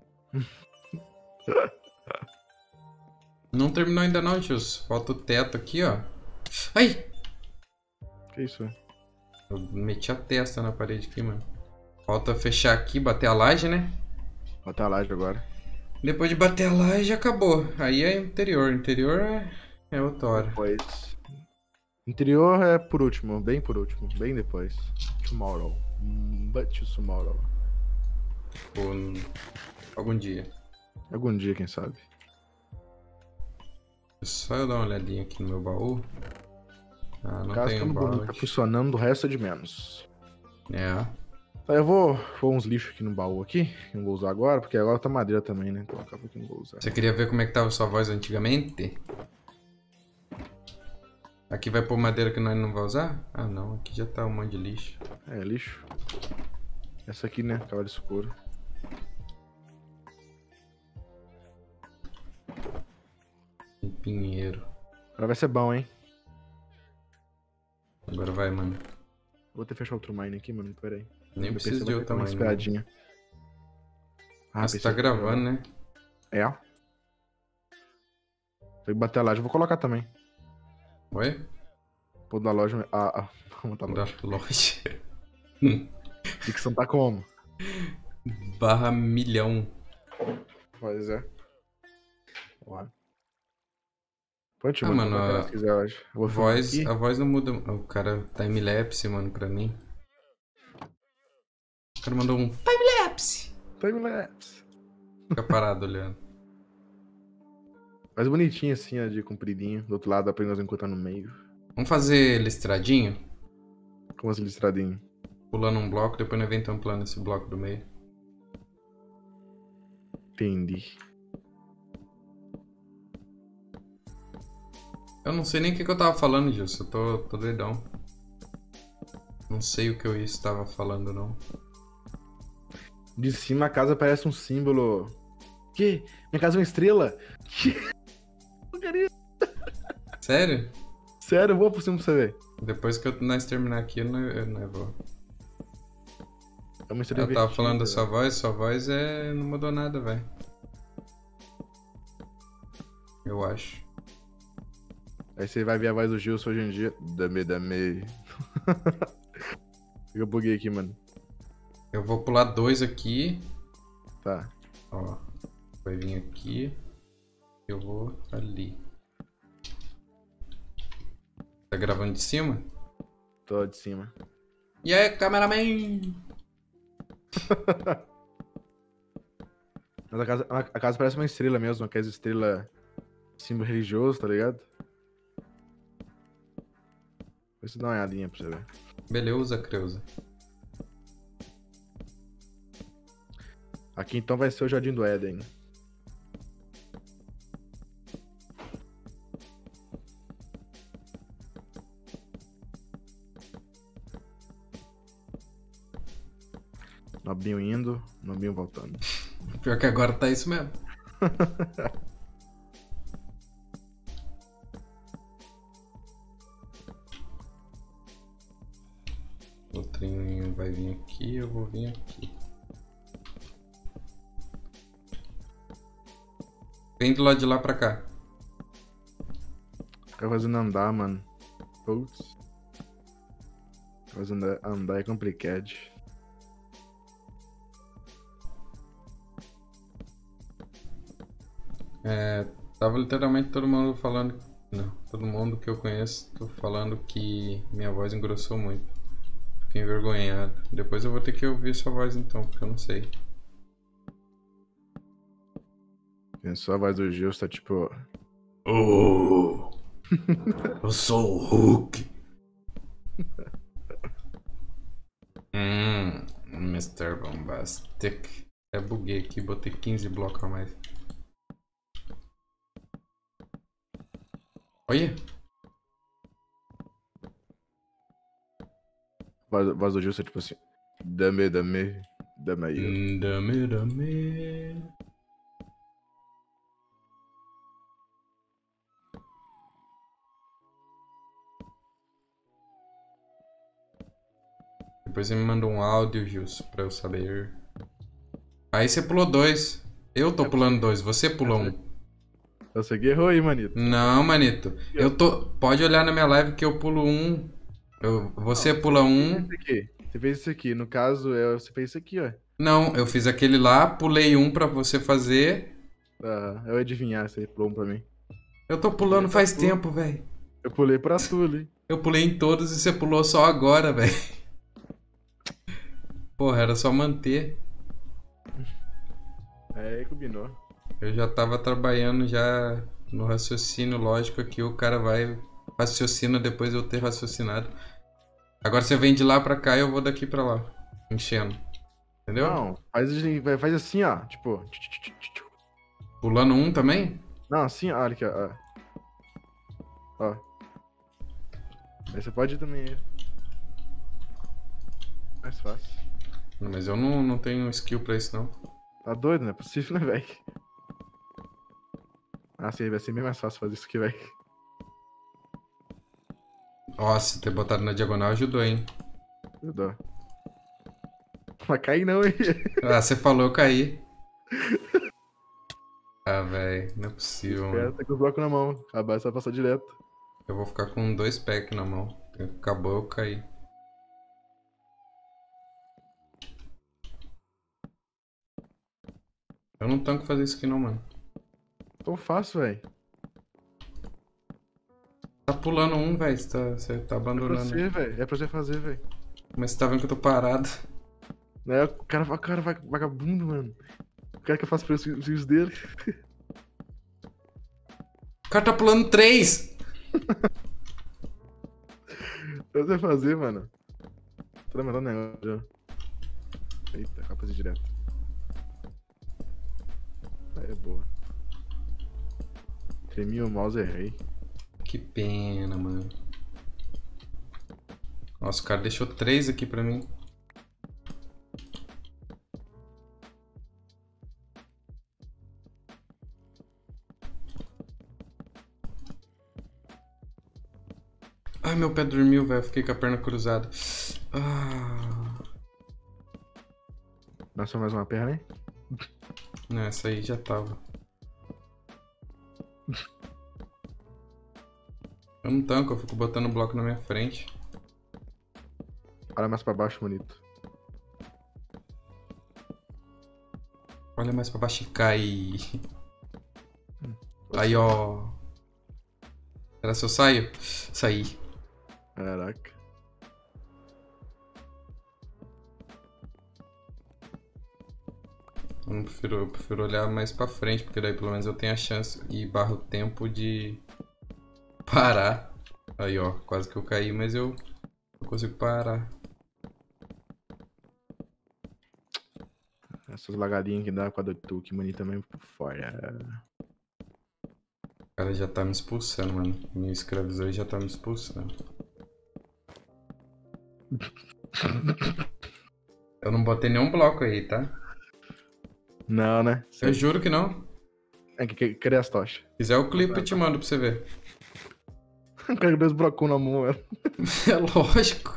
A: Não terminou ainda não, Gilson. Falta o teto aqui, ó. Ai!
B: Que isso, velho?
A: Eu meti a testa na parede aqui, mano. Falta fechar aqui, bater a laje, né?
B: Bater a laje agora.
A: Depois de bater a laje, acabou. Aí é interior. Interior é, é outra hora.
B: Depois. Interior é por último, bem por último. Bem depois. Tomorrow. But tomorrow.
A: Ou algum dia.
B: Algum dia, quem sabe.
A: Só eu dar uma olhadinha aqui no meu baú. Ah, não
B: Caso
A: tem um
B: tudo bonito,
A: balde.
B: tá funcionando, o resto é de menos.
A: É.
B: Tá, eu vou pôr uns lixos aqui no baú aqui. Que não vou usar agora, porque agora tá madeira também, né? Então acaba que não vou usar.
A: Você queria ver como é que tava sua voz antigamente? Aqui vai pôr madeira que nós não vai usar? Ah não, aqui já tá um monte de lixo.
B: É, lixo. Essa aqui, né? Cavalo escuro.
A: Tem pinheiro.
B: Agora vai ser bom, hein?
A: Agora vai, mano.
B: Vou ter que fechar outro mine aqui, mano. Pera aí.
A: Nem
B: Meu
A: precisa
B: P C
A: de
B: vai
A: outra
B: ter uma
A: mine,
B: esperadinha. Ah,
A: Mas
B: P
A: você
B: C
A: tá gravando, né?
B: É. Tem que bater a laje. Eu vou colocar também.
A: Oi?
B: Pô, da loja. Ah, ah. Vamos tá
A: Da
B: loja.
A: loja.
B: Dicção tá como?
A: Barra milhão.
B: Pois é. Vamos lá. Pode,
A: Ah,
B: mano.
A: mano,
B: Colocar
A: a
B: se quiser hoje. Eu vou
A: Voz,
B: aqui.
A: a voz não muda. O cara time-lapse, mano, pra mim. cara mandou um time-lapse.
B: Time-lapse.
A: Fica parado olhando.
B: Mais bonitinho assim, ó, de compridinho. Do outro lado dá pra nós encontrar no meio.
A: Vamos fazer listradinho?
B: Como assim, listradinho?
A: Pulando um bloco, depois nós vem tamplando esse bloco do meio.
B: Entendi.
A: Eu não sei nem o que, que eu tava falando, Gilson. Eu tô, tô doidão. Não sei o que eu estava falando, não.
B: De cima a casa parece um símbolo. Que? Minha casa é uma estrela? Que?
A: Sério?
B: Sério, eu vou por cima pra você ver.
A: Depois que eu, nós terminar aqui, eu não, eu não vou.
B: É uma estrela
A: Eu tava
B: invertida,
A: falando da sua
B: velho.
A: voz, sua voz é... não mudou nada, velho. Eu acho.
B: Aí você vai ver a voz do Gilson hoje em dia. Dame, dame. Eu buguei aqui, mano.
A: Eu vou pular dois aqui.
B: Tá.
A: Ó. Vai vir aqui. Eu vou ali. Tá gravando de cima?
B: Tô de cima.
A: E aí, cameraman?
B: Mas a casa, a a casa parece uma estrela mesmo, aquela estrela símbolo religioso, tá ligado? Deixa eu dar uma olhadinha pra você ver.
A: Beleza, Creuza.
B: Aqui então vai ser o Jardim do Éden. Nobinho indo, Nobinho voltando.
A: Pior que agora tá isso mesmo. O trem vai vir aqui, eu vou vir aqui. Vem do lado de lá pra cá.
B: Ficar fazendo andar, mano. Putz. Fazendo andar é complicado.
A: É, tava literalmente todo mundo falando... Não, todo mundo que eu conheço tô falando que minha voz engrossou muito. Fiquei envergonhado. Depois eu vou ter que ouvir sua voz então, porque eu não sei.
B: Pensou a voz do Gilson, tá tipo...
A: Oh, eu sou o Hulk. Hum, mister Bombastic. É, buguei aqui, botei quinze blocos a mais. Olha.
B: A voz, voz do Gilson é tipo assim... Dame, dame, dame aí.
A: Hum, Dame, dame. Depois você me manda um áudio, Gilson, pra eu saber. Aí você pulou dois. Eu tô pulando dois, você pulou um.
B: Você que errou aí, manito.
A: Não, manito. Eu tô. Pode olhar na minha live que eu pulo um. Eu... Você pula um.
B: Esse aqui. Você fez isso aqui. No caso, é, você fez isso aqui, ó.
A: Não, eu fiz aquele lá, pulei um pra você fazer.
B: Ah, eu ia adivinhar, você pulou um pra mim.
A: Eu tô pulando faz tempo, velho.
B: Eu pulei pra tu ali.
A: Eu pulei em todos e você pulou só agora, velho. Porra, era só manter.
B: É, combinou.
A: Eu já tava trabalhando já no raciocínio lógico aqui, o cara vai raciocina depois de eu ter raciocinado. Agora você vem de lá pra cá e eu vou daqui pra lá, enchendo. Entendeu?
B: Não, faz, faz assim, ó. Tipo...
A: Pulando um também?
B: Não, assim, ó. Olha aqui, ó. Ó. Aí você pode ir também. Mais fácil.
A: Não, mas eu não, não tenho skill pra isso, não.
B: Tá doido, não é possível, né, velho? Ah, sim, vai ser bem mais fácil fazer isso aqui, velho.
A: Nossa, ter botado na diagonal ajudou, hein?
B: Ajudou. Mas cair não, hein?
A: Ah, você falou, eu caí. Ah, velho, não é possível,
B: O cara
A: mano.
B: tá com o bloco na mão. Acabar, você vai passar direto.
A: Eu vou ficar com dois packs na mão. Acabou, eu caí. Eu não tanco fazer isso aqui não, mano.
B: Tão fácil, velho.
A: Tá pulando um, velho. Você tá, você tá
B: É pra
A: abandonando.
B: você, velho. É pra você fazer, velho.
A: Mas você tá vendo que eu tô parado.
B: Né? O cara, o cara vai vagabundo, mano. O cara que eu faço preço os vídeos dele.
A: O cara tá pulando três!
B: Eu sei fazer, mano. Tô lembrando um negócio já. Eita, acaba de fazer direto. Aí é boa. Tremi o mouse e errei.
A: Que pena, mano. Nossa, o cara deixou três aqui pra mim. Ai, meu pé dormiu, velho. Fiquei com a perna cruzada. Ah.
B: Nasceu mais uma perna, hein?
A: Não, essa aí já tava. Eu não tanco, eu fico botando o bloco na minha frente.
B: Olha mais pra baixo, bonito.
A: Olha mais pra baixo e cai. Aí, ó. Será se eu saio? Saí.
B: Caraca.
A: Eu, não prefiro, eu prefiro olhar mais pra frente, porque daí pelo menos eu tenho a chance e barro o tempo de parar. Aí, ó. Quase que eu caí, mas eu, eu consigo parar.
B: Essas lagadinhas que dá com a do Tuque, mano, também por fora.
A: O cara já tá me expulsando, mano. Me escravizou e já tá me expulsando. Eu não botei nenhum bloco aí, tá?
B: Não, né?
A: Eu juro que não.
B: É que, que cadê as tochas?
A: Se quiser o clipe eu te mando pra você ver.
B: O cara com dois blocos na mão, velho.
A: É lógico.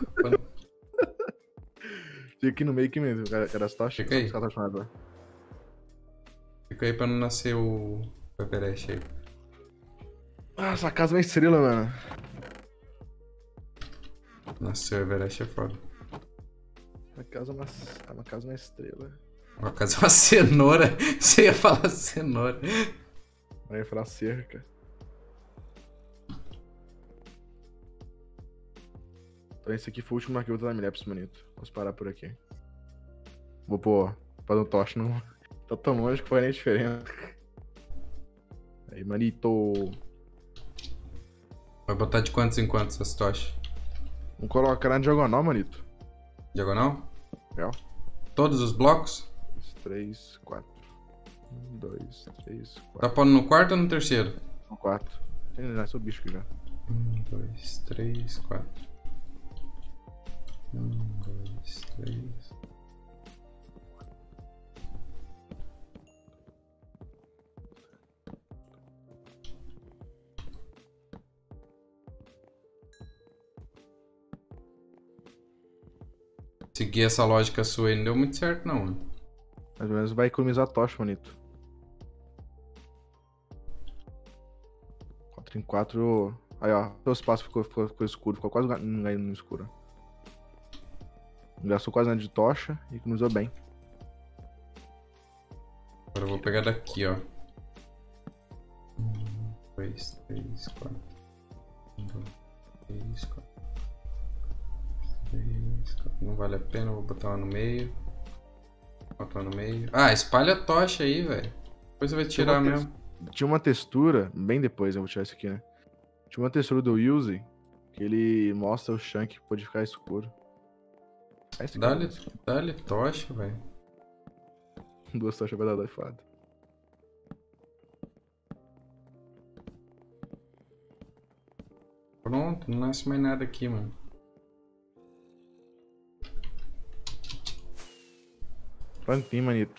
B: Fica aqui no meio aqui mesmo, cadê as tochas?
A: Fica aí.
B: Fica
A: Fica aí pra não nascer o Everest aí.
B: Ah, essa casa é uma estrela, mano.
A: Nasceu o Everest é foda.
B: Uma casa é uma, é uma casa é uma estrela.
A: Uma casa é uma cenoura. Você ia falar cenoura.
B: Aí ia falar cerca. Então esse aqui foi o último arquivo da Mileps, manito. Vamos parar por aqui. Vou pôr para o tocha, não. Tá tão longe que foi nem diferença. Aí, manito.
A: Vai botar de quantos em quantos essas tochas?
B: Vamos colocar na diagonal, manito.
A: Diagonal?
B: É.
A: Todos os blocos?
B: dois, três, quatro. um, dois, três, quatro.
A: Tá pondo no quarto ou no terceiro?
B: No quatro. Tem nasceu o bicho aqui já.
A: um, dois, três, quatro. um, dois, três. Seguir essa lógica sua aí não deu muito certo, não, mano.
B: Mais ou menos vai economizar a tocha, manito. quatro em quatro. Aí, ó. O espaço ficou, ficou, ficou escuro. Ficou quase ganhando no escuro. Gastou quase nada de tocha e economizou bem.
A: Agora eu vou pegar daqui, ó. um, dois, três, quatro. um, dois, três, quatro. Não vale a pena, vou botar uma no meio. Botar uma no meio. Ah, espalha a tocha aí, velho. Depois você vai tirar
B: Tinha uma
A: mesmo.
B: te- Tinha uma textura, bem depois eu vou tirar isso aqui, né? Tinha uma textura do Use que ele mostra o chunk que pode ficar escuro. É esse aqui,
A: Dá-lhe,
B: né?
A: dá-lhe tocha, velho.
B: Duas tochas vai dar doifado.
A: Pronto, não nasce mais nada aqui, mano.
B: Prontinho, manito.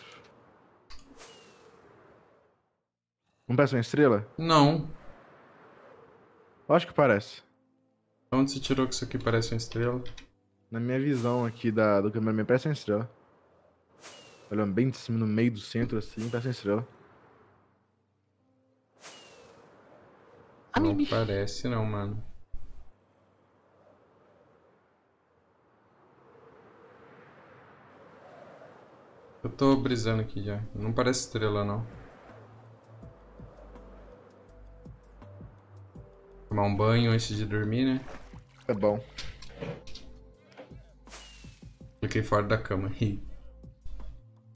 B: Não parece uma estrela?
A: Não.
B: Acho que parece.
A: Onde você tirou que isso aqui parece uma estrela?
B: Na minha visão aqui da, do cameraman, parece uma estrela. Olhando bem de cima, no meio do centro, assim, parece uma estrela.
A: Não parece não, mano. Eu tô brisando aqui já. Não parece estrela, não. Tomar um banho antes de dormir, né?
B: É bom.
A: Fiquei fora da cama.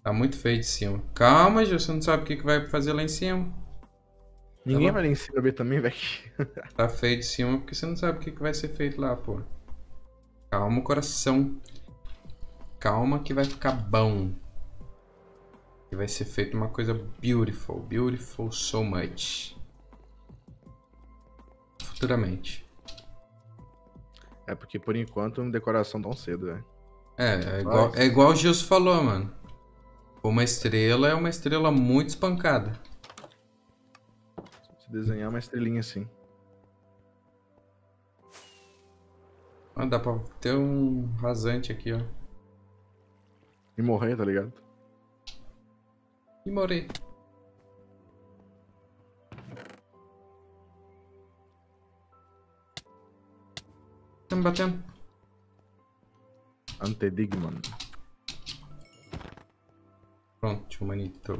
A: Tá muito feio de cima. Calma, Gil, você não sabe o que, que vai fazer lá em cima.
B: Ninguém
A: Tá
B: vai lá em cima ver também, velho.
A: Tá feio de cima porque você não sabe o que, que vai ser feito lá, pô. Calma, coração. Calma que vai ficar bom. Que vai ser feito uma coisa beautiful. Beautiful so much. Futuramente.
B: É porque por enquanto decoração tão cedo, velho.
A: É, é igual, é igual o Gilson falou, mano. Uma estrela é uma estrela muito espancada.
B: Se desenhar uma estrelinha assim.
A: Ah, dá pra ter um rasante aqui, ó.
B: E morrer, tá ligado?
A: E morei. Tá me batendo?
B: Antedigman.
A: Pronto, manito.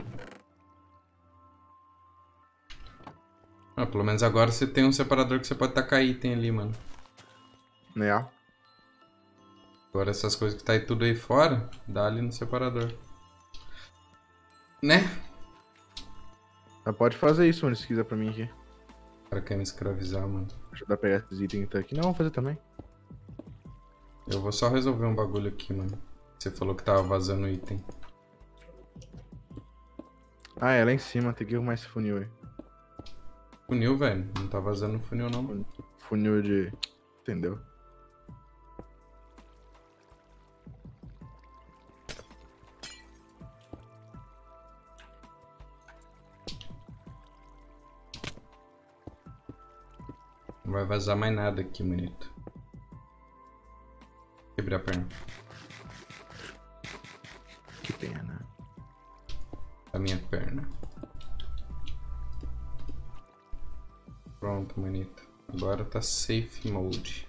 A: Ah, pelo menos agora você tem um separador que você pode tacar item ali, mano.
B: Né?
A: Agora essas coisas que tá aí tudo aí fora, dá ali no separador. Né?
B: Mas pode fazer isso, mano, se quiser pra mim aqui.
A: O cara quer me escravizar, mano.
B: Ajudar a pegar esses itens que tá aqui. Não, vou fazer também.
A: Eu vou só resolver um bagulho aqui, mano. Você falou que tava vazando item.
B: Ah, é, lá em cima. Tem que arrumar esse funil aí.
A: Funil, velho. Não tá vazando funil, não.
B: Funil de... Entendeu?
A: Não vai vazar mais nada aqui, bonito. Quebrei a perna.
B: Que pena.
A: A minha perna. Pronto, manito. Agora tá safe mode.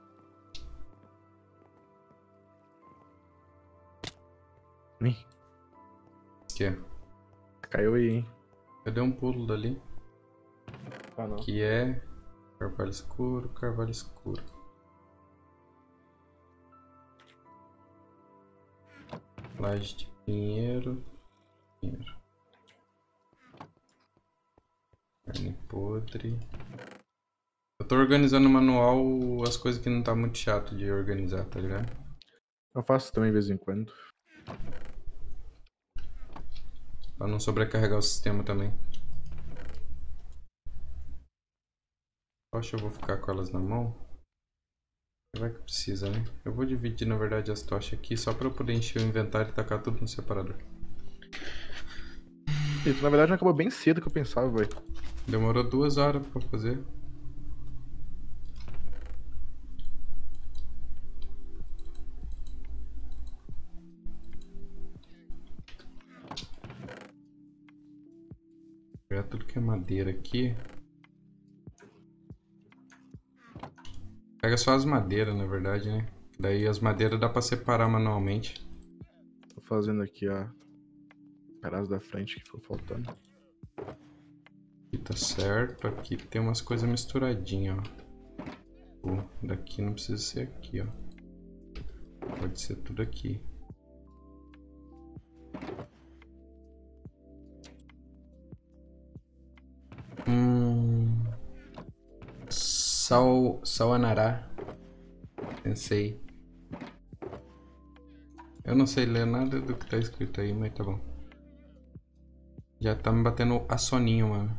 B: Ih,
A: Que?
B: caiu aí, hein?
A: Eu dei um pulo dali.
B: Ah, não.
A: Que é... Carvalho escuro, carvalho escuro. Laje de pinheiro. Pinheiro. Carne podre. Eu tô organizando no manual as coisas que não tá muito chato de organizar, tá ligado?
B: Eu faço também de vez em quando.
A: Pra não sobrecarregar o sistema também. Tocha eu vou ficar com elas na mão. Vai que precisa, né? Eu vou dividir, na verdade, as tochas aqui só pra eu poder encher o inventário e tacar tudo no separador.
B: Isso, na verdade, acabou bem cedo que eu pensava, velho.
A: Demorou duas horas pra fazer. Vou pegar tudo que é madeira aqui. Pega só as madeiras, na verdade, né? Daí as madeiras dá pra separar manualmente.
B: Tô fazendo aqui a pedaço da frente que ficou faltando.
A: Aqui tá certo. Aqui tem umas coisas misturadinhas, ó. Pô, daqui não precisa ser aqui, ó. Pode ser tudo aqui. Hum... Sal... Sawanará. Pensei. Eu não sei ler nada do que tá escrito aí, mas tá bom. Já tá me batendo a soninho, mano.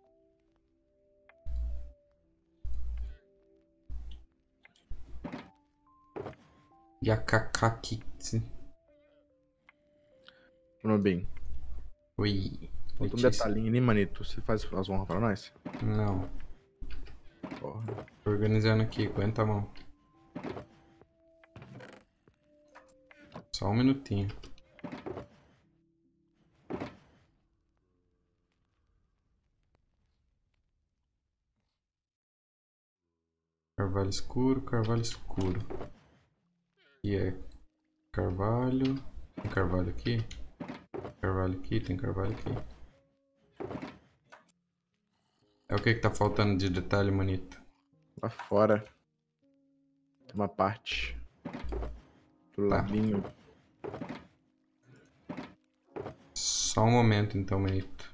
A: Yakakakitsu.
B: Bruno bem.
A: Oi.
B: Falta um
A: Letícia.
B: detalhinho ali, manito. Você faz as honras pra nós?
A: Não.
B: Porra.
A: Tô organizando aqui, aguenta a mão. Só um minutinho. Carvalho escuro, carvalho escuro. E é carvalho. Tem carvalho aqui? Carvalho aqui, tem carvalho aqui. É o que que tá faltando de detalhe, manito?
B: Lá fora. Tem uma parte. Do
A: Tá.
B: labinho.
A: Só um momento então, manito.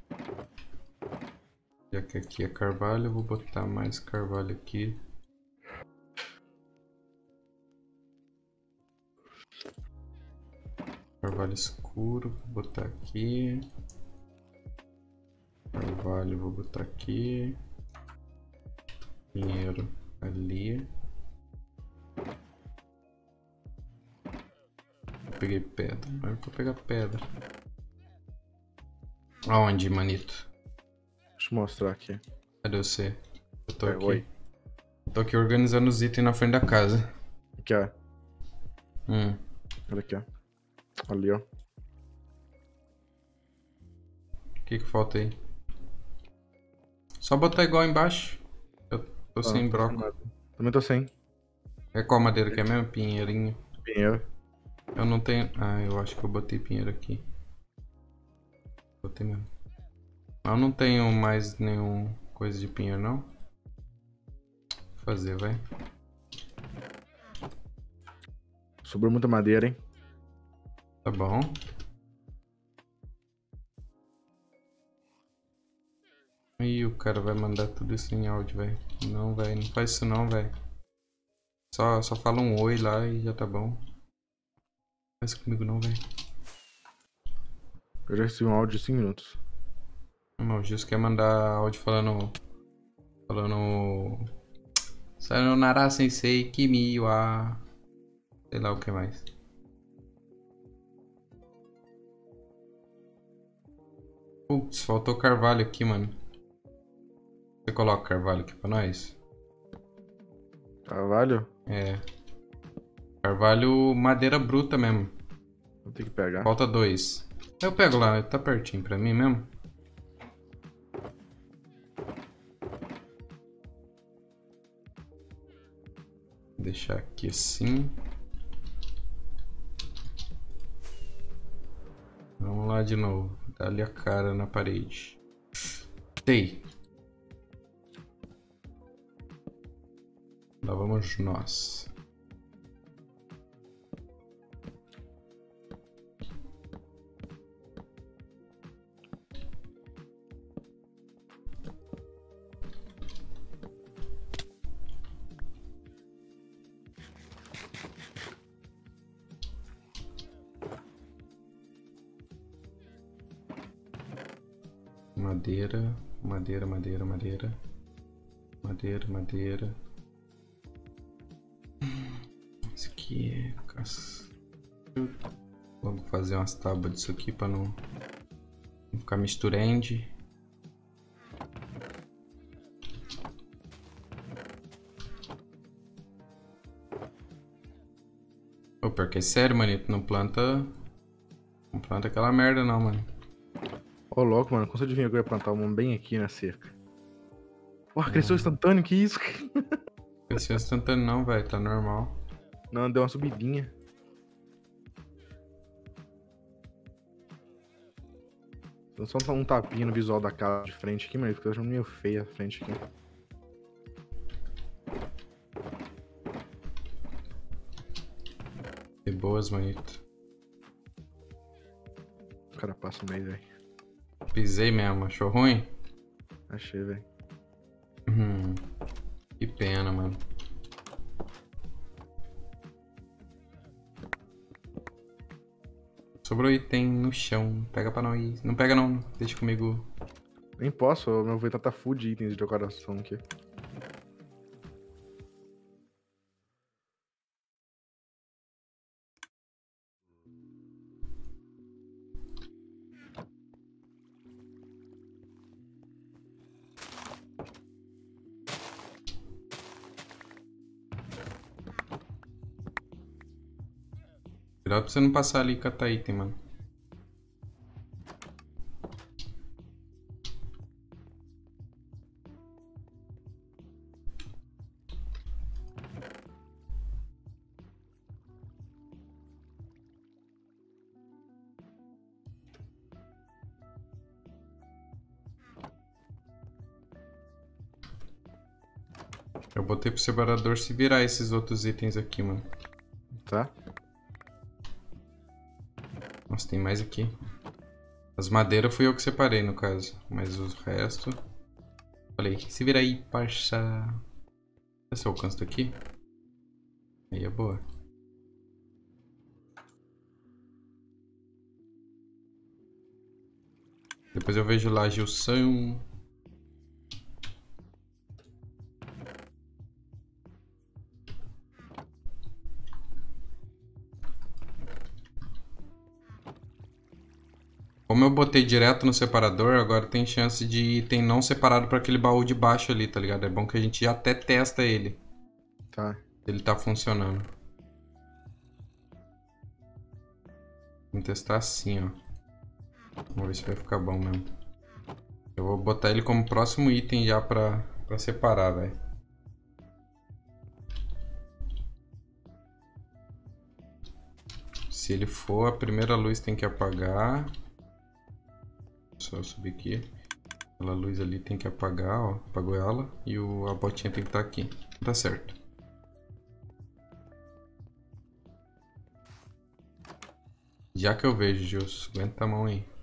A: Já que aqui é carvalho, eu vou botar mais carvalho aqui. Carvalho escuro, vou botar aqui. Carvalho, vou botar aqui. Pinheiro ali. Eu peguei pedra, mas eu vou pegar pedra. Aonde, manito?
B: Deixa eu mostrar aqui.
A: Cadê você? Eu tô
B: É,
A: aqui.
B: oi.
A: Tô aqui organizando os itens na frente da casa.
B: Aqui, ó.
A: Hum.
B: Olha aqui, ó. Ali, ó.
A: O que que falta aí? Só botar igual embaixo. Eu tô
B: Ah,
A: sem
B: tô
A: broco.
B: nada. Também tô sem.
A: É qual madeira que é mesmo? Pinheirinho.
B: Pinheiro.
A: Eu não tenho... Ah, eu acho que eu botei pinheiro aqui. Botei mesmo. Eu não tenho mais nenhum coisa de pinheiro, não. Vou fazer, vai.
B: Sobrou muita madeira, hein?
A: Tá bom. Ih, o cara vai mandar tudo isso em áudio, velho. Não, velho. Não faz isso não, velho. Só, só fala um oi lá e já tá bom. Não faz isso comigo não, velho.
B: Eu já recebi um áudio de cinco minutos.
A: Não, o Gilson quer mandar áudio falando... Falando... Sayonara sensei kimi wa... Sei lá o que mais. Putz, faltou carvalho aqui, mano. Você coloca carvalho aqui pra nós?
B: Carvalho?
A: É. Carvalho madeira bruta mesmo.
B: Vou ter que pegar.
A: Falta dois. Eu pego lá, tá pertinho pra mim mesmo. Vou deixar aqui assim. Vamos lá de novo. Dá-lhe a cara na parede. Tem. Lá vamos nós. Madeira, madeira, madeira, madeira. Madeira, madeira. Isso aqui é caça. Vamos fazer umas tábuas disso aqui para não, não ficar misturando. Ô, porque é sério, manito, não planta. Não planta aquela merda não, mano.
B: Ô, louco, mano. Como você adivinha que eu ia plantar um bem aqui na cerca? Ué, cresceu instantâneo, que isso?
A: Cresceu instantâneo não, velho, tá normal.
B: Não, deu uma subidinha. Só um tapinha no visual da casa de frente aqui, mas fica achando meio feia a frente aqui.
A: De boas, manito.
B: O cara passa no meio, velho.
A: Pisei mesmo, achou ruim?
B: Achei, velho.
A: Hum, que pena, mano. Sobrou item no chão. Pega pra nós. Não pega não, deixa comigo.
B: Nem posso, o meu veículo tá full de itens de decoração aqui.
A: Cuidado pra você não passar ali e catar item, mano. Eu botei pro separador se virar esses outros itens aqui, mano.
B: Tá?
A: Nossa, tem mais aqui. As madeiras fui eu que separei, no caso. Mas os restos... Falei, se vira aí, parça. Será se eu alcanço daqui? Aí é boa. Depois eu vejo lá, Gilson. Como eu botei direto no separador, agora tem chance de item não separado para aquele baú de baixo ali, tá ligado? É bom que a gente até testa ele.
B: Tá.
A: Ele tá funcionando. Vamos testar assim, ó. Vamos ver se vai ficar bom mesmo. Eu vou botar ele como próximo item já pra, pra separar, velho. Se ele for, a primeira luz tem que apagar. Só subir aqui. Aquela luz ali tem que apagar, ó. Apagou ela. E o, a botinha tem que estar aqui. Tá certo. Já que eu vejo, Jus. Aguenta a mão aí.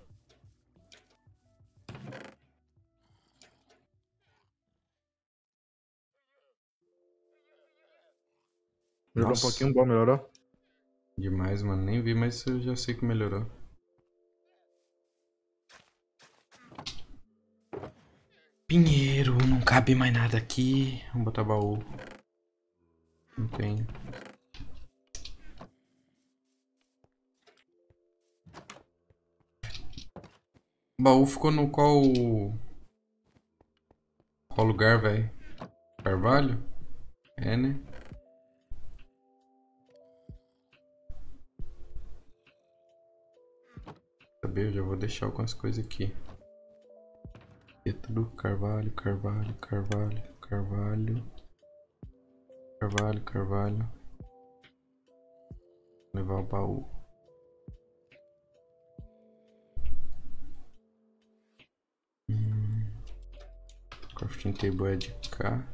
B: Melhorou
A: Nossa.
B: um pouquinho, bom, melhorou?
A: Demais, mano. Nem vi, mas eu já sei que melhorou. Pinheiro, não cabe mais nada aqui. Vamos botar baú. Não tem. O baú ficou no qual... Qual lugar, velho? Carvalho? É, né? Saber, eu já vou deixar algumas coisas aqui. É tudo carvalho, carvalho, carvalho, carvalho. Carvalho, carvalho. Vou levar o baú. Hum. Crafting table é de cá.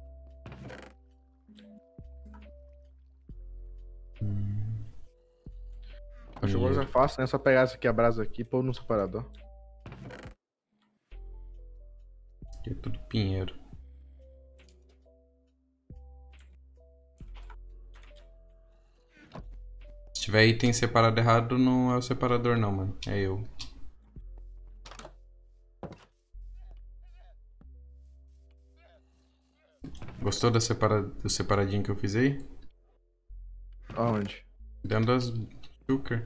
A: Hum.
B: Acho que agora é fácil, né? Só pegar essa aqui, a brasa aqui e pôr no separador.
A: Aqui é tudo pinheiro. Se tiver item separado errado, não é o separador não, mano. É eu. Gostou da separa... do separadinho que eu fiz aí?
B: Aonde?
A: Dentro das shulker.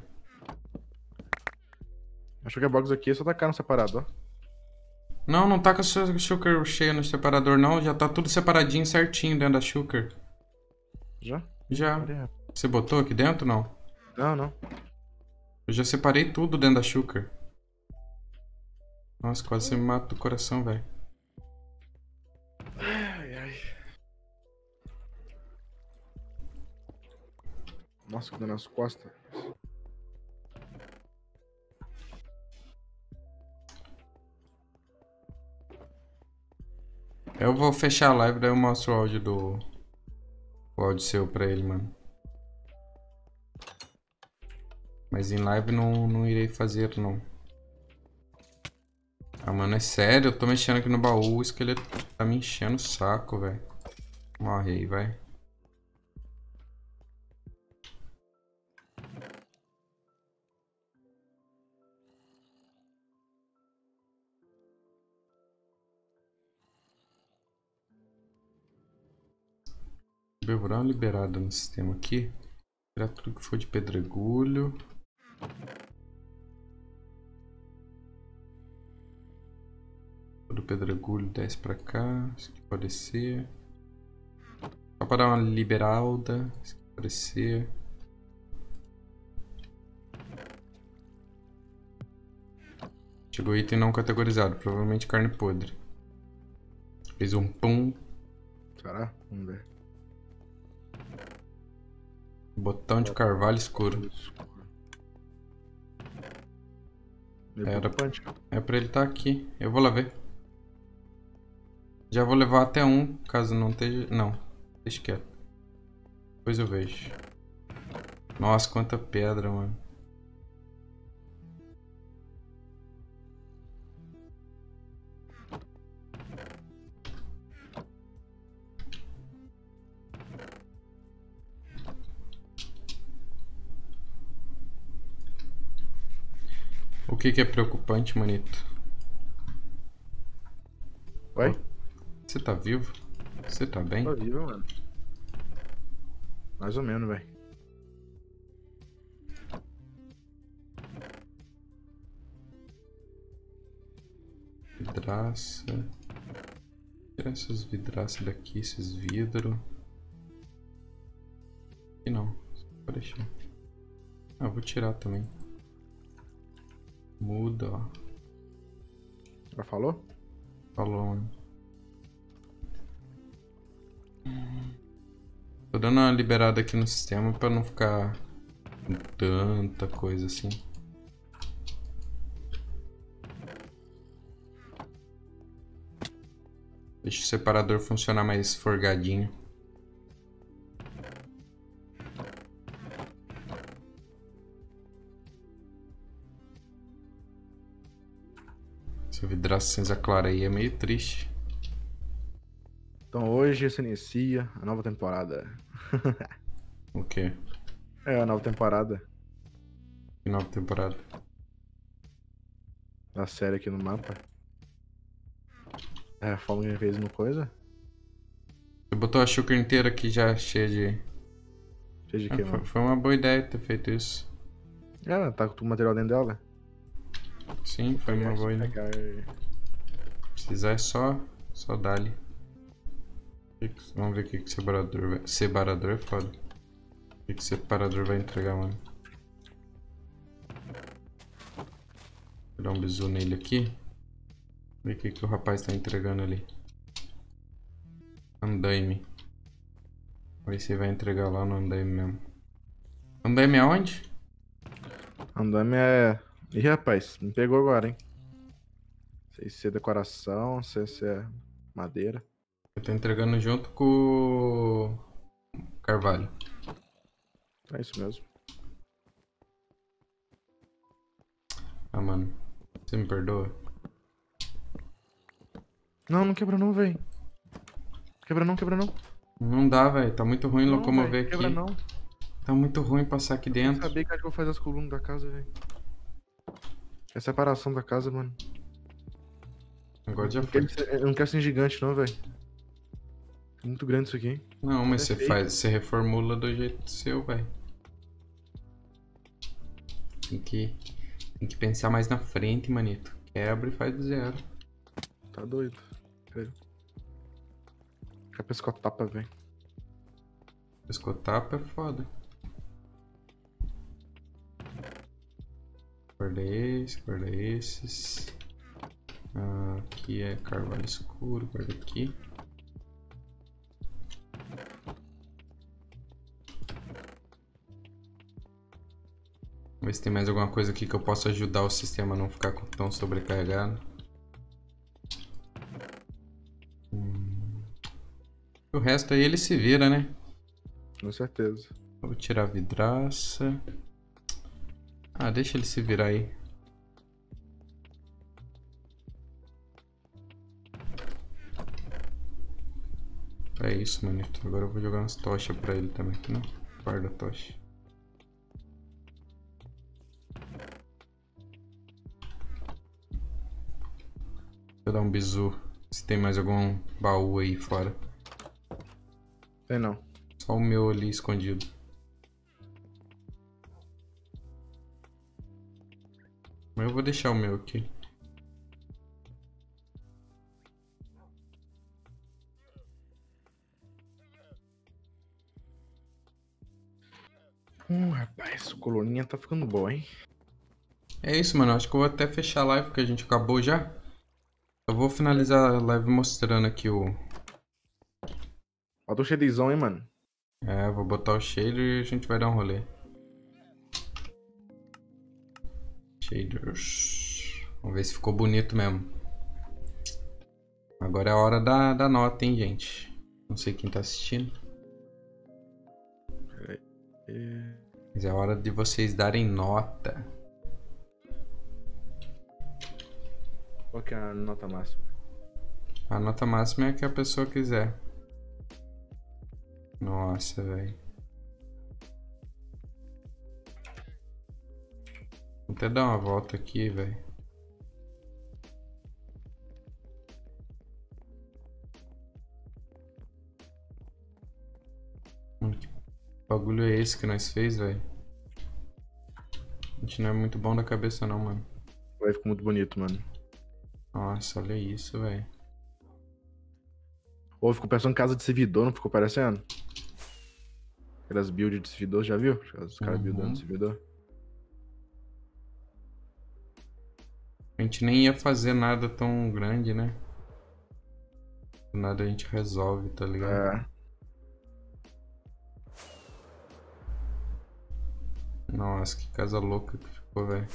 B: Acho que a box aqui é só tacar no separador.
A: Não, não tá com a shulker cheia no separador não. Já tá tudo separadinho certinho dentro da shulker.
B: Já?
A: Já.
B: Olha.
A: Você botou aqui dentro não?
B: Não, não.
A: Eu já separei tudo dentro da shulker. Nossa, quase você me mata do coração, velho.
B: Ai, ai. Nossa, que dor nas costas.
A: Eu vou fechar a live, daí eu mostro o áudio do... O áudio seu pra ele, mano. Mas em live não, não irei fazer, não. Ah, mano, é sério, eu tô mexendo aqui no baú, o esqueleto tá me enchendo o saco, velho. Morre aí, vai. Eu vou dar uma liberada no sistema aqui. Tirar tudo que for de pedregulho. Todo pedregulho desce pra cá. Isso aqui pode ser. Só pra dar uma liberada. Isso aqui pode ser. Chegou item não categorizado. Provavelmente carne podre. Fez um pum.
B: Será? Vamos ver.
A: Botão de carvalho escuro. Era, é pra ele estar aqui. Eu vou lá ver. Já vou levar até um, caso não esteja... Não, deixa quieto. Depois eu vejo. Nossa, quanta pedra, mano. O que que é preocupante, manito?
B: Oi?
A: Você tá vivo? Você tá bem?
B: Tô vivo, mano. Mais ou menos, velho.
A: Vidraça. Tirar essas vidraças daqui, esses vidros. Aqui não. Vou deixar. Ah, vou tirar também. Muda, ó.
B: Já falou?
A: Falou, mano. Tô dando uma liberada aqui no sistema pra não ficar com tanta coisa assim. Deixa o separador funcionar mais forgadinho. Essa vidraça cinza clara aí é meio triste.
B: Então hoje se inicia a nova temporada.
A: O quê?
B: É, a nova temporada
A: Que nova temporada?
B: da série aqui no mapa. É, a forma que a gente fez no coisa.
A: Você botou a Xuca inteira aqui já cheia de...
B: Cheio de
A: Ah,
B: que,
A: foi,
B: mano?
A: foi uma boa ideia ter feito isso.
B: É, tá com o material dentro dela.
A: Sim, foi uma boa ideia.
B: Pegar...
A: Precisar é só, só dar-lhe. Vamos ver o que que separador vai... Separador é foda. O que que separador vai entregar, mano? Vou dar um bisu nele aqui. Ver o que que o rapaz tá entregando ali. Andaime. Vamos ver se vai entregar lá no andaime mesmo. Andaime aonde?
B: Andame é... Ih, rapaz, me pegou agora, hein? Não sei se é decoração, não sei se é madeira.
A: Eu tô entregando junto com o Carvalho.
B: É isso mesmo.
A: Ah, mano. Você me perdoa?
B: Não, não quebra não, velho. Quebra não, quebra não.
A: Não dá, velho. Tá muito ruim
B: Não,
A: locomover
B: véi,
A: aqui.
B: quebra não.
A: Tá muito ruim passar aqui
B: Eu
A: dentro.
B: sabia que acho que eu vou fazer as colunas da casa, velho. É a separação da casa, mano.
A: Agora já
B: Não
A: foi.
B: quero ser- Eu não quero ser gigante, não, velho. É muito grande isso aqui.
A: Não, mas
B: É
A: você
B: feio.
A: faz, você reformula do jeito seu, velho. Tem que, tem que pensar mais na frente, manito. Quebra e faz do zero.
B: Tá doido. Creio. Fica pescotapa, velho.
A: Pescotapa é foda. Guarda esse, guarda esses. Ah, aqui é carvalho escuro, guarda aqui. Vamos ver se tem mais alguma coisa aqui que eu possa ajudar o sistema a não ficar tão sobrecarregado. Hum. O resto aí ele se vira, né?
B: Com certeza.
A: Vou tirar a vidraça. Ah, deixa ele se virar aí. É isso, manito. Agora eu vou jogar umas tochas pra ele também, não? Guarda a tocha. Deixa eu dar um bizu. Se tem mais algum baú aí fora.
B: Tem não.
A: Só o meu ali escondido. Mas eu vou deixar o meu aqui.
B: Hum, rapaz, a coluninha tá ficando boa, hein?
A: É isso, mano. Acho que eu vou até fechar a live porque a gente acabou já. Eu vou finalizar a live mostrando aqui o...
B: Ó, tô shadezão, hein, mano?
A: É, vou botar o shader e a gente vai dar um rolê. Shaders. Vamos ver se ficou bonito mesmo. Agora é a hora da, da nota, hein, gente. Não sei quem tá assistindo.
B: Peraí. É...
A: Mas é a hora de vocês darem nota.
B: Qual que é a nota máxima?
A: A nota máxima é a que a pessoa quiser. Nossa, velho. Vou até dar uma volta aqui, velho. Mano, que bagulho é esse que nós fez, velho? A gente não é muito bom da cabeça não, mano.
B: Vai ficar muito bonito, mano.
A: Nossa, olha isso, velho.
B: Ô, ficou parecendo casa de servidor, não ficou parecendo? Aquelas builds de servidor, já viu? Os caras
A: Uhum.
B: buildando servidor.
A: A gente nem ia fazer nada tão grande, né? Do nada a gente resolve, tá ligado?
B: É.
A: Nossa, que casa louca que ficou, velho.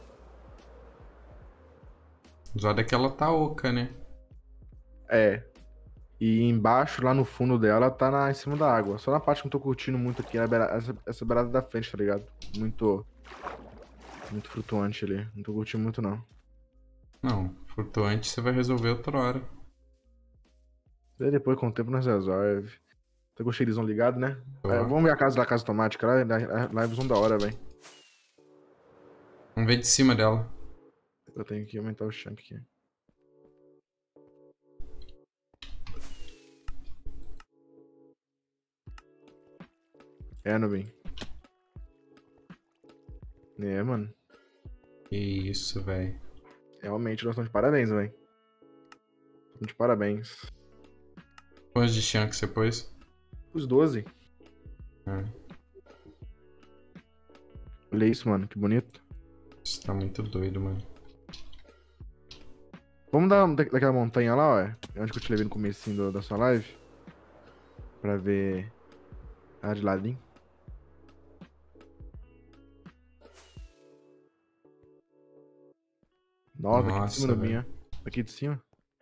A: Zoada é que ela tá oca, né?
B: É. E embaixo, lá no fundo dela, tá na, em cima da água. Só na parte que eu não tô curtindo muito aqui, na beira, essa, essa beirada da frente, tá ligado? Muito. Muito flutuante ali. Não tô curtindo muito, não.
A: Não, flutuante você vai resolver outra hora.
B: E depois, com o tempo, nós resolve. Tá com o cheirozão ligado, né?
A: Tô.
B: É, vamos ver a casa da casa automática lá. Lá é visão da hora, velho.
A: Vamos ver de cima dela.
B: Eu tenho que aumentar o chunk aqui. É, Nubin. É, mano.
A: Que isso, velho.
B: Realmente, nós estamos de parabéns, velho. Estamos de parabéns.
A: Quantos de chão que você pôs?
B: Os doze.
A: É,
B: Olha isso, mano. Que bonito.
A: isso tá muito doido, mano.
B: Vamos dar da- daquela montanha lá, ó. Onde que eu te levei no comecinho do- da sua live. Pra ver ela de ladinho. Nossa, aqui de cima,
A: Nossa,
B: Nubinho, ó. Aqui de cima.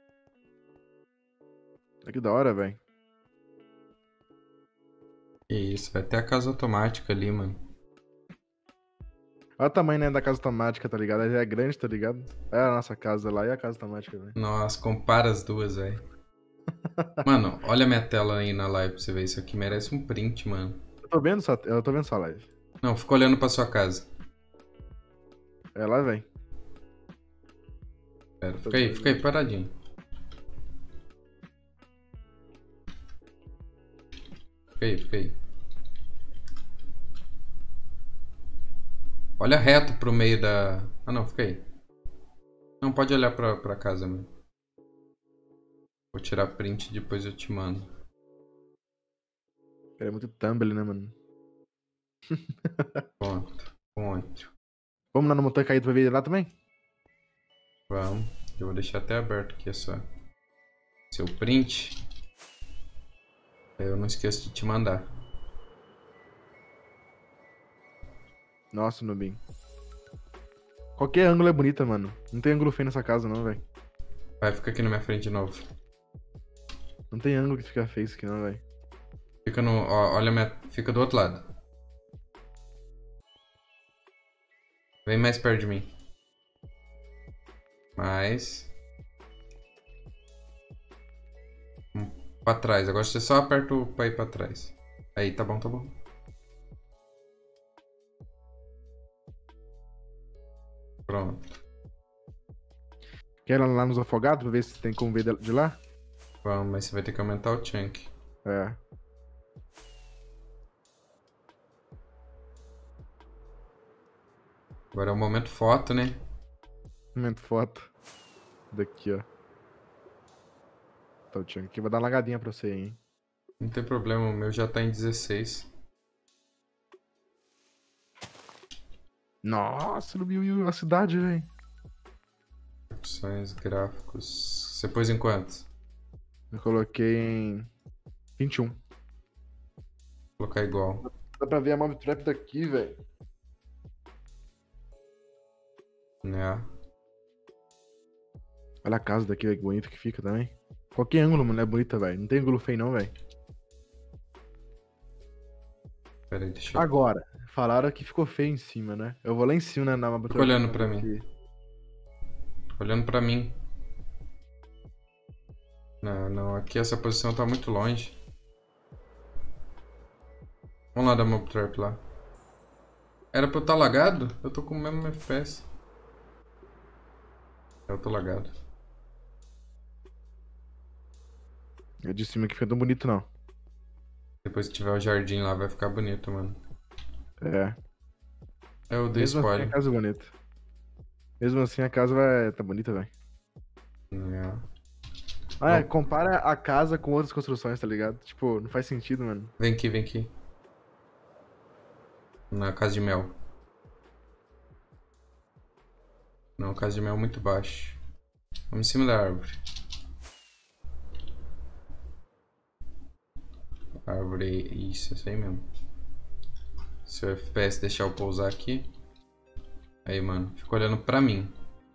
B: Olha que da hora, velho.
A: Que isso, vai ter a casa automática ali, mano.
B: Olha o tamanho, né, da casa automática, tá ligado? Ela é grande, tá ligado? É a nossa casa lá e a casa automática, velho.
A: Nossa, compara as duas, velho. Mano, olha a minha tela aí na live pra você ver. Isso aqui merece um print, mano.
B: Eu tô vendo sua, eu tô vendo sua live.
A: Não, fica olhando pra sua casa.
B: É lá, velho.
A: Pera, fica aí, fica aí, paradinho. Fica aí, fica aí. Olha reto pro meio da... Ah, não, fica aí. Não, pode olhar pra, pra casa, mano. Vou tirar print e depois eu te mando.
B: É muito thumble, né, mano?
A: Ponto, ponto.
B: Vamos lá no montanha caída pra ver lá também?
A: Vamos. Eu vou deixar até aberto aqui só. Seu print. Aí eu não esqueço de te mandar.
B: Nossa, Nubin. Qualquer ângulo é bonita, mano. Não tem ângulo feio nessa casa, não, velho.
A: Vai, fica aqui na minha frente de novo.
B: Não tem ângulo que fica feio isso aqui, não, velho.
A: Fica no... Ó, olha a minha... Fica do outro lado. Vem mais perto de mim. Mais. Hum, pra trás. Agora você só aperta o pra ir pra trás. Aí, tá bom, tá bom. Pronto.
B: Quer ir lá nos afogados pra ver se tem como ver de- de lá?
A: Vamos, mas você vai ter que aumentar o chunk.
B: É.
A: Agora é o momento foto, né?
B: Momento foto. Daqui, ó. Tá o chunk aqui. Vou dar uma lagadinha pra você aí, hein.
A: Não tem problema, o meu já tá em dezesseis.
B: Nossa, não viu a cidade, velho.
A: Opções, gráficos. Você pôs em quantos?
B: Eu coloquei em vinte e um.
A: Vou colocar igual.
B: Dá pra ver a mob trap daqui, velho.
A: Né?
B: Olha a casa daqui, velho, que bonito que fica também. Qualquer ângulo, mano, é bonita, velho. Não tem ângulo feio, não, velho.
A: Pera aí, deixa eu...
B: Agora, falaram que ficou feio em cima, né? Eu vou lá em cima, né, na mob
A: Fica olhando pra mim. Olhando pra mim. Não, não, aqui essa posição tá muito longe. Vamos lá dar mob trap lá. Era pra eu estar lagado? Eu tô com o mesmo F P S. Eu tô lagado.
B: É de cima que fica tão bonito, não.
A: Depois que tiver o jardim lá, vai ficar bonito, mano.
B: É.
A: Eu dei
B: Mesmo assim,
A: spoiler.
B: a casa é bonita. Mesmo assim, a casa vai tá bonita, velho.
A: É.
B: Ah, é,
A: Bom.
B: compara a casa com outras construções, tá ligado? Tipo, não faz sentido, mano.
A: Vem aqui, vem aqui. Na casa de mel. Não, casa de mel muito baixo. Vamos em cima da árvore. Árvore, isso, isso aí mesmo. Se o F P S deixar eu pousar aqui. Aí, mano, fica olhando pra mim.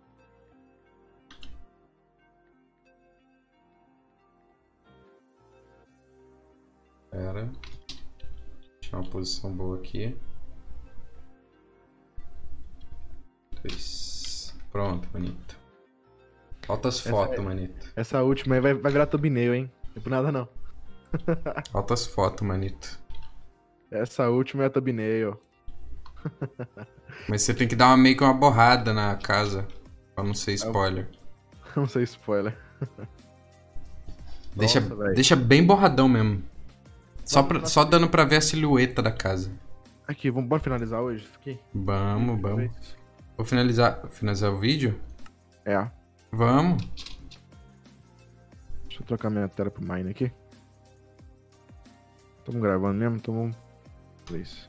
A: Pera. Deixa uma posição boa aqui. Dois. Pronto, bonito. Altas fotos,
B: é-
A: manito.
B: Essa última aí vai, vai virar thumbnail, hein? Não é por nada, não.
A: Altas fotos, manito.
B: Essa última é a thumbnail.
A: Mas você tem que dar uma, meio que uma borrada na casa. Pra não ser spoiler.
B: Não sei spoiler.
A: Deixa,
B: Nossa, velho.
A: deixa bem borradão mesmo. Só,
B: Vamos
A: pra-
B: pra
A: só
B: frente.
A: dando pra ver a silhueta da casa.
B: Aqui, vamos bora finalizar hoje isso aqui?
A: Vamos, vamos. Vou finalizar, finalizar o vídeo?
B: É.
A: Vamos.
B: Deixa eu trocar minha tela pro Mine aqui. Estamos gravando mesmo, então vamos. Isso.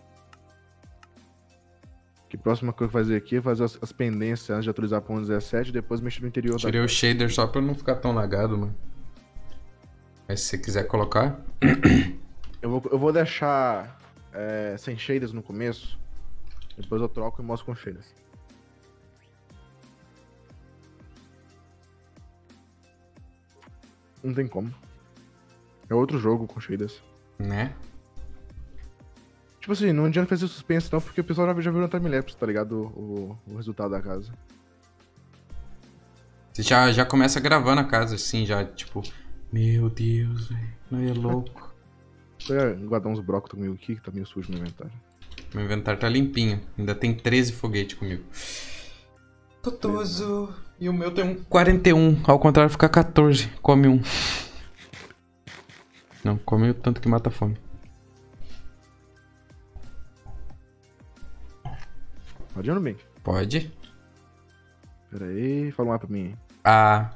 B: Que próxima coisa que eu vou fazer aqui é fazer as, as pendências antes de atualizar para um dezessete e depois mexer no interior
A: Tirei
B: da
A: o shader só pra não ficar tão lagado, mano. Mas se você quiser colocar.
B: Eu vou, eu vou deixar é, sem shaders no começo. Depois eu troco e mostro com shaders. Não tem como. É outro jogo com shaders.
A: Né?
B: Tipo assim, não adianta fazer suspense não, porque o pessoal já, já viu na timelapse, tá ligado? O, o, o resultado da casa.
A: Você já, já começa gravando a casa assim, já tipo. Meu Deus, velho. Não é louco.
B: Deixa eu guardar uns brocos comigo aqui, que tá meio sujo no inventário.
A: Meu inventário tá limpinho. Ainda tem treze foguetes comigo. Totoso. E o meu tem um quarenta e um. Ao contrário, fica quatorze. Come um. Não, come o tanto que mata a fome.
B: Pode ir no bem?
A: Pode?
B: Pera aí, fala um ar pra mim.
A: Ah.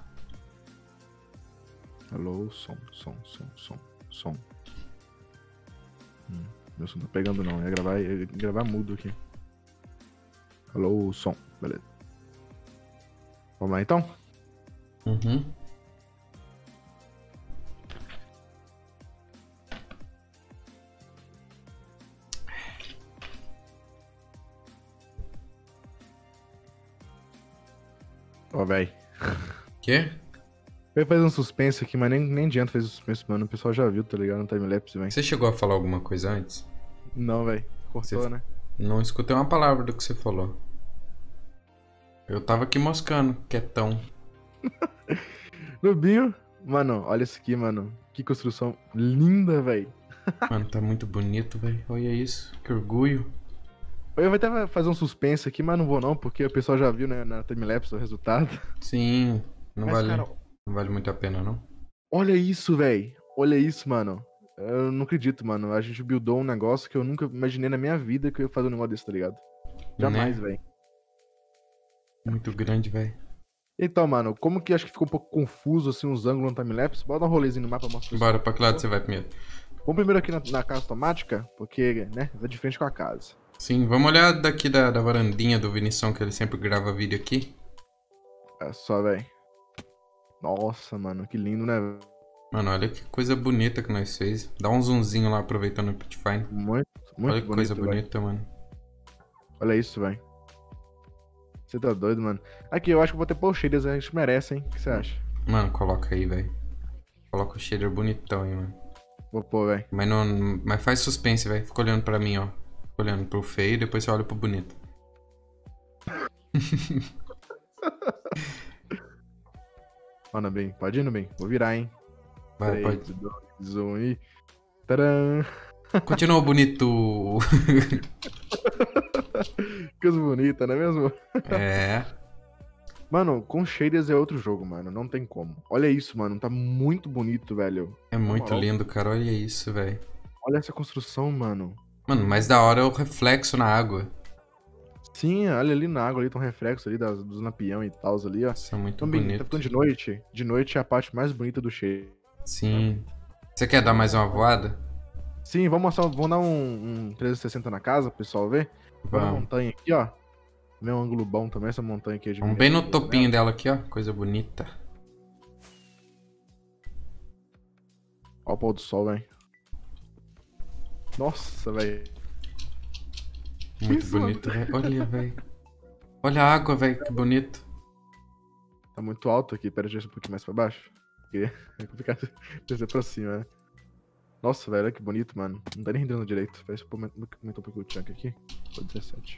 B: Alô, som, som, som, som, som. Hum, meu som tá pegando não, ia gravar, ia gravar mudo aqui. Alô, som, beleza. Vamos lá então?
A: Uhum.
B: Ó, véi.
A: Quê?
B: Eu ia fazer um suspense aqui, mas nem, nem adianta fazer suspense, mano. O pessoal já viu, tá ligado? No timelapse, véi.
A: Você chegou a falar alguma coisa antes?
B: Não, véi. Cortou,
A: Você-
B: né?
A: Não escutei uma palavra do que você falou. Eu tava aqui moscando, quietão.
B: Lobinho. Mano, olha isso aqui, mano. Que construção linda, véi.
A: Mano, tá muito bonito, velho. Olha isso, que orgulho.
B: Eu vou até fazer um suspense aqui, mas não vou não, porque o pessoal já viu, né, na timelapse o resultado.
A: Sim, não
B: Mas,
A: vale,
B: cara,
A: não vale muito a pena, não?
B: olha isso, véi. Olha isso, mano. Eu não acredito, mano. A gente buildou um negócio que eu nunca imaginei na minha vida que eu ia fazer um negócio desse, tá ligado? Jamais,
A: Né?
B: véi.
A: Muito grande, velho.
B: Então, mano, como que acho que ficou um pouco confuso, assim, os ângulos no timelapse? Bora dar um rolezinho no mapa, mostra
A: Bora, pra que lado você vai primeiro?
B: Vamos primeiro aqui na, na casa automática, porque, né, vai de frente com a casa.
A: Sim, vamos olhar daqui da, da varandinha do Vinição, que ele sempre grava vídeo aqui.
B: É só, véi. Nossa, mano, que lindo, né? véi?
A: Mano, olha que coisa bonita que nós fez. Dá um zoomzinho lá, aproveitando o Pitfine.
B: Muito, muito
A: Olha que
B: bonito,
A: coisa
B: véi.
A: bonita, mano.
B: Olha isso, velho. Você tá doido, mano? Aqui, eu acho que eu vou ter pôr shaders, a gente merece, hein? O que você acha?
A: Mano, coloca aí, velho. Coloca o shader bonitão aí, mano.
B: Vou pôr, velho.
A: Mas, não, mas faz suspense, velho. Fica olhando pra mim, ó. Fica olhando pro feio, depois você olha pro bonito.
B: Manda bem, pode ir no bem. Vou virar, hein?
A: Vai,
B: três,
A: pode.
B: dois, um e... Tadã!
A: Continua bonito.
B: Coisa bonita, não é mesmo?
A: É.
B: Mano, com shaders é outro jogo, mano. Não tem como. Olha isso, mano. Tá muito bonito, velho.
A: É muito
B: moral.
A: lindo, cara. Olha isso, velho.
B: Olha essa construção, mano.
A: Mano, mais da hora é o reflexo na água.
B: Sim, olha ali na água, ali tem um reflexo ali das, dos lampião e tal ali, ó.
A: Isso é muito
B: Também,
A: bonito.
B: tá ficando de noite. De noite é a parte mais bonita do shader.
A: Sim. Você quer dar mais uma voada?
B: Sim, vamos mostrar, vamos dar um, um trezentos e sessenta na casa, pro pessoal ver. Vamos. A
A: Vamos.
B: montanha aqui, ó. Meu ângulo bom também, essa montanha aqui.
A: Vamos bem no topinho dela aqui, ó. Coisa bonita.
B: Ó o pôr do sol, velho. Nossa, velho.
A: Muito
B: Isso,
A: bonito, velho. Olha, velho. Olha a água, velho. Que bonito.
B: Tá muito alto aqui, pera, deixa eu um pouquinho mais pra baixo. Porque é complicado descer pra cima, né? Nossa, velho, olha que bonito, mano. Não tá nem rendendo direito. Parece que eu aumentar um pouco o chunk aqui. Tô dezessete.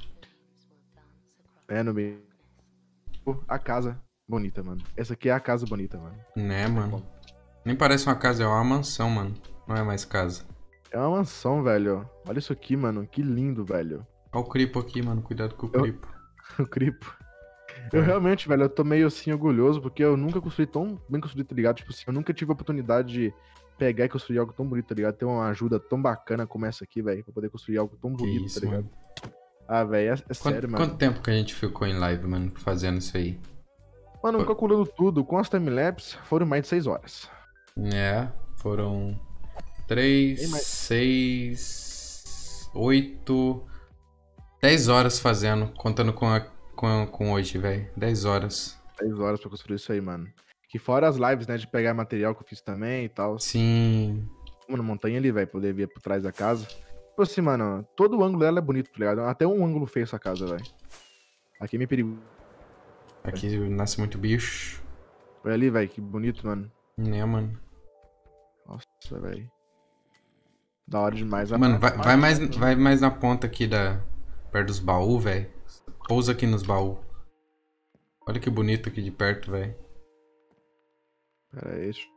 B: É, no meio. Pô, a casa bonita, mano. Essa aqui é a casa bonita, mano.
A: Né, mano? Nem parece uma casa, é uma mansão, mano. Não é mais casa.
B: É uma mansão, velho. Olha isso aqui, mano. Que lindo, velho.
A: Olha o cripo aqui, mano. Cuidado com o
B: Eu-
A: cripo.
B: O cripo. Eu
A: É.
B: realmente, velho, eu tô meio assim orgulhoso porque eu nunca construí tão bem construído, tá ligado? Tipo assim, eu nunca tive a oportunidade de pegar e construir algo tão bonito, tá ligado? Ter uma ajuda tão bacana como essa aqui, velho, pra poder construir algo tão
A: Que
B: bonito,
A: isso,
B: tá ligado?
A: mano.
B: Ah, velho, é, é
A: Quanto,
B: sério, mano.
A: quanto tempo que a gente ficou em live, mano, fazendo isso aí?
B: Mano, calculando tudo, com as timelapse, foram mais de seis horas.
A: É, foram
B: Bem
A: três,
B: mais.
A: seis, oito, dez horas fazendo, contando com, a, com, com hoje, velho. dez horas.
B: seis horas pra construir isso aí, mano. Que fora as lives, né, de pegar material que eu fiz também e tal.
A: Sim.
B: Mano, montanha ali, velho, poder ver por trás da casa. Tipo assim, mano, todo o ângulo dela é bonito, tá ligado? Até um ângulo feio essa casa, velho. Aqui é meio perigoso.
A: Aqui nasce muito bicho.
B: Olha ali, velho, que bonito, mano.
A: Né, mano?
B: Nossa, velho. Da hora demais.
A: Mano, vai, vai, mais, vai mais na ponta aqui da... perto dos baús, velho. Pousa aqui nos baús. Olha que bonito aqui de perto, velho.
B: Pera aí. Isso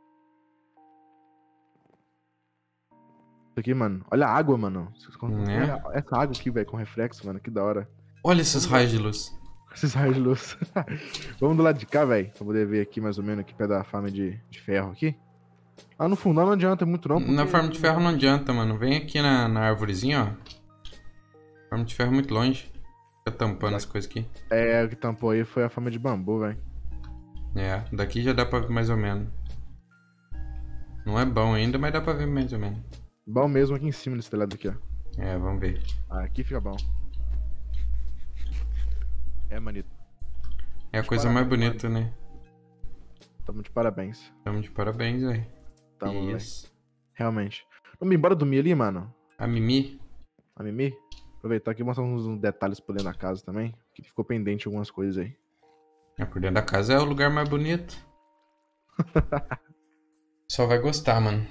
B: aqui, mano. Olha a água, mano.
A: Né?
B: Olha essa água aqui, velho, com reflexo, mano. Que da hora.
A: Olha esses raios de luz.
B: Esses raios de luz. Vamos do lado de cá, velho. Pra poder ver aqui mais ou menos aqui perto da farm de, de ferro aqui. Ah, no fundão não adianta muito não. Porque...
A: Na farm de ferro não adianta, mano. Vem aqui na, na árvorezinha, ó. Farm de ferro é muito longe. Fica tampando as coisas aqui.
B: É, o que tampou aí foi a farm de bambu, velho.
A: É, daqui já dá pra ver mais ou menos. Não é bom ainda, mas dá pra ver mais ou menos.
B: Bom mesmo aqui em cima desse telhado aqui, ó.
A: É, vamos ver.
B: Ah, aqui fica bom. É, manito.
A: É a
B: De
A: coisa mais
B: parabéns,
A: bonita, né?
B: Tamo de parabéns.
A: Tamo de parabéns, velho.
B: Tamo, velho.
A: Isso.
B: Realmente. Vamos embora dormir ali, mano?
A: A Mimi?
B: A Mimi? Aproveitar aqui e mostrar uns detalhes por dentro da casa também. Que ficou pendente algumas coisas aí.
A: É, por dentro da casa é o lugar mais bonito. Só vai gostar, mano.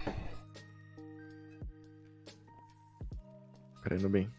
B: Pera aí, Nubem.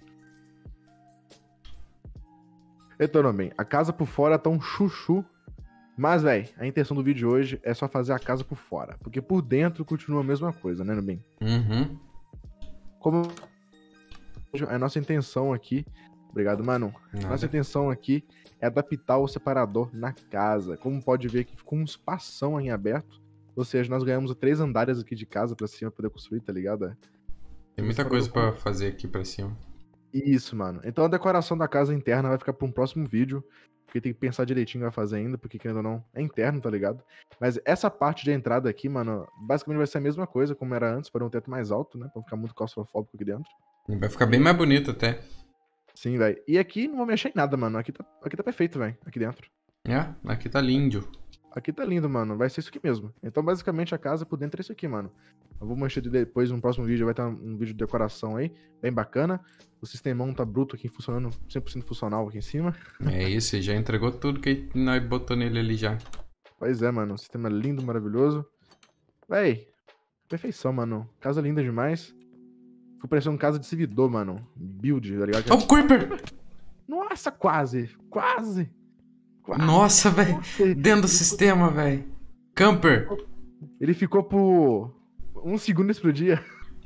B: Então, Nubem, a casa por fora tá um chuchu. Mas, velho, a intenção do vídeo hoje é só fazer a casa por fora. Porque por dentro continua a mesma coisa, né, Nubem?
A: Uhum.
B: Como a nossa intenção aqui... Obrigado, mano.
A: Nada.
B: Nossa intenção aqui é adaptar o separador na casa. Como pode ver aqui, ficou um espação em aberto. Ou seja, nós ganhamos três andares aqui de casa pra cima pra poder construir, tá ligado?
A: Tem muita coisa pra fazer aqui pra cima.
B: Isso, mano. Então a decoração da casa interna vai ficar pra um próximo vídeo. Porque tem que pensar direitinho o que vai fazer ainda, porque querendo ou não, é interno, tá ligado? Mas essa parte de entrada aqui, mano, basicamente vai ser a mesma coisa como era antes, para um teto mais alto, né? Pra não ficar muito claustrofóbico aqui dentro.
A: Vai ficar bem mais bonito até.
B: Sim, velho. E aqui não vou mexer em nada, mano. Aqui tá, aqui tá perfeito, velho. Aqui dentro.
A: É, aqui tá lindo.
B: Aqui tá lindo, mano. Vai ser isso aqui mesmo. Então, basicamente, a casa por dentro é isso aqui, mano. Eu vou mostrar depois, no próximo vídeo, vai estar um vídeo de decoração aí, bem bacana. O sistemão tá bruto aqui, funcionando, cem por cento funcional aqui em cima.
A: É isso, ele já entregou tudo que nós botou nele ali já.
B: Pois é, mano. O sistema é lindo, maravilhoso. Véi, perfeição, mano. Casa linda demais. Ficou parecendo casa de servidor, mano. Build, tá ligado?
A: Ó o Creeper!
B: Nossa, quase. Quase. Quase.
A: Nossa, velho.
B: Nossa,
A: Dentro do sistema, velho. Camper.
B: ele ficou por um segundo e explodia.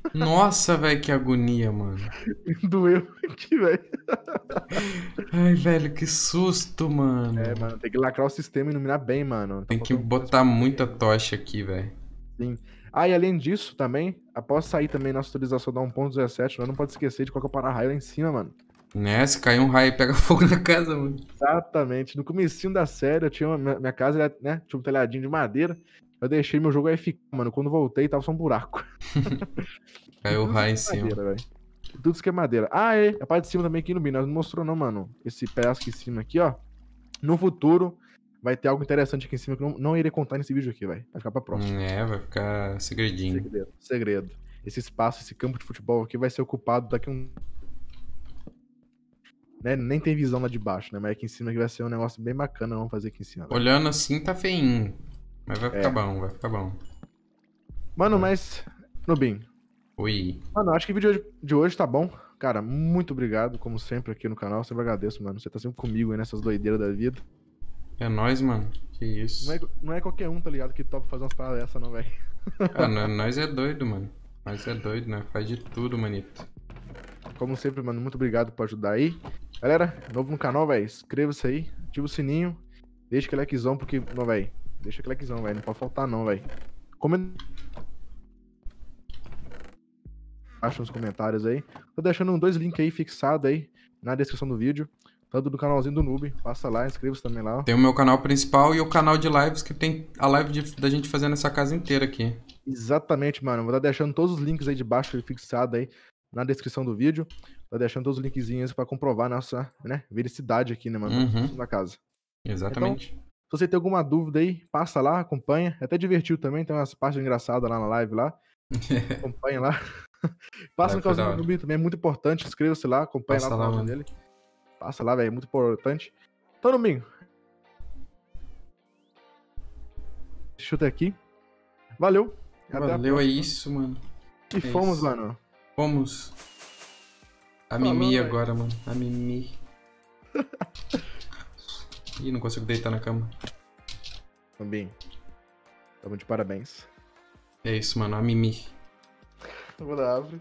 A: Nossa, velho, que agonia, mano.
B: Doeu aqui, velho.
A: Ai, velho, que susto, mano.
B: É, mano, tem que lacrar o sistema e iluminar bem, mano. Tá
A: Tem que
B: faltando
A: botar
B: coisa pra
A: muita
B: fazer.
A: tocha aqui, velho.
B: Sim. Ah, e além disso, também, após sair também nossa atualização da um ponto dezessete, nós não pode esquecer de colocar o para-raio lá em cima, mano.
A: Né? Se cair um raio e pega fogo na casa, mano.
B: Exatamente. No comecinho da série, eu tinha uma, minha minha casa, era, né, tinha um telhadinho de madeira. Eu deixei meu jogo aí ficar, mano. Quando voltei, tava só um buraco.
A: Caiu o
B: Tudo
A: raio em
B: isso é
A: cima.
B: madeira, velho. Tudo isso que é madeira. Ah, é. A parte de cima também aqui no Bino. Nós não mostrou não, mano. Esse pedaço aqui em cima aqui, ó. No futuro, vai ter algo interessante aqui em cima que eu não, não irei contar nesse vídeo aqui, velho. Vai ficar pra próxima.
A: É, vai ficar segredinho.
B: Segredo. Segredo. Esse espaço, esse campo de futebol aqui vai ser ocupado daqui a um... Né? Nem tem visão lá de baixo, né? Mas aqui em cima aqui vai ser um negócio bem bacana. Vamos fazer aqui em cima. Velho.
A: Olhando assim tá feinho. Mas vai ficar
B: É.
A: bom, vai ficar bom.
B: Mano,
A: Hum.
B: mas... Nubim.
A: Ui.
B: Mano, acho que o vídeo de hoje- de hoje tá bom. Cara, muito obrigado, como sempre, aqui no canal. Sempre agradeço, mano. Você tá sempre comigo aí nessas doideiras da vida.
A: É nóis, mano. Que isso.
B: Não é, não é qualquer um, tá ligado? Que topa fazer umas paradas dessa, não, velho.
A: Ah, nó- nós é doido, mano. Nós é doido, né? Faz de tudo, manito.
B: Como sempre, mano, muito obrigado por ajudar aí. Galera, novo no canal, velho. Inscreva-se aí, ativa o sininho. Deixa aquele likezão, porque, não, velho. Deixa aquele likezão, velho. Não pode faltar, não, velho. Comenta. Acha nos comentários aí. Tô deixando dois links aí fixados aí na descrição do vídeo. Tanto do canalzinho do Noob. Passa lá, inscreva-se também lá. Ó.
A: Tem o meu canal principal e o canal de lives que tem a live de- da gente fazendo essa casa inteira aqui.
B: Exatamente, mano. Vou estar deixando todos os links aí de baixo fixados aí na descrição do vídeo. Tô deixando todos os linkzinhos pra comprovar nossa, né, veracidade aqui, né, mano?
A: Uhum.
B: Na casa.
A: Exatamente.
B: Se você tem alguma dúvida aí, passa lá, acompanha. É até divertido também, tem umas partes engraçadas lá na live lá. Acompanha lá. Passa
A: Vai,
B: no
A: foi da
B: canal
A: hora.
B: do Noob também, é muito importante. Inscreva-se lá, acompanha
A: Passa
B: lá o
A: lá,
B: canal
A: mano.
B: dele. Passa lá, velho, é muito importante. Então, Nubinho. Chuta aqui. Valeu. Até a
A: Valeu, é
B: próxima.
A: isso, mano.
B: E
A: é
B: fomos,
A: isso.
B: mano.
A: Vamos. A
B: Falou,
A: Mimi
B: velho.
A: agora, mano. A Mimi. Ih, não consigo deitar na cama.
B: Nubinho. Tamo de parabéns.
A: É isso, mano. A Mimi.
B: Eu vou dar árvore.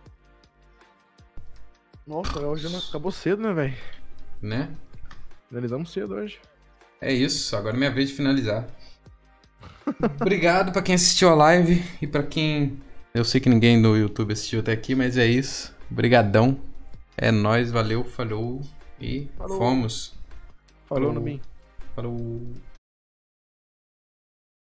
B: Nossa, hoje não- acabou cedo, né, velho?
A: Né?
B: Finalizamos cedo hoje.
A: É isso. Agora é minha vez de finalizar. Obrigado pra quem assistiu a live e pra quem... Eu sei que ninguém no YouTube assistiu até aqui, mas é isso. Obrigadão. É nóis, valeu, falou e
B: Falou.
A: fomos.
B: Falou,
A: Falou.
B: Nubinho.
A: Falou.